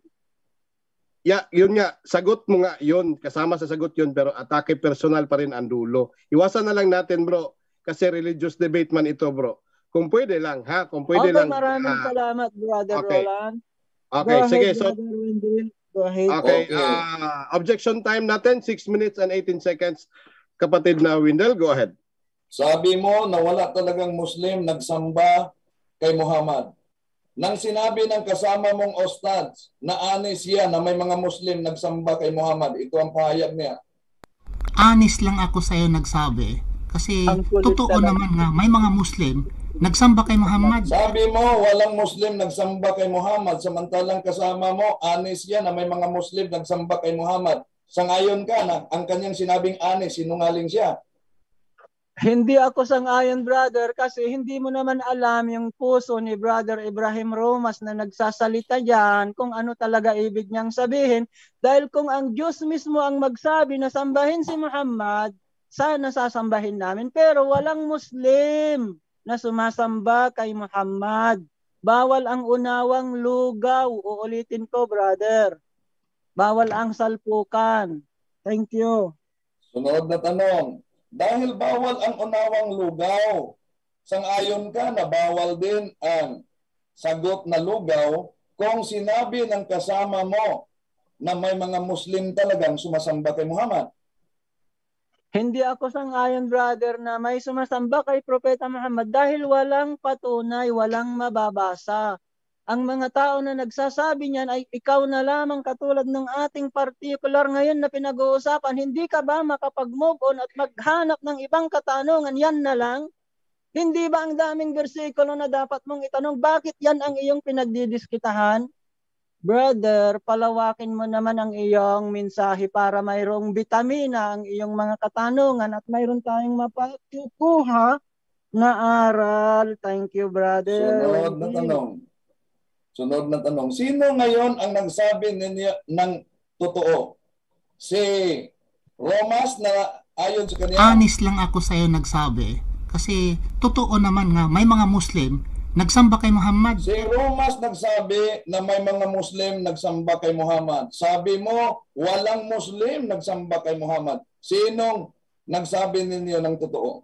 Yeah, yun nga, sagot mo nga yun, kasama sa sagot yun, pero atake personal pa rin ang dulo. Iwasan na lang natin, bro, kasi religious debate man ito, bro. Kung pwede lang, ha? Kung pwede okay, lang. Maraming uh, salamat, brother okay. Roland. Okay, Go sige. ahead, So, brother Wendell. Go ahead. Okay, okay. Uh, objection time natin, six minutes and eighteen seconds. Kapatid na Wendell, go ahead. Sabi mo na wala talagang Muslim nagsamba kay Muhammad. Nang sinabi ng kasama mong Ustads na anis yan na may mga Muslim nagsamba kay Muhammad, ito ang pahayag niya. Anis lang ako sa'yo nagsabi. Kasi totoo naman nga, may mga Muslim nagsamba kay Muhammad. Sabi mo, walang Muslim nagsamba kay Muhammad. Samantalang kasama mo, anis yan na may mga Muslim nagsamba kay Muhammad. Sangayon ka na ang kanyang sinabing anis, sinungaling siya. Hindi ako sang-ayon, brother, kasi hindi mo naman alam yung puso ni Brother Ibrahim Romas na nagsasalita diyan kung ano talaga ibig niyang sabihin. Dahil kung ang Diyos mismo ang magsabi na sambahin si Muhammad, sana sasambahin namin. Pero walang Muslim na sumasamba kay Muhammad. Bawal ang unawang lugaw. Uulitin ko, brother. Bawal ang salpukan. Thank you. Sunod na tanong. Dahil bawal ang unawang lugaw, sang-ayon ka na bawal din ang sagot na lugaw kung sinabi ng kasama mo na may mga Muslim talagang sumasamba kay Muhammad. Hindi ako sang-ayon, brother, na may sumasamba kay Propeta Muhammad dahil walang patunay, walang mababasa. Ang mga tao na nagsasabi niyan ay ikaw na lamang katulad ng ating particular ngayon na pinag-uusapan. Hindi ka ba makapag-move on at maghanap ng ibang katanungan? Yan na lang. Hindi ba ang daming bersikulo na dapat mong itanong? Bakit yan ang iyong pinagdidiskitahan? Brother, palawakin mo naman ang iyong mensahe para mayroong bitamina ang iyong mga katanungan at mayroon tayong mapatukuha na aral. Thank you, brother. Sunod na tanong. Sunod na tanong. Sino ngayon ang nagsabi ninyo ng totoo? Si Romas na ayon sa kanya? Anis lang ako sa'yo nagsabi. Kasi totoo naman nga, may mga Muslim nagsamba kay Muhammad. Si Romas nagsabi na may mga Muslim nagsamba kay Muhammad. Sabi mo, walang Muslim nagsamba kay Muhammad. Sinong nagsabi ninyo ng totoo?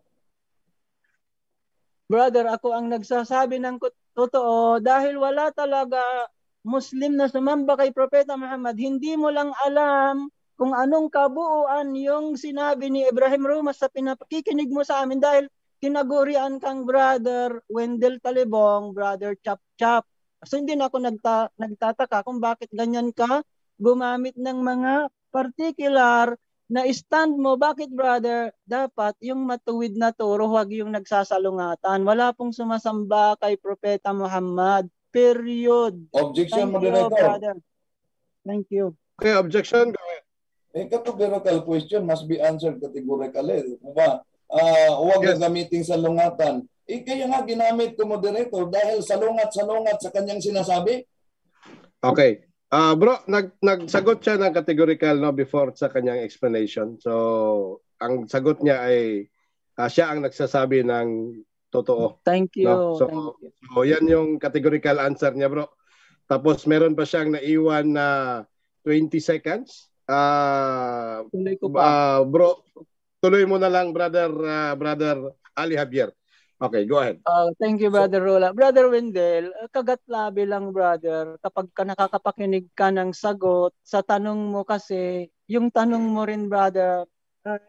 Brother, ako ang nagsasabi ng totoo dahil wala talaga Muslim na sumamba kay Propeta Muhammad. Hindi mo lang alam kung anong kabuuan yung sinabi ni Ibrahim Romas sa pinakikinig mo sa amin dahil kinagurian kang Brother Wendell Talibong, Brother Chap Chap. So hindi na ako nagta nagtataka kung bakit ganyan ka gumamit ng mga particular na stand mo. Bakit, brother? Dapat yung matuwid na turo, huwag yung nagsasalungatan. Wala pong sumasamba kay Propeta Muhammad. Period. Objection, Thank moderator. You, brother. Thank you. Okay, objection. Go ahead. A categorical question must be answered categorically. Diba? Uh, huwag yes. gamitin salungatan. Eh, kaya nga ginamit ko, moderator, dahil salungat-salungat sa kanyang sinasabi. Okay. Uh, bro, nag nagsagot siya ng categorical no before sa kanyang explanation. So, ang sagot niya ay uh, siya ang nagsasabi ng totoo. Thank you. No? So, Thank you. so, yan yung categorical answer niya, bro. Tapos meron pa siyang naiwan na twenty seconds. Uh, tuloy ko pa. Uh, bro, tuloy mo na lang, brother uh, brother Ali Javier. Okay, go ahead. Uh, thank you, Brother Rola. Brother Wendell, kagatlabi lang, brother. Kapag ka nakakapakinig ka ng sagot sa tanong mo kasi, yung tanong mo rin, brother, uh,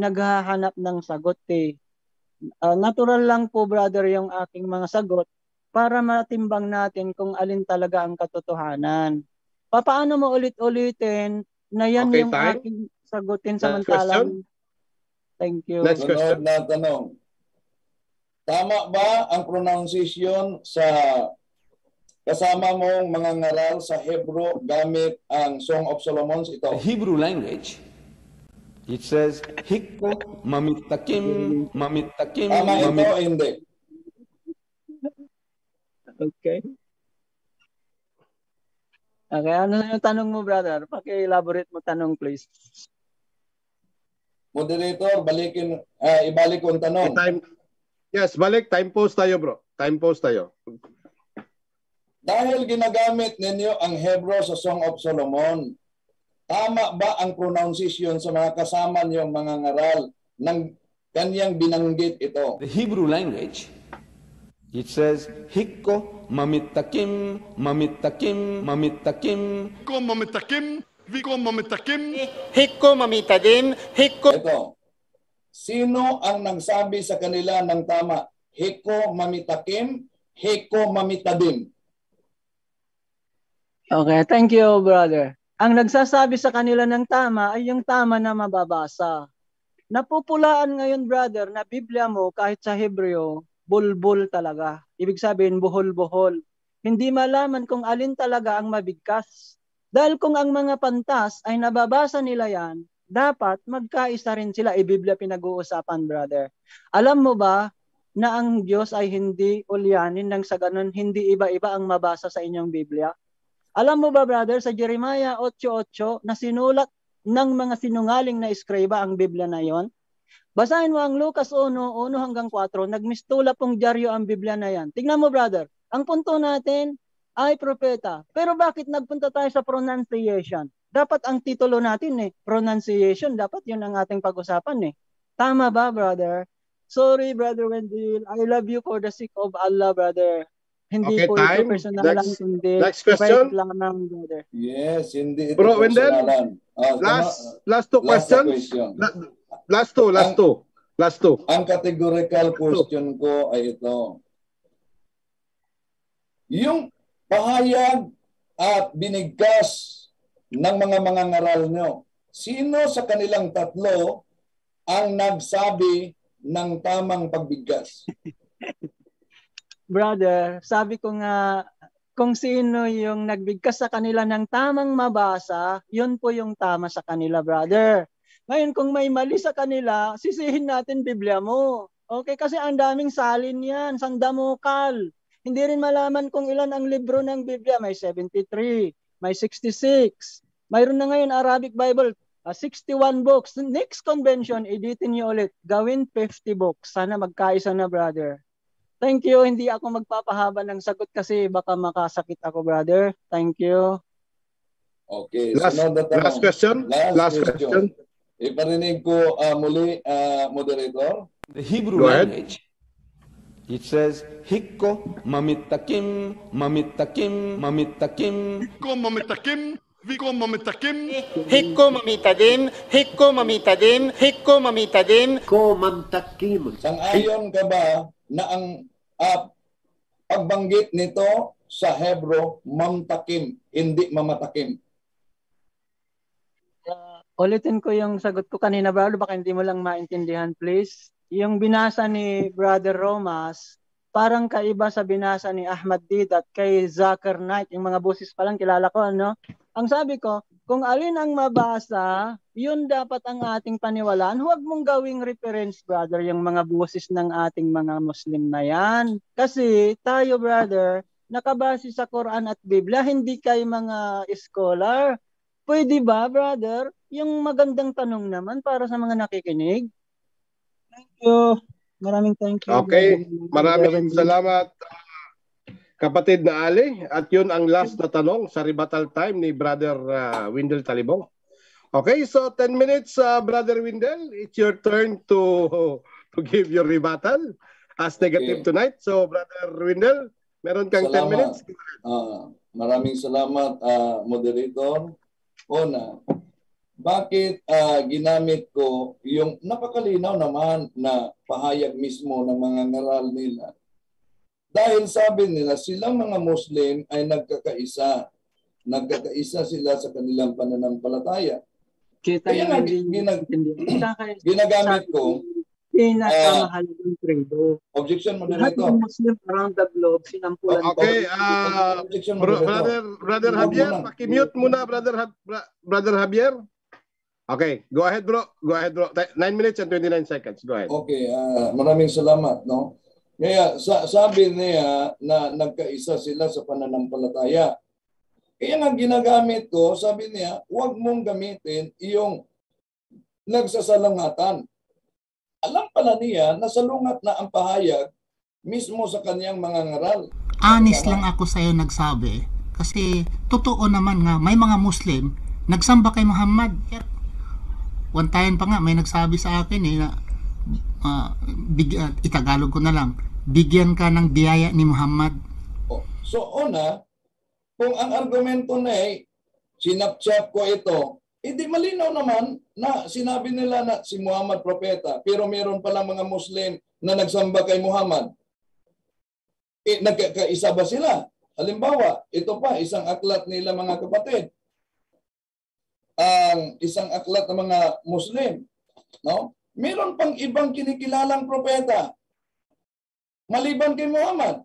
naghahanap ng sagot eh. Uh, natural lang po, brother, yung aking mga sagot. para matimbang natin kung alin talaga ang katotohanan. Paano mo ulit-ulitin na yan Okay, yung time. aking sagutin Next samantalang... Thank you. Next question. Sunod na tanong. Tama ba ang pronunciation sa kasama mong mga ngaral sa Hebrew gamit ang Song of Solomon? Ito. The Hebrew language, it says, Hikko mamitakim, mamitakim, Tama ito mamit- o hindi? Okay. Okay, ano yung tanong mo, brother? Paki-elaborate mo tanong, please. Moderator, balikin, uh, ibalik ko ang tanong. Time, yes, balik. Time pause tayo, bro. Time pause tayo. Dahil ginagamit ninyo ang Hebrew sa Song of Solomon, tama ba ang pronunciation sa mga kasama niyong mga ngaral ng kanyang binanggit ito? The Hebrew language, it says, Hikko mamitakim, mamitakim, mamitakim. Viko mamitakim, Viko mamitakim. Hikko mamitadim, hikko... Ito. Sino ang nagsabi sa kanila ng tama? Hikko mamitakim, hikko mamitadim. Okay, thank you, brother. Ang nagsasabi sa kanila ng tama ay yung tama na mababasa. Napupulaan ngayon, brother, na Biblia mo kahit sa Hebreo, bulbul talaga. Ibig sabihin, buhol-buhol. Hindi malaman kung alin talaga ang mabigkas. Dahil kung ang mga pantas ay nababasa nila yan, dapat magkaisa rin sila. I-Biblia pinag-uusapan, brother. Alam mo ba na ang Diyos ay hindi ulyanin nang sa ganun, hindi iba-iba ang mabasa sa inyong Biblia? Alam mo ba, brother, sa Jeremiah eight eight na sinulat ng mga sinungaling na eskriba ang Biblia na yon? Basahin mo ang Lucas one, one hanggang four, nagmistula pong dyaryo ang Biblia na yan. Tingnan mo, brother, ang punto natin ay propeta. Pero bakit nagpunta tayo sa pronunciation? Dapat ang titulo natin eh, pronunciation, dapat yun ang ating pag-usapan eh. Tama ba, brother? Sorry, brother Wendell, I love you for the sake of Allah, brother. Hindi Okay, po time. ito personal Next- lang, kundi next question. faith lang ng brother. Yes, hindi ito Bro, Wendell, personalan. Ah, Last, tama. last two Last questions. question. La- last two, last two. Last two. Ang categorical question ko ay ito. Yung pahayag at binigkas ng mga mga ngaral nyo, sino sa kanilang tatlo ang nagsabi ng tamang pagbigkas? Brother, sabi ko nga, kung sino yung nagbigkas sa kanila ng tamang mabasa, yun po yung tama sa kanila, brother. Ngayon, kung may mali sa kanila, sisihin natin Biblia mo. Okay, kasi ang daming salin yan, sandamukal. Hindi rin malaman kung ilan ang libro ng Biblia. May seventy-three, may sixty-six. Mayroon na ngayon Arabic Bible, uh, sixty-one books. Next convention, editin niyo ulit. Gawin fifty books. Sana magkaisa na, brother. Thank you. Hindi ako magpapahaba ng sagot kasi baka makasakit ako, brother. Thank you. Okay. Last, sunod na tanong. last question. Last, Last question. question. Iparinig ko uh, muli, uh, moderator. The Hebrew Go ahead. language, it says, Hikko mamitakim, mamitakim, mamitakim. Viko mamitakim, Viko mamitakim. Hikko mamitadim, hikko mamitadim, hikko mamitadim. Ko mamtakim. Sang-ayon ka ba na ang uh, pagbanggit nito sa Hebrew, mamtakim, hindi mamatakim? Uh, ulitin ko yung sagot ko kanina, brother. Baka hindi mo lang maintindihan, please. Yung binasa ni Brother Romas, parang kaiba sa binasa ni Ahmad Didat kay Zakir Knight. Yung mga boses pa lang kilala ko, ano? Ang sabi ko, kung alin ang mabasa, yun dapat ang ating paniwalaan. Huwag mong gawing reference, brother, yung mga boses ng ating mga Muslim na yan. Kasi tayo, brother, nakabase sa Quran at Biblia, hindi kayo mga scholar. Pwede ba, brother? Yung magandang tanong naman para sa mga nakikinig. Thank you. Maraming thank you. Okay. brother. Maraming salamat, kapatid na Ali. At yun ang last na tanong sa rebuttal time ni Brother uh, Wendell Talibong. Okay, so ten minutes, uh, Brother Wendell. It's your turn to to give your rebuttal as negative Okay. tonight. So, Brother Wendell, meron kang ten Salamat. minutes. Uh, maraming salamat, uh, moderator. Una, bakit uh, ginamit ko yung napakalinaw naman na pahayag mismo ng mga ngaral nila Dahil sabi nila, silang mga Muslim ay nagkakaisa. Nagkakaisa sila sa kanilang pananampalataya. Kaya nga, ginag ginagamit ko, pinakamahalagang credo. Objection mo Lahat ng Muslim around the globe, sinampulan ko. Okay, uh, bro, brother, brother Javier, pakimute muna, brother, brother Javier. Okay, go ahead, bro. Go ahead, bro. nine minutes and twenty-nine seconds. Go ahead. Okay, uh, maraming salamat, no? Kaya sa, sabi niya na nagkaisa sila sa pananampalataya. Kaya nga ginagamit ko, sabi niya, huwag mong gamitin yung nagsasalangatan. Alam pala niya na salungat na ang pahayag mismo sa kanyang mga ngaral. Honest lang ako sa iyo nagsabi kasi totoo naman nga may mga Muslim nagsamba kay Muhammad. One time pa nga may nagsabi sa akin eh na uh, big, uh, itagalog ko na lang, bigyan ka ng biyaya ni Muhammad. Oh, so una, kung ang argumento na eh, sinapchap ko ito, hindi malinaw naman na sinabi nila na si Muhammad propeta, pero meron palang mga Muslim na nagsamba kay Muhammad. E, nagkakaisa ba sila? Halimbawa, ito pa, isang aklat nila mga kapatid. Ang isang aklat ng mga Muslim, no? Meron pang ibang kinikilalang propeta maliban kay Muhammad.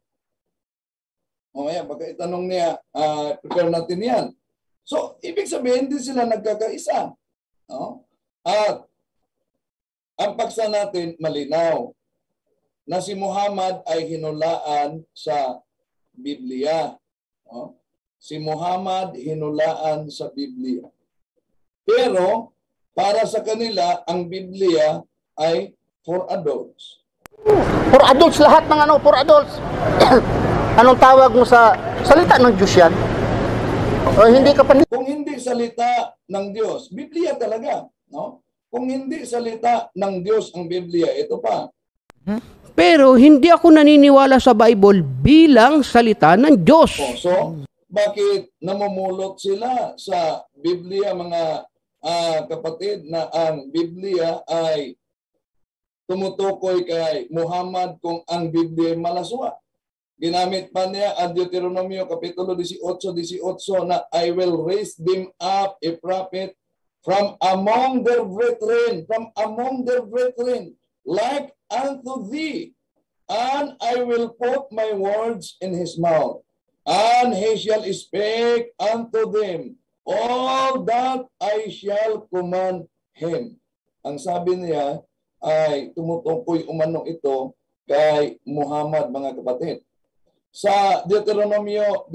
Mamaya, baka itanong niya, uh, prepare natin yan. So, ibig sabihin, hindi sila nagkakaisa. No? At ang paksa natin malinaw na si Muhammad ay hinulaan sa Biblia. No? Si Muhammad hinulaan sa Biblia. Pero, para sa kanila, ang Biblia ay for adults. For adults, lahat ng ano, for adults. Anong tawag mo sa salita ng Diyos yan? O hindi ka pa... Kung hindi salita ng Diyos, Biblia talaga, no? Kung hindi salita ng Diyos ang Biblia, ito pa. Pero hindi ako naniniwala sa Bible bilang salita ng Diyos. Oh, so, bakit namumulot sila sa Biblia, mga uh, kapatid, na ang Biblia ay tumutukoy kay Muhammad kung ang Biblia ay malaswa? Ginamit pa niya ang Deuteronomio Kapitulo eighteen eighteen na I will raise them up a prophet from among their brethren, from among their brethren, like unto thee, and I will put my words in his mouth, and he shall speak unto them all that I shall command him. Ang sabi niya ay tumutukoy umano ito kay Muhammad, mga kapatid. Sa Deuteronomio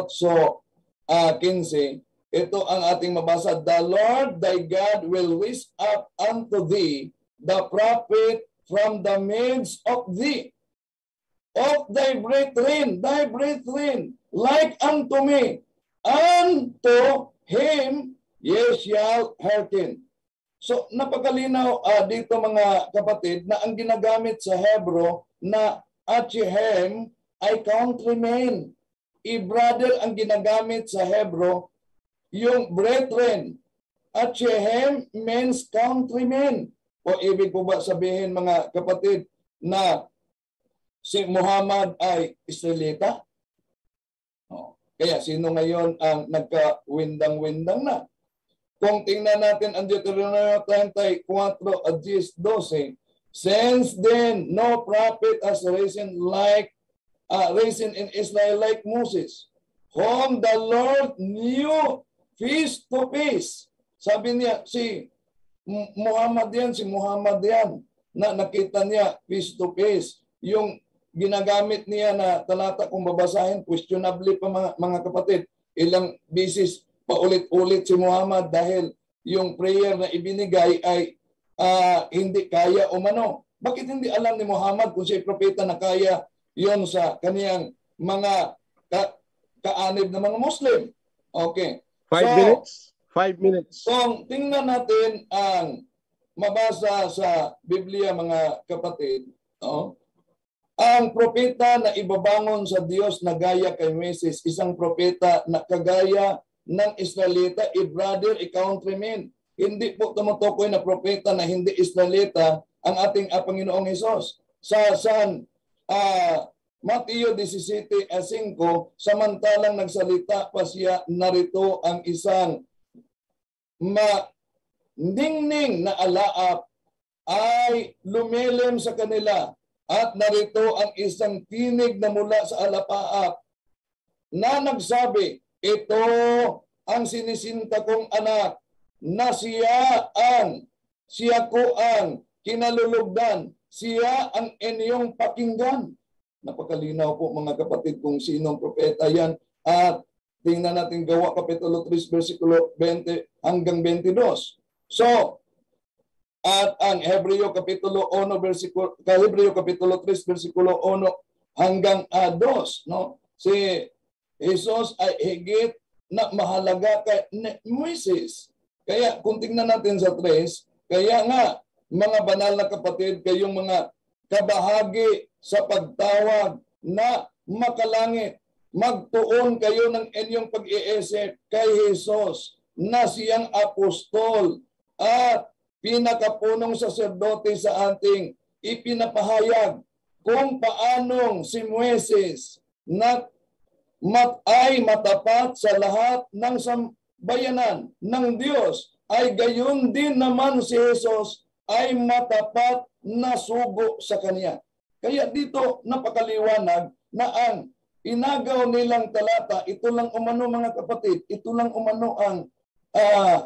eighteen fifteen, ito ang ating mabasa. The Lord thy God will raise up unto thee the prophet from the midst of thee, of thy brethren, thy brethren, like unto me, unto him ye shall hearken. So napakalinaw uh, dito, mga kapatid, na ang ginagamit sa Hebro na Achihem ay countrymen. I-brother ang ginagamit sa Hebro, yung brethren. Achihem means countrymen. O ibig po ba sabihin, mga kapatid, na si Muhammad ay Israelita? O, kaya sino ngayon ang nagka-windang-windang na? Kung tingnan natin ang Deuteronomio thirty-four at twelve, since then no prophet has risen like Uh, risen in Israel like Moses, whom the Lord knew face to face. Sabi niya, si Muhammad yan, si Muhammad yan, na nakita niya face to face. Yung ginagamit niya na talata, kung babasahin, questionably pa, mga, mga kapatid. Ilang bisis paulit-ulit si Muhammad dahil yung prayer na ibinigay ay uh, hindi kaya umano. Bakit hindi alam ni Muhammad kung siya propeta na kaya yon sa kaniyang mga ka kaanib na mga Muslim? Okay. Five so, minutes? Five minutes. Kung tingnan natin ang mabasa sa Biblia, mga kapatid, no? Ang propeta na ibabangon sa Diyos na gaya kay Moses, isang propeta na kagaya ng Israelita, i-brother, i-countrymen. Hindi po tumutukoy na propeta na hindi Israelita ang ating uh, Panginoong Hesus. Sa San Uh, Mateo seventeen five, samantalang nagsalita pa siya, narito ang isang maningning na alaap ay lumilim sa kanila, at narito ang isang tinig na mula sa alapaap na nagsabi, ito ang sinisinta kong anak, na siya ang, siya ko ang kinalulugdan, siya ang inyong pakinggan. Napakalinaw po mga kapatid kung sinong propeta yan. At tingnan natin Gawa Kapitulo three, versikulo twenty hanggang twenty-two. So, at ang Hebreo Kapitulo one, versikulo, Hebreo Kapitulo three, versikulo one hanggang uh, two. No? Si Jesus ay higit na mahalaga kay Moises. Kaya kung tingnan natin sa tres, kaya nga mga banal na kapatid, kayong mga kabahagi sa pagtawag na makalangit, magtuon kayo ng inyong pag-iisip kay Jesus na siyang apostol at pinakapunong saserdote sa ating ipinapahayag kung paanong si Moises na mat ay matapat sa lahat ng sambayanan ng Diyos, ay gayon din naman si Jesus ay matapat na sugo sa kanya. Kaya dito napakaliwanag na ang inagaw nilang talata, ito lang umano mga kapatid, ito lang umano ang uh,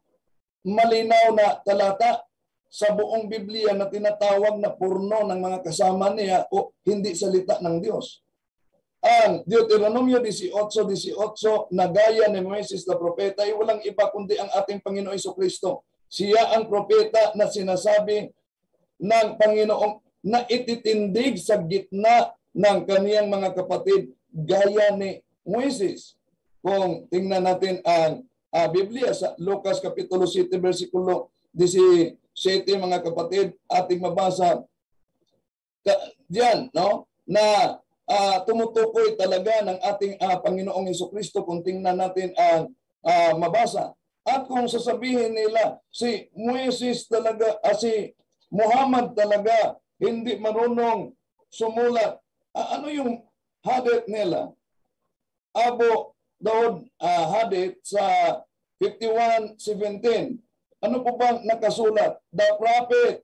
malinaw na talata sa buong Biblia na tinatawag na purno ng mga kasama niya o hindi salita ng Diyos. Ang Deuteronomio eighteen eighteen na gaya ni Moises na propeta ay walang iba kundi ang ating Panginoong Jesucristo. Siya ang propeta na sinasabi ng Panginoong na ititindig sa gitna ng kaniyang mga kapatid gaya ni Moises. Kung tingnan natin ang uh, Biblia sa Lucas Kapitulo seven, versikulo seventeen, mga kapatid, ating mabasa diyan, no? Na uh, tumutukoy talaga ng ating uh, Panginoong Jesucristo kung tingnan natin ang uh, mabasa. At kung sasabihin nila si Moises talaga, uh, si Muhammad talaga hindi marunong sumulat, uh, ano yung hadith nila? Abu Daud uh, hadith sa fifty-one seventeen. Ano po bang nakasulat? The prophet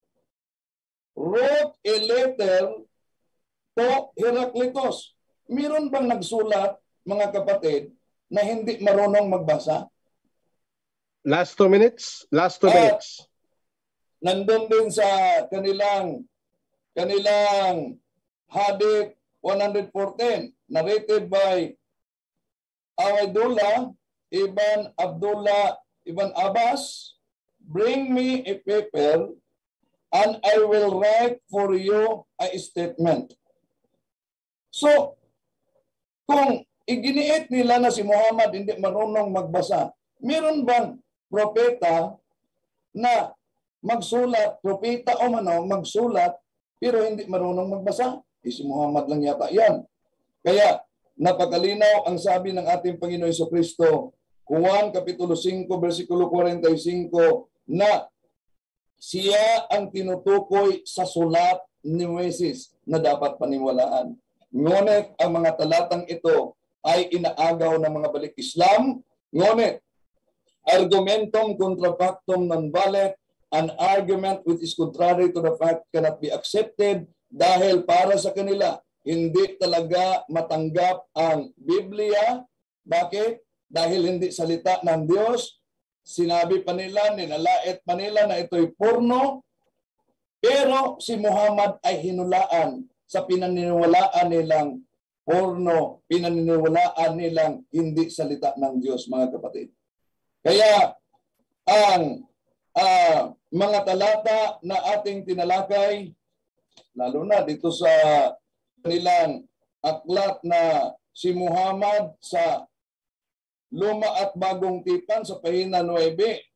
wrote a letter to Heraclitus. Meron bang nagsulat, mga kapatid, na hindi marunong magbasa? Last two minutes. Last two At, minutes. Nandun din sa kanilang kanilang hadith one fourteen, narrated by Awaidullah Ibn Abdullah Ibn Abbas, bring me a paper and I will write for you a statement. So, kung iginiit nila na si Muhammad hindi marunong magbasa, meron bang propeta na magsulat, propeta o mano, magsulat, pero hindi marunong magbasa? Eh, si Muhammad lang yata yan. Kaya, napakalinaw ang sabi ng ating Panginoon Jesucristo, Juan Kapitulo five, versikulo forty-five, na siya ang tinutukoy sa sulat ni Moises na dapat paniwalaan. Ngunit ang mga talatang ito ay inaagaw ng mga balik Islam. Ngunit, argumentum contra factum non valet, an argument which is contrary to the fact cannot be accepted dahil para sa kanila, hindi talaga matanggap ang Biblia. Bakit? Dahil hindi salita ng Diyos. Sinabi pa nila, ninalait pa nila na ito'y porno. Pero si Muhammad ay hinulaan sa pinaniniwalaan nilang porno, pinaniniwalaan nilang hindi salita ng Diyos, mga kapatid. Kaya ang uh, mga talata na ating tinalakay, lalo na dito sa kanilang aklat na si Muhammad sa Luma at Bagong Tipan sa pahina nine,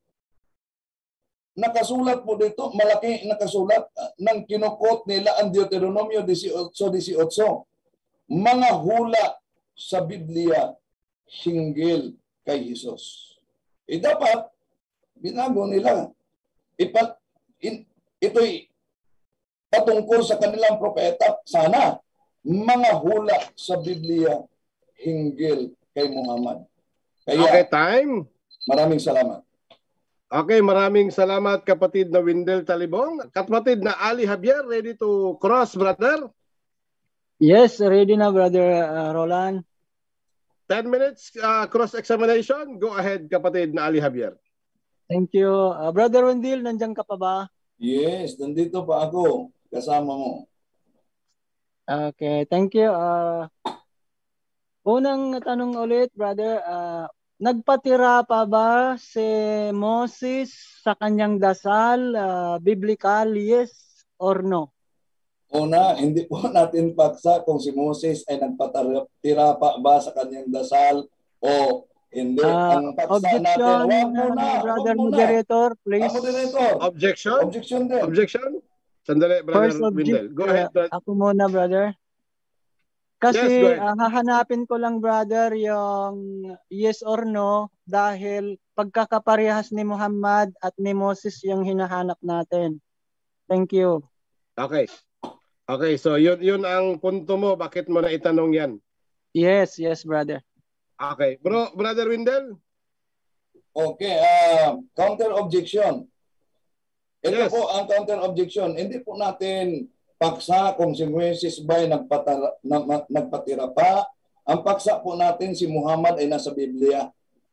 nakasulat po dito, malaki nakasulat uh, ng kinukot nila ang Deuteronomio eighteen eighteen. Mga hula sa Biblia hinggil kay Jesus. E dapat, binago nila. Ipat, in, ito'y patungkol sa kanilang propeta. Sana. mga hula sa Biblia hinggil kay Muhammad. Kaya, okay, time. Maraming salamat. Okay, maraming salamat kapatid na Wendell Talibong. Kapatid na Ali Javier, ready to cross, brother? Yes, ready na, brother uh, Roland. ten minutes uh, cross-examination. Go ahead, kapatid na Ali Javier. Thank you. Uh, brother Wendell, nandiyan ka pa ba? Yes, nandito pa ako. Kasama mo. Okay, thank you. Uh, unang tanong ulit, brother. Uh, Nagpatira pa ba si Moses sa kanyang dasal, uh, biblical, yes or no? Una, hindi po natin paksa kung si Moses ay nagpatira pa ba sa kanyang dasal o hindi. Uh, Ang paksa natin, wag muna, brother moderator, please. Ah, moderator. Objection? Objection din. Objection? Sandali, brother First Wendell. Go uh, ahead, brother. Ako muna, brother. Kasi yes, uh, hahanapin ko lang, brother, yung yes or no dahil pagkakaparehas ni Muhammad at ni Moses yung hinahanap natin. Thank you. Okay. Okay, so yun yun ang punto mo. Bakit mo na itanong yan? Yes, yes, brother. Okay. Bro, brother Wendell? Okay, uh, counter objection. Ito Yes. po ang counter objection. Hindi po natin paksa kung si Moses ba ay nagpatara, na, nagpatira pa. Ang paksa po natin si Muhammad ay nasa Biblia.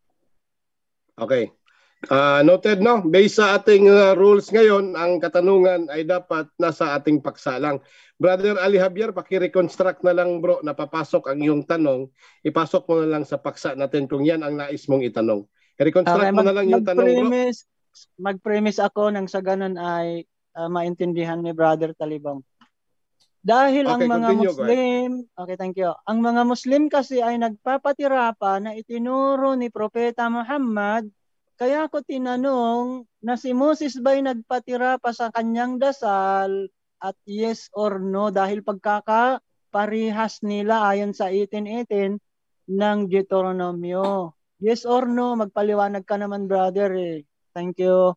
Okay. Uh, noted, no? Based sa ating uh, rules ngayon, ang katanungan ay dapat nasa ating paksa lang. Brother Ali Javier, paki-reconstruct na lang, bro, na papasok ang iyong tanong. Ipasok mo na lang sa paksa natin kung yan ang nais mong itanong. I-reconstruct Okay, mo na lang yung tanong, bro. Mag-premise ako nang sa ganun ay uh, maintindihan ni Brother Talibong. Dahil okay, ang mga continue, Muslim, okay, thank you. Ang mga Muslim kasi ay nagpapatira pa na itinuro ni Propeta Muhammad. Kaya ko tinanong na si Moses ba'y nagpatira pa sa kanyang dasal at yes or no dahil pagkakaparihas nila ayon sa eighteen eighteen ng Deuteronomio. Yes or no, magpaliwanag ka naman, brother. Eh. Thank you.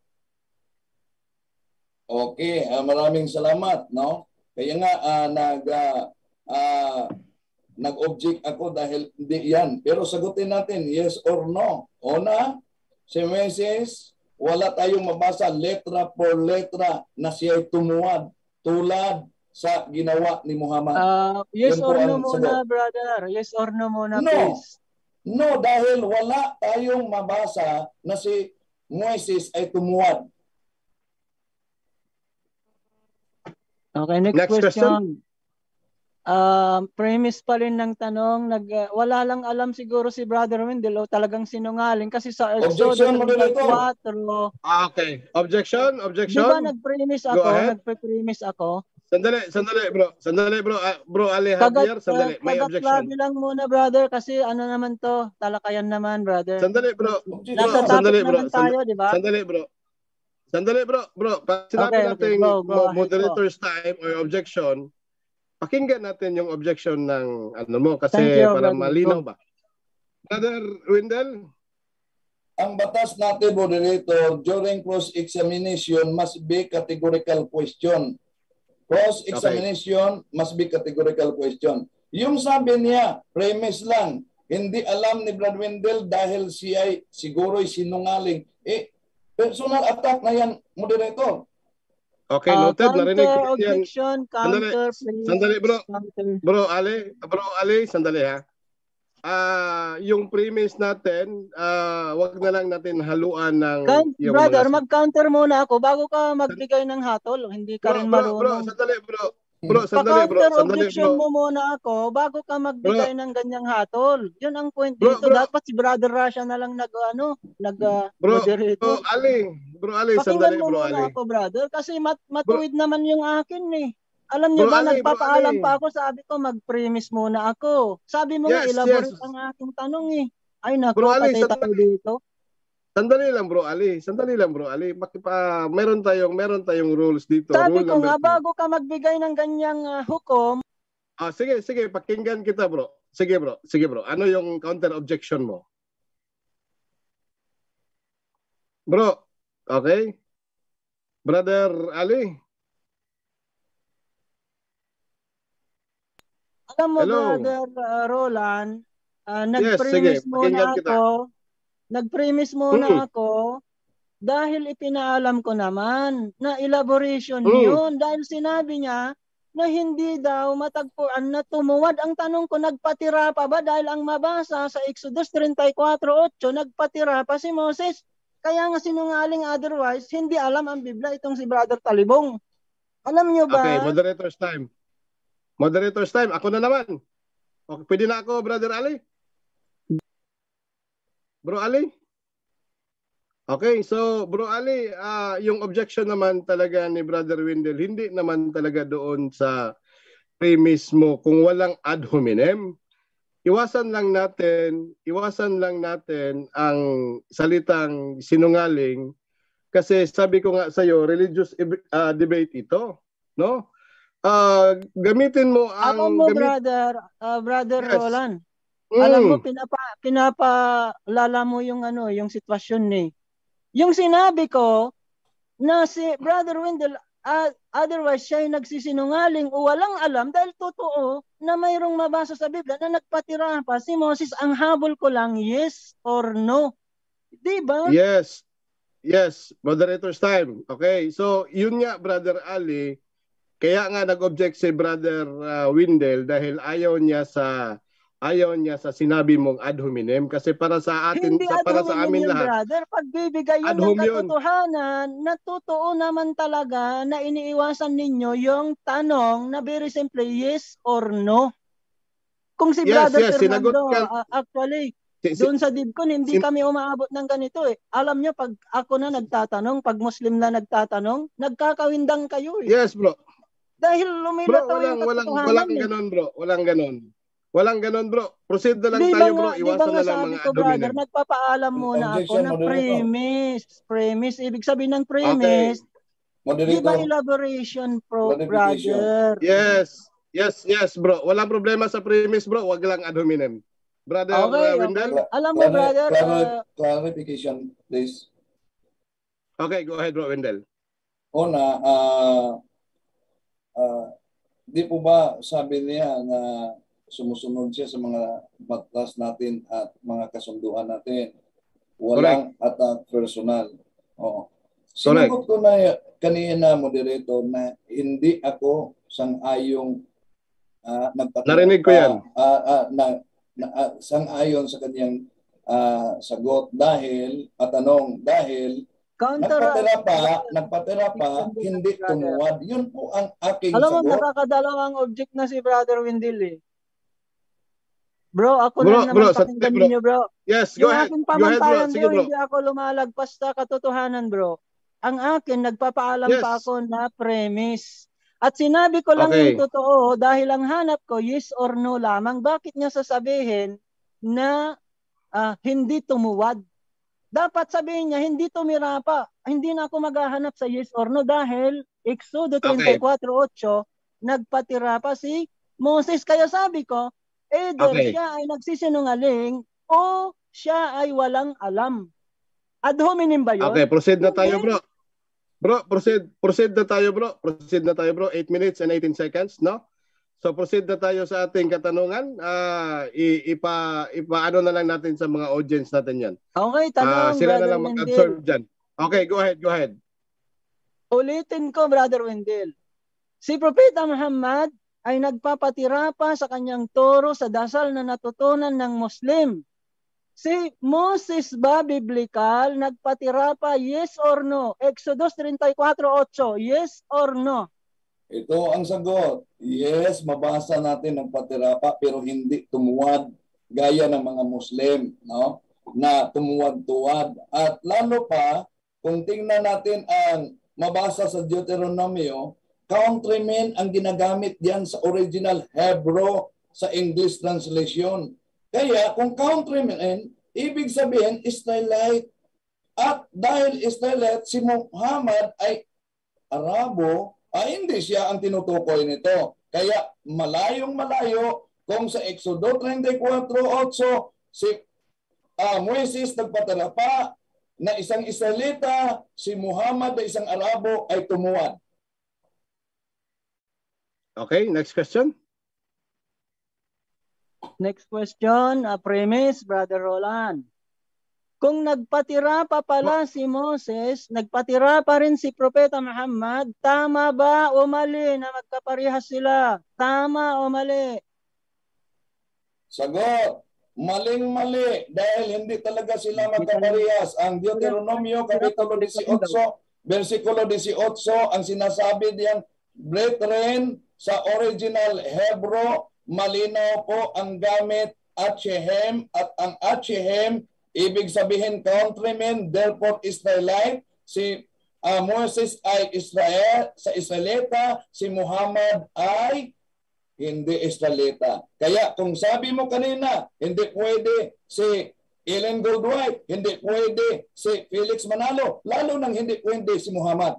Okay, uh, maraming salamat, no? Kaya nga uh, nag uh, uh, nag-object ako dahil hindi yan. Pero sagutin natin yes or no. Una, si Moses, wala tayong mabasa letra por letra na siya tumuwad tulad sa ginawa ni Muhammad. Uh, yes yan or no muna, sagot. Brother. Yes or no muna, no. please. No, dahil wala tayong mabasa na si Moses ay tumuwad. Okay, next, next question. question. Uh, premise pa rin ng tanong, nag, uh, wala lang alam siguro si Brother Wendell o talagang sinungaling kasi sa Exodus four. Ah, okay. Objection? Objection? Di ba nag-premise ako? Nagpe-premise ako? Sandali, sandali bro. Sandali bro. Uh, bro Ali Javier, sandali. May kagat, objection. Kagat lang muna, brother, kasi ano naman to, talakayan naman, brother. Sandali bro. Nasa bro sandali bro. naman tayo, di ba? Sandali bro. Sandali bro. Bro, pag sinabi okay, natin okay, go, go moderator's ahead, time or objection, pakinggan natin yung objection ng ano mo kasi you, para brother. malinaw Go. ba? Brother Wendell? Ang batas natin, moderator, during cross-examination must be categorical question. Cross-examination okay. must be categorical question. Yung sabi niya, premise lang, hindi alam ni Brad Wendell dahil siya ay siguro ay sinungaling. Eh, personal attack na yan, moderator. Okay, noted. Uh, Narinig ko yan. Objection, counter, sandali, sandali bro. Counter. Bro Ali, bro Ali, sandali ha. Ah, uh, yung premise natin, ah, uh, wag na lang natin haluan ng Count, yung brother, mga... mag-counter muna ako bago ka magbigay ng hatol. Hindi ka bro, rin bro, marunong. Bro, sandali bro. Bro, sandali bro. Pa-counter Sandali objection bro. mo muna ako bago ka magbigay bro. ng ganyang hatol. Yun ang point bro, dito. Bro. Dapat si Brother Russia na lang nag ano, nag uh, bro, moderate. Bro, Ali. Bro, Ali, Pakinggan sandali mo bro, muna Ali. ako, brother, kasi mat matuwid bro. naman yung akin eh. Alam niyo bro, ba, Ali, nagpapaalam bro, pa ako, sabi ko mag-premise muna ako. Sabi mo yes, nga, elaborate yes. ang aking tanong eh. Ay nako, bro, Ali, patay tayo dito. Sandali lang bro Ali, sandali lang bro Ali. Makipa meron tayong meron tayong rules dito. Sabi Rule ko nga two. bago ka magbigay ng ganyang uh, hukom. Ah sige, sige, pakinggan kita bro. Sige bro, sige bro. Ano yung counter objection mo? Bro, okay? Brother Ali. Alam mo, Hello. Brother uh, Roland, uh, Yes, nag-premise sige. muna Pakinggan kita. ako. Nag-premise muna Hmm. ako dahil ipinaalam ko naman na elaboration Hmm. yun. Dahil sinabi niya na hindi daw matagpuan na tumuwad. Ang tanong ko, nagpatira pa ba? Dahil ang mabasa sa Exodus thirty-four eight, nagpatira pa si Moses. Kaya nga sinungaling otherwise, hindi alam ang Biblia itong si Brother Talibong. Alam niyo ba? Okay, moderator's time. Moderator's time. Ako na naman. Okay, pwede na ako, Brother Ali? Bro Ali? Okay, so Bro Ali, uh, yung objection naman talaga ni Brother Wendell, hindi naman talaga doon sa premise mo kung walang ad hominem. Iwasan lang natin, iwasan lang natin ang salitang sinungaling kasi sabi ko nga sa iyo, religious uh, debate ito, no? Uh, gamitin mo ang Alam mo, gamit... brother, uh, brother Yes. Roland. Mm. Alam mo, pinapa pinapalala mo yung ano, yung sitwasyon ni. Yung sinabi ko na si Brother Wendell, uh, otherwise siya ay nagsisinungaling o walang alam dahil totoo na mayroong mabasa sa Biblia na nagpatira pa si Moses. Ang habol ko lang, yes or no. Di ba? Yes. Yes, moderator's time. Okay, so yun nga, Brother Ali, kaya nga nag-object si Brother uh, Wendell dahil ayaw niya sa ayaw niya sa sinabi mong ad hominem kasi para sa atin, Hindi sa, para ad sa hominem amin yun, lahat. brother. Pagbibigay yun Ad ng hom yun. katotohanan na totoo naman talaga na iniiwasan ninyo yung tanong na very simple, yes or no. Kung si Yes, Brother yes, sinagot Fernando, ka. uh, actually, Si- si- doon sa Dibcon, hindi sin- kami umaabot ng ganito eh. Alam nyo, pag ako na nagtatanong, pag Muslim na nagtatanong, nagkakawindang kayo eh. Yes, bro. Dahil Bro, lumilataw walang yung walang katotohanan walang eh. ganon, bro. Walang ganon. Walang ganon, bro. Proceed na lang Di ba tayo, nga, bro. di ba Iwasan nga na lang sabi mga ko, ad brother, hominem. nagpapaalam muna ako Objection, na moderator. premise. Premise, ibig sabihin ng Okay. premise, di ba Moderator, elaboration, pro, clarification. brother? Yes. Yes, yes, bro. Walang problema sa premise, bro. Wag lang ad hominem. Brother Okay, uh, okay. Wendell? Cla- Alam mo, clari- brother, clari- uh, clarification, please. Okay, go ahead, bro, Wendell. Una, ah, ah, di po ba sabi niya na sumusunod siya sa mga batas natin at mga kasunduan natin? Walang attack personal. Oh. Sinagot ko na kanina, moderator, na hindi ako sang-ayong uh, nagpatira. Narinig ko yan. Uh, uh, na, na, uh, sang-ayon sa kanyang uh, sagot dahil, at tanong, dahil counter, nagpatira pa, nagpatira pa, hindi tumuwad. Yun po ang aking alam mo, sagot. nakakadalawang object na si Brother Wendell eh. Bro, ako Bro, na bro, naman sa- pakinggan bro. ninyo, bro. Yes, go Yung ahead. aking Go ahead, bro. pamantayan, Sige, bro, bro. hindi ako lumalagpas sa katotohanan, bro. Ang akin, nagpapaalam Yes. pa ako na premise. At sinabi ko lang Okay. yung totoo dahil ang hanap ko, yes or no lamang. Bakit niya sasabihin na ah, hindi tumuwad? Dapat sabihin niya, hindi tumira pa. Hindi na ako maghahanap sa yes or no dahil Exodo thirty-four eight, nagpatira pa si Moses. Kaya sabi ko, either Okay. siya ay nagsisinungaling o siya ay walang alam. Ad hominem ba yun? Okay, proceed na tayo, Hindi. bro. Bro, proceed. Proceed na tayo, bro. Proceed na tayo, bro. eight minutes and eighteen seconds, no? So proceed na tayo sa ating katanungan. Ah, i- ipa ipaano na lang natin sa mga audience natin 'yan. Okay, Ah, tanong, sila na Brother lang Wendell. mag-absorb diyan. Okay, go ahead, go ahead. Ulitin ko, Brother Wendell. Si Propeta Muhammad ay nagpapatira pa sa kanyang turo sa dasal na natutunan ng Muslim. Si Moses ba biblical, nagpatira pa, yes or no? Exodus thirty-four eight, yes or no? Ito ang sagot. Yes, mabasa natin ng patira pa pero hindi tumuwad gaya ng mga Muslim, no? Na tumuwad-tuwad. At lalo pa, kung tingnan natin ang mabasa sa Deuteronomio, countrymen ang ginagamit diyan sa original Hebrew sa English translation. Kaya kung countrymen, ibig sabihin Israelite. At dahil Israelite, si Muhammad ay Arabo, ay hindi siya ang tinutukoy nito. Kaya malayong malayo kung sa Exodo thirty-four eight si uh, Moises nagpatira pa na isang Israelita, si Muhammad na isang Arabo ay tumuwad. Okay, next question. Next question, a premise, Brother Roland. Kung nagpatira pa pala si Moses, nagpatira pa rin si Propeta Muhammad, tama ba o mali na magkaparehas sila? Tama o mali? Sagot, maling-mali dahil hindi talaga sila magkaparehas. Ang Deuteronomio Kapitulo eighteen, versikulo eighteen, ang sinasabi diyan, brethren, sa original Hebrew, malinaw po ang gamit Achehem, at ang Achehem, ibig sabihin countrymen, therefore Israelite. Si uh, Moses ay Israel, sa Israelita, si Muhammad ay hindi Israelita. Kaya kung sabi mo kanina, hindi pwede si Ellen Goldwhite, hindi pwede si Felix Manalo, lalo nang hindi pwede si Muhammad.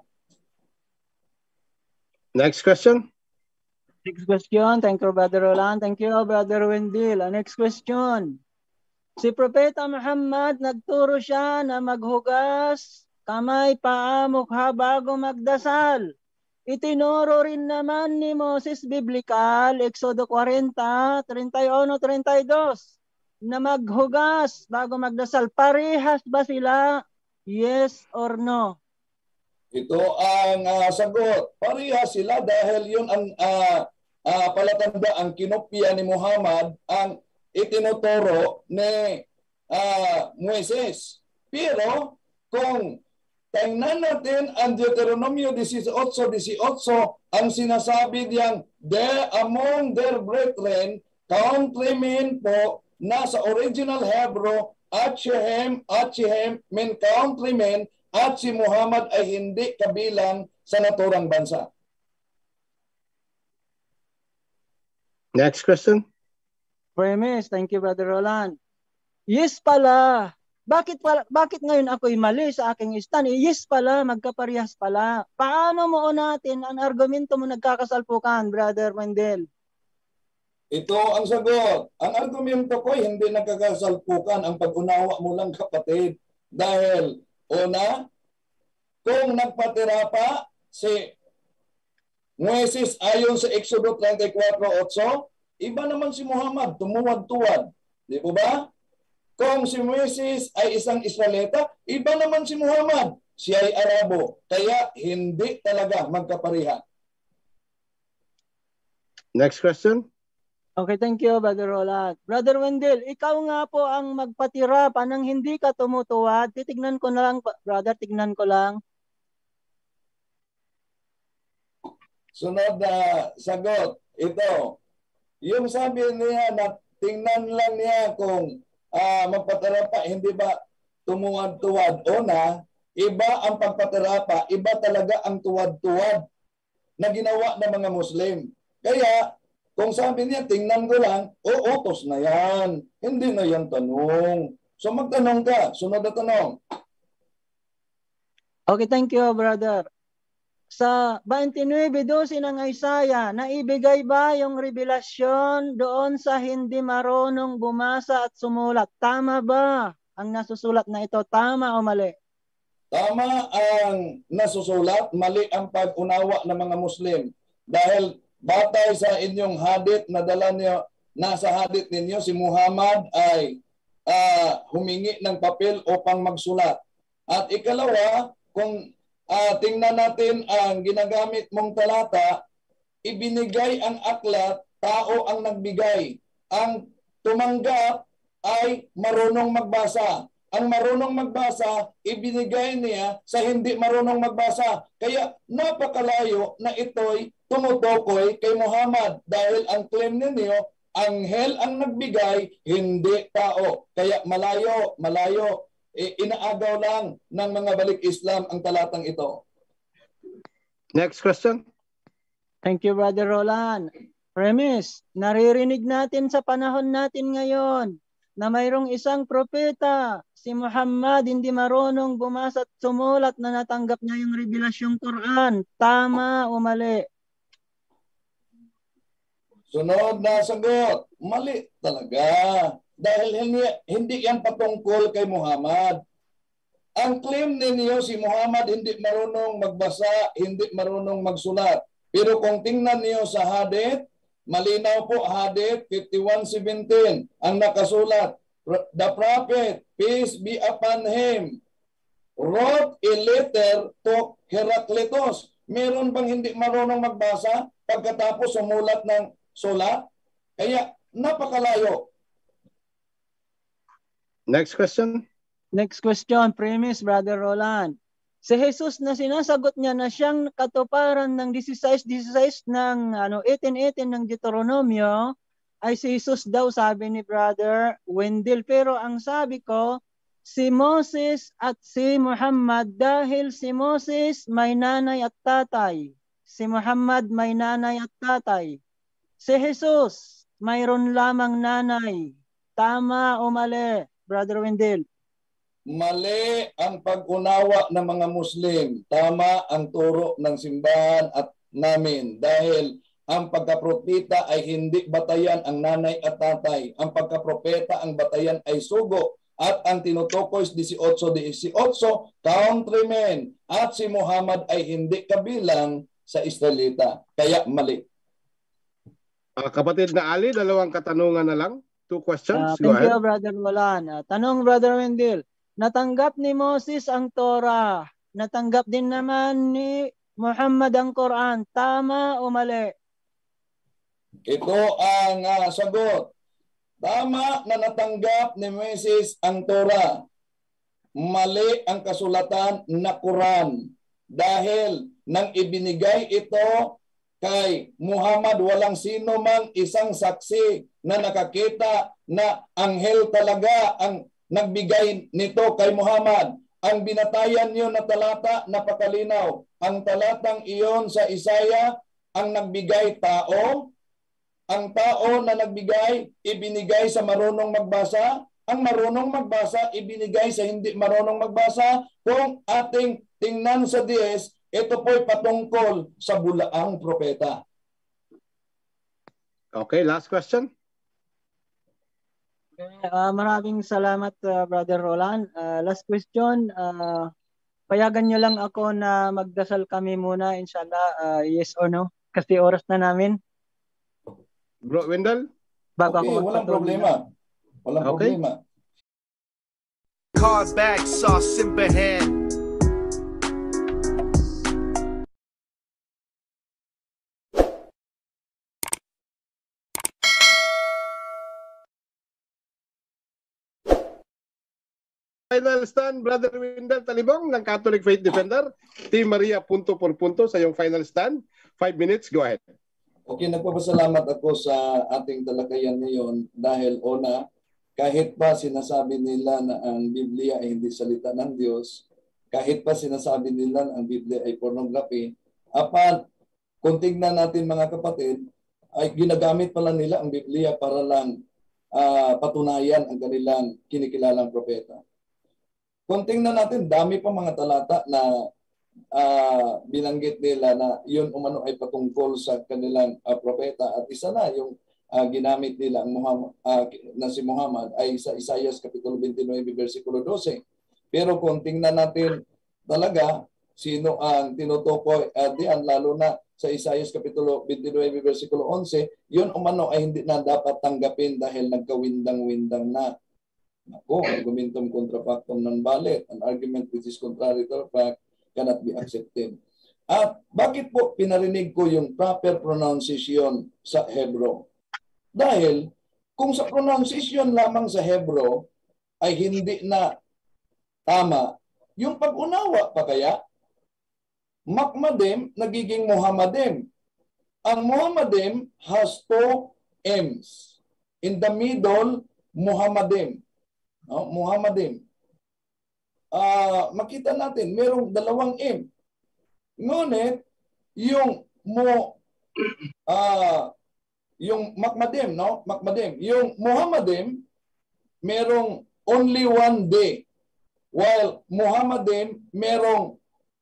Next question. Next question. Thank you, Brother Roland. Thank you, Brother Wendell. Next question. Si Propeta Muhammad, nagturo siya na maghugas kamay, paa, mukha bago magdasal. Itinuro rin naman ni Moses Biblical, Exodo forty, thirty-one, thirty-two, na maghugas bago magdasal. Parehas ba sila? Yes or no? Ito ang uh, sagot. Parehas sila dahil yun ang uh, uh, palatanda, ang kinopya ni Muhammad, ang itinuturo ni uh, Moises. Pero kung tingnan natin ang Deuteronomio eighteen eighteen, ang sinasabi diyang, there among their brethren, countrymen po, na sa original Hebrew, Achehem, Achehem, men countrymen, at si Muhammad ay hindi kabilang sa naturang bansa. Next question. Premise, thank you, Brother Roland. Yes pala. Bakit pala, bakit ngayon ako'y mali sa aking stand? Yes pala, magkaparehas pala. Paano mo natin ang argumento mo nagkakasalpukan, Brother Wendell? Ito ang sagot. Ang argumento ko hindi nagkakasalpukan, ang pag-unawa mo lang, kapatid. Dahil una, kung nagpatira pa si Moises ayon sa Exodo thirty-four eight, iba naman si Muhammad, tumuwad-tuwad. Di po ba? Kung si Moises ay isang Israelita, iba naman si Muhammad, siya ay Arabo. Kaya hindi talaga magkapareha. Next question. Okay, thank you, Brother Roland. Brother Wendell, ikaw nga po ang magpatira pa nang hindi ka tumutuwad. Titignan ko na lang, brother, tignan ko lang. Sunod na sagot, ito. Yung sabi niya na tingnan lang niya kung uh, magpatira pa, hindi ba tumuwad-tuwad o na, iba ang pagpatira pa, iba talaga ang tuwad-tuwad na ginawa ng mga Muslim. Kaya, kung sabi niya, tingnan ko lang, o utos na yan. Hindi na yan tanong. So magtanong ka, sunod na tanong. Okay, thank you, brother. Sa twenty-nine twelve ng Isaiah, naibigay ba yung revelasyon doon sa hindi marunong bumasa at sumulat? Tama ba ang nasusulat na ito? Tama o mali? Tama ang nasusulat, mali ang pag-unawa ng mga Muslim. Dahil batay sa inyong hadith na dala niyo, nasa hadith ninyo, si Muhammad ay uh, humingi ng papel upang magsulat. At ikalawa, kung Uh, tingnan natin ang ginagamit mong talata, ibinigay ang aklat, tao ang nagbigay. Ang tumanggap ay marunong magbasa. Ang marunong magbasa, ibinigay niya sa hindi marunong magbasa. Kaya napakalayo na ito'y tumutukoy kay Muhammad dahil ang claim ninyo, anghel ang nagbigay, hindi tao. Kaya malayo, malayo. E, inaagaw lang ng mga balik Islam ang talatang ito. Next question. Thank you, Brother Roland. Premise, naririnig natin sa panahon natin ngayon na mayroong isang propeta, si Muhammad, hindi marunong bumasa at sumulat na natanggap niya yung revelasyong Quran. Tama o mali? Sunod na sagot, mali talaga. Dahil hindi, hindi yan patungkol kay Muhammad. Ang claim ninyo, si Muhammad hindi marunong magbasa, hindi marunong magsulat. Pero kung tingnan niyo sa hadith, Malinaw po, Hadith fifty-one seventeen, ang nakasulat, the prophet, peace be upon him, wrote a letter to Heraclitus. Meron bang hindi marunong magbasa pagkatapos sumulat ng sulat? Kaya napakalayo. Next question. Next question, premise, Brother Roland. Si Jesus na sinasagot niya na siyang katuparan ng sixteen sixteen ng ano eighteen eighteen ng Deuteronomio ay si Jesus daw, sabi ni Brother Wendell. Pero ang sabi ko, si Moses at si Muhammad, dahil si Moses may nanay at tatay. Si Muhammad may nanay at tatay. Si Jesus mayroon lamang nanay. Tama o mali, Brother Wendell? Mali ang pag-unawa ng mga Muslim. Tama ang turo ng simbahan at namin. Dahil ang pagkapropeta ay hindi batayan ang nanay at tatay. Ang pagkapropeta, ang batayan ay sugo. At ang tinutukoy eighteen eighteen, countrymen. At si Muhammad ay hindi kabilang sa Israelita. Kaya mali. Uh, kapatid na Ali, dalawang katanungan na lang. Two questions. Uh, thank you, Brother Roland. Uh, tanong, Brother Wendell. Natanggap ni Moses ang Torah. Natanggap din naman ni Muhammad ang Quran. Tama o mali? Ito ang uh, sagot. Tama na natanggap ni Moses ang Torah. Mali ang kasulatan na Quran. Dahil nang ibinigay ito kay Muhammad, walang sino mang isang saksi na nakakita na anghel talaga ang nagbigay nito kay Muhammad. Ang binatayan niyo na talata, napakalinaw. Ang talatang iyon sa Isaiah, ang nagbigay tao. Ang tao na nagbigay, ibinigay sa marunong magbasa. Ang marunong magbasa, ibinigay sa hindi marunong magbasa. Kung ating tingnan sa diez, ito po'y patungkol sa bulaang propeta. Okay, last question. Uh, maraming salamat, uh, Brother Roland. Uh, last question, uh, payagan nyo lang ako na magdasal kami muna, inshallah, uh, yes or no? Kasi oras na namin. Bro Wendell? Bago okay, ako walang problema. Walang okay. problema. Card bag sauce in hand. Final stand, Brother Wendell Talibong ng Catholic Faith Defender. Team Maria, punto por punto sa iyong final stand. Five minutes, go ahead. Okay, nagpapasalamat ako sa ating talakayan ngayon dahil una, kahit pa sinasabi nila na ang Biblia ay hindi salita ng Diyos, kahit pa sinasabi nila na ang Biblia ay pornography, apat, kung tignan natin mga kapatid, ay ginagamit pala nila ang Biblia para lang uh, patunayan ang kanilang kinikilalang propeta. Kung tingnan natin, dami pa mga talata na uh, binanggit nila na yun umano ay patungkol sa kanilang uh, propeta. At isa na yung uh, ginamit nila ang Muhammad, uh, na si Muhammad ay sa Isaiah Kapitulo twenty-nine, versikulo twelve. Pero kung tingnan natin talaga sino ang tinutukoy at uh, diyan, lalo na sa Isaiah Kapitulo twenty-nine, versikulo eleven, yun umano ay hindi na dapat tanggapin dahil nagkawindang-windang na. Ako, argumentum contra factum non valid. An argument which is contrary to fact cannot be accepted. At bakit po pinarinig ko yung proper pronunciation sa Hebrew? Dahil kung sa pronunciation lamang sa Hebrew ay hindi na tama, yung pag-unawa pa kaya, Makmadem nagiging Muhammadem. Ang Muhammadem has two M's. In the middle, Muhammadem. No, Muhammadin. Uh, makita natin, merong dalawang M. Ngunit, yung mo, uh, yung Makmadim, no? Makmadim. Yung Muhammadim, merong only one day. While Muhammadim, merong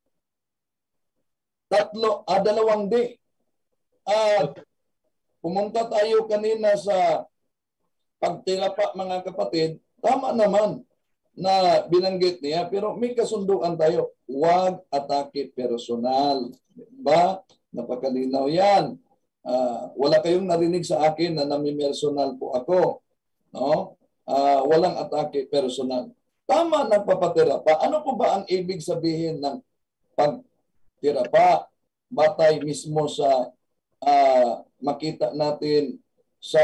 tatlo, ah, dalawang day. At pumunta tayo kanina sa pagtilapa, mga kapatid. Tama naman na binanggit niya, pero may kasunduan tayo. Huwag atake personal. Diba? Napakalinaw yan. Uh, wala kayong narinig sa akin na nami-personal po ako. No? Uh, walang atake personal. Tama, nagpapaterapa. Ano po ba ang ibig sabihin ng pagterapa? Batay mismo sa uh, makita natin sa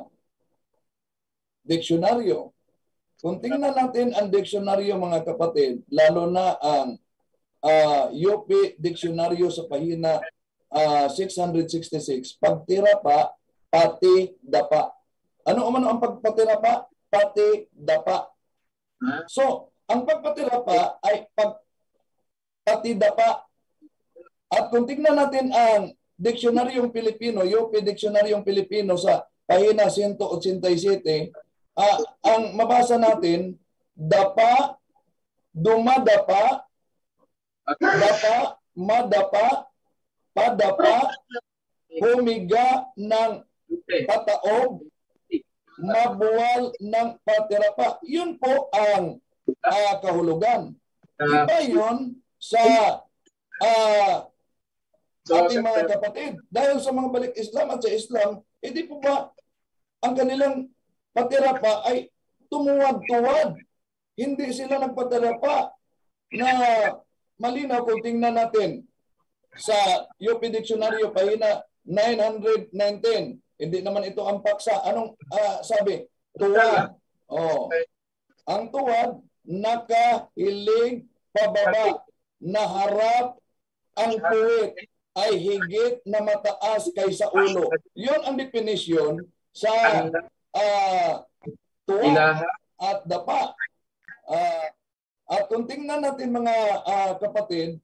diksyonaryo. Kung tingnan natin ang diksyonaryo, mga kapatid, lalo na ang uh, U P diksyonaryo sa pahina uh, six sixty-six, pagtirapa, pati dapa. Ano man ang pagpatirapa? Pati dapa. So, ang pagpatirapa ay pag, pati dapa. At kung tingnan natin ang diksyonaryong Pilipino, U P diksyonaryong Pilipino sa pahina one eighty-seven, uh, ang mabasa natin, dapa, dumadapa, dapa, madapa, padapa, humiga ng pataob, mabuwal ng patirapa. Yun po ang uh, kahulugan. Iba yun sa uh, ating mga kapatid. Dahil sa mga balik Islam at sa Islam, hindi po ba ang kanilang patirapa ay tumuwad-tuwad. Hindi sila nagpatirapa na malinaw kung tingnan natin sa U P Dictionary pahina nine nineteen. Hindi naman ito ang paksa. Anong uh, sabi? Tuwad. Oh. Ang tuwad, nakahilig pababa, naharap ang puwit ay higit na mataas kaysa ulo. Yun ang definition sa uh, tuwad at dapa. Uh, at kung tingnan natin mga uh, kapatid,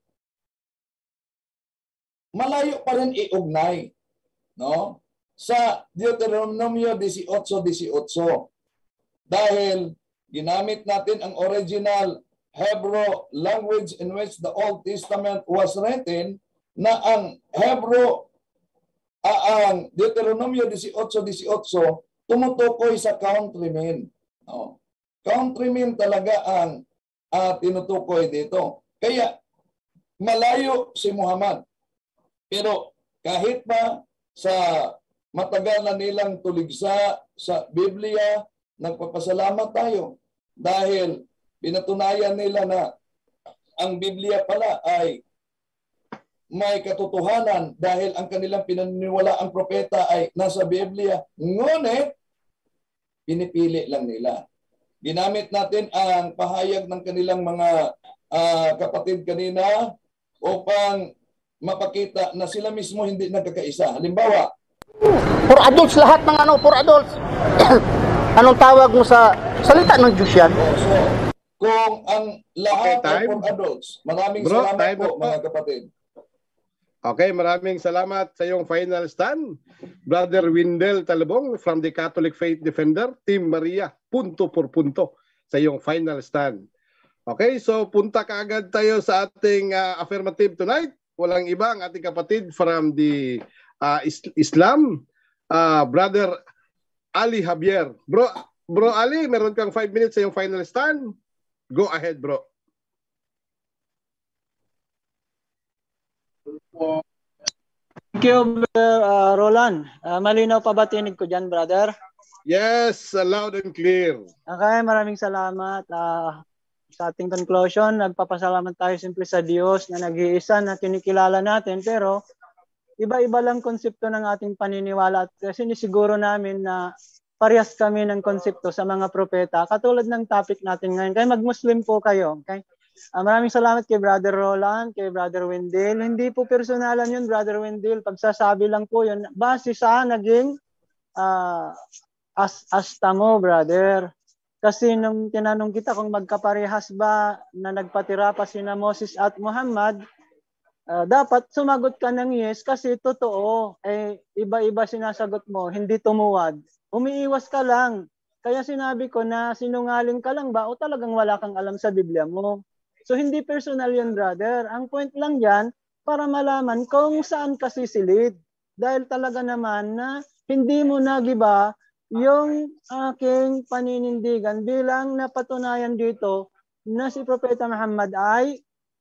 malayo pa rin iugnay, no? Sa Deuteronomio eighteen eighteen. Dahil ginamit natin ang original Hebrew language in which the Old Testament was written, na ang Hebrew, uh, ang Deuteronomio eighteen eighteen, tumutukoy sa countrymen. No? Countrymen talaga ang uh, tinutukoy dito. Kaya malayo si Muhammad. Pero kahit pa sa matagal na nilang tuligsa sa Biblia, nagpapasalamat tayo dahil pinatunayan nila na ang Biblia pala ay may katotohanan dahil ang kanilang pinaniniwala ang propeta ay nasa Biblia. Ngunit, pinipili lang nila. Ginamit natin ang pahayag ng kanilang mga uh, kapatid kanina upang mapakita na sila mismo hindi nagkakaisa. Halimbawa, for adults lahat ng ano, for adults. Anong tawag mo sa salita ng Diyos yan? Kung ang lahat okay, ay for adults. Maraming Bro, salamat time po, po, mga kapatid. Okay, maraming salamat sa iyong final stand. Brother Windel Talabong from the Catholic Faith Defender, Team Maria, punto por punto sa iyong final stand. Okay, so punta kaagad tayo sa ating uh, affirmative tonight. Walang iba ang ating kapatid from the uh, Islam, uh, Brother Ali Javier. Bro, Bro Ali, meron kang five minutes sa iyong final stand. Go ahead, bro. Thank you, Brother uh, Roland. Uh, malinaw pa ba tinig ko dyan, brother? Yes, loud and clear. Okay, maraming salamat. Uh, sa ating conclusion, nagpapasalamat tayo simple sa Diyos na nag-iisa na kinikilala natin, pero iba-iba lang konsepto ng ating paniniwala at sinisiguro namin na parehas kami ng konsepto sa mga propeta, katulad ng topic natin ngayon. Kaya mag-Muslim po kayo. Okay? Uh, maraming salamat kay Brother Roland, kay Brother Wendell. Hindi po personalan yun, Brother Wendell. Pagsasabi lang po yun, base sa naging uh, as asta mo, brother. Kasi nung tinanong kita kung magkaparehas ba na nagpatira pa sina Moses at Muhammad, uh, dapat sumagot ka ng yes kasi totoo. Eh, iba-iba sinasagot mo, hindi tumuwad. Umiiwas ka lang. Kaya sinabi ko na sinungaling ka lang ba o talagang wala kang alam sa Biblia mo. So hindi personal yun, brother. Ang point lang yan, para malaman kung saan ka sisilid. Dahil talaga naman na hindi mo nagiba yung aking paninindigan bilang napatunayan dito na si Propeta Muhammad ay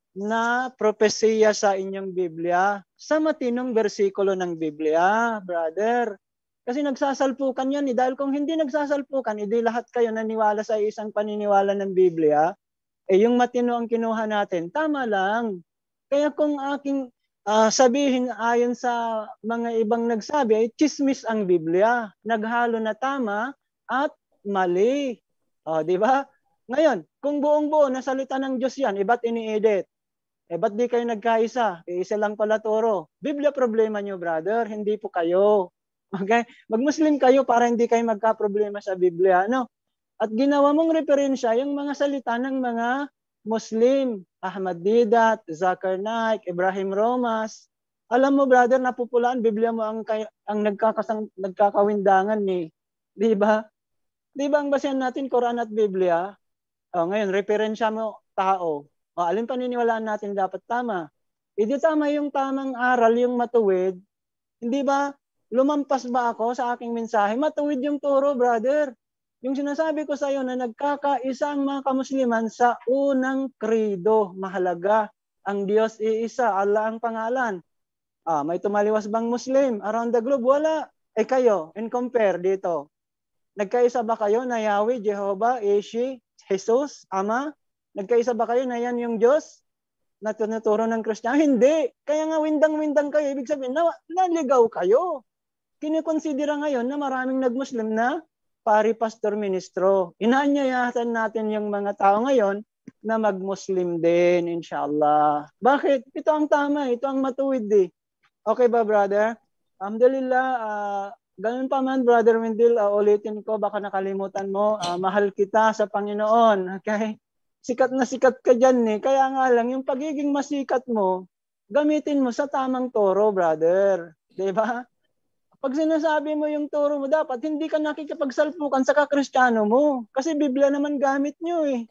na propesiya sa inyong Biblia, sa matinong bersikulo ng Biblia, brother. Kasi nagsasalpukan yan eh. Dahil kung hindi nagsasalpukan, hindi lahat kayo naniwala sa isang paniniwala ng Biblia, eh yung matino ang kinuha natin, tama lang. Kaya kung aking uh, sabihin ayon sa mga ibang nagsabi, ay chismis ang Biblia. Naghalo na tama at mali. O, di ba? Ngayon, kung buong-buo na salita ng Diyos yan, iba't ini-edit? Eh, ba't di kayo nagkaisa? Eh, isa lang pala turo. Biblia problema nyo, brother. Hindi po kayo. Okay? Mag-Muslim kayo para hindi kayo magka-problema sa Biblia. No? At ginawa mong referensya yung mga salita ng mga Muslim. Ahmad Didat, Zakir Naik, Ibrahim Romas. Alam mo, brother, napupulaan. Biblia mo ang, kay, ang nagkakasang, nagkakawindangan ni. Di ba? Di ba ang basehan natin, Quran at Biblia? O, ngayon, referensya mo, tao. O, alin paniniwalaan natin dapat tama? Hindi tama yung tamang aral, yung matuwid. Hindi ba, lumampas ba ako sa aking mensahe? Matuwid yung turo, brother. Yung sinasabi ko sa iyo na nagkakaisa ang mga kamusliman sa unang krido. Mahalaga. Ang Diyos iisa, Allah ang pangalan. Ah, may tumaliwas bang Muslim around the globe? Wala. Eh kayo, in compare dito. Nagkaisa ba kayo na Yahweh, Jehovah, Ishi, Jesus, Ama? Nagkaisa ba kayo na yan yung Diyos na tinuturo ng Kristiyano? Hindi. Kaya nga windang-windang kayo. Ibig sabihin, na, naligaw kayo. Kinikonsidera ngayon na maraming nag-Muslim na pari, pastor, ministro. Inaanyayahan natin yung mga tao ngayon na mag-Muslim din, inshallah. Bakit? Ito ang tama. Ito ang matuwid eh. Okay ba, brother? Alhamdulillah, uh, ganun pa man, Brother Wendell, uh, ulitin ko, baka nakalimutan mo, uh, mahal kita sa Panginoon. Okay? Sikat na sikat ka dyan eh. Kaya nga lang, yung pagiging masikat mo, gamitin mo sa tamang toro, brother. Diba? Pag sinasabi mo yung toro mo, dapat hindi ka nakikipagsalpukan sa kakristyano mo. Kasi Biblia naman gamit nyo eh.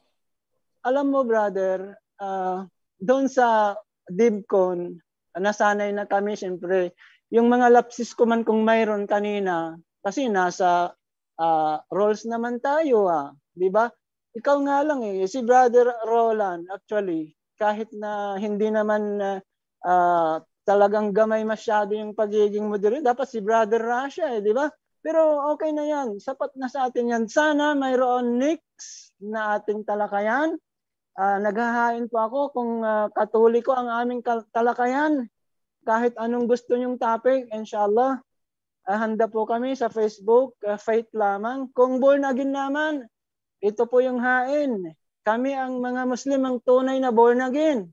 Alam mo, brother, uh, doon sa DivCon, nasanay na kami, siyempre, yung mga lapsis ko man kung mayroon kanina, kasi nasa uh, roles naman tayo ah. Diba? Ikaw nga lang eh, si Brother Roland, actually, kahit na hindi naman uh, uh, talagang gamay masyado yung pagiging moderator, dapat si Brother Rasha eh, di ba? Pero okay na yan, sapat na sa atin yan. Sana mayroon next na ating talakayan. Uh, naghahain po ako kung uh, Katoliko ang aming talakayan. Kahit anong gusto nyong topic, inshallah, uh, handa po kami sa Facebook, uh, faith lamang. Kung born again naman, ito po yung hain. Kami ang mga Muslim ang tunay na born again.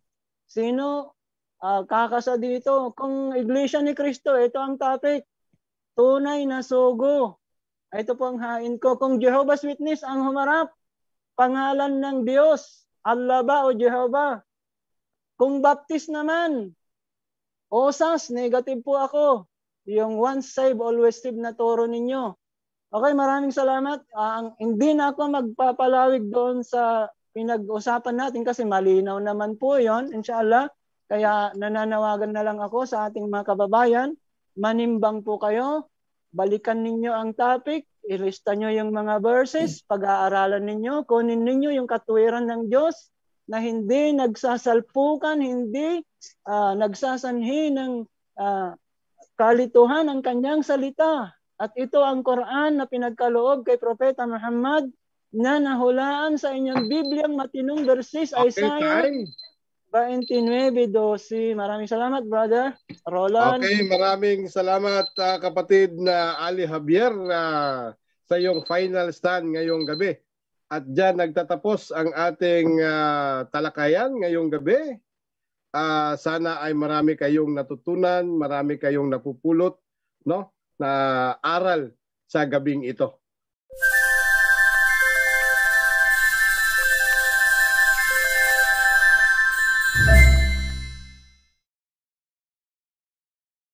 Sino uh, kakasa dito? Kung Iglesia ni Cristo, ito ang topic. Tunay na sugo. Ito po ang hain ko. Kung Jehovah's Witness ang humarap, pangalan ng Diyos, Allah ba o Jehovah? Kung Baptist naman, O S A S, negative po ako. Yung once saved, always saved na turo ninyo. Okay, maraming salamat. Uh, hindi na ako magpapalawig doon sa pinag-usapan natin kasi malinaw naman po yon, inshallah. Kaya nananawagan na lang ako sa ating mga kababayan. Manimbang po kayo. Balikan ninyo ang topic. Ilista nyo yung mga verses. Pag-aaralan ninyo. Kunin ninyo yung katuwiran ng Diyos na hindi nagsasalpukan, hindi uh, nagsasanhi ng uh, kalituhan ang kanyang salita. At ito ang Quran na pinagkaloob kay Propeta Muhammad na nahulaan sa inyong Bibliang matinong verses, Isaiah twenty-nine twelve. Maraming salamat, Brother Roland. Okay, maraming salamat uh, kapatid na Ali Javier uh, sa iyong final stand ngayong gabi. At dyan nagtatapos ang ating uh, talakayan ngayong gabi. Uh, sana ay marami kayong natutunan, marami kayong napupulot, no? Na aral sa gabing ito.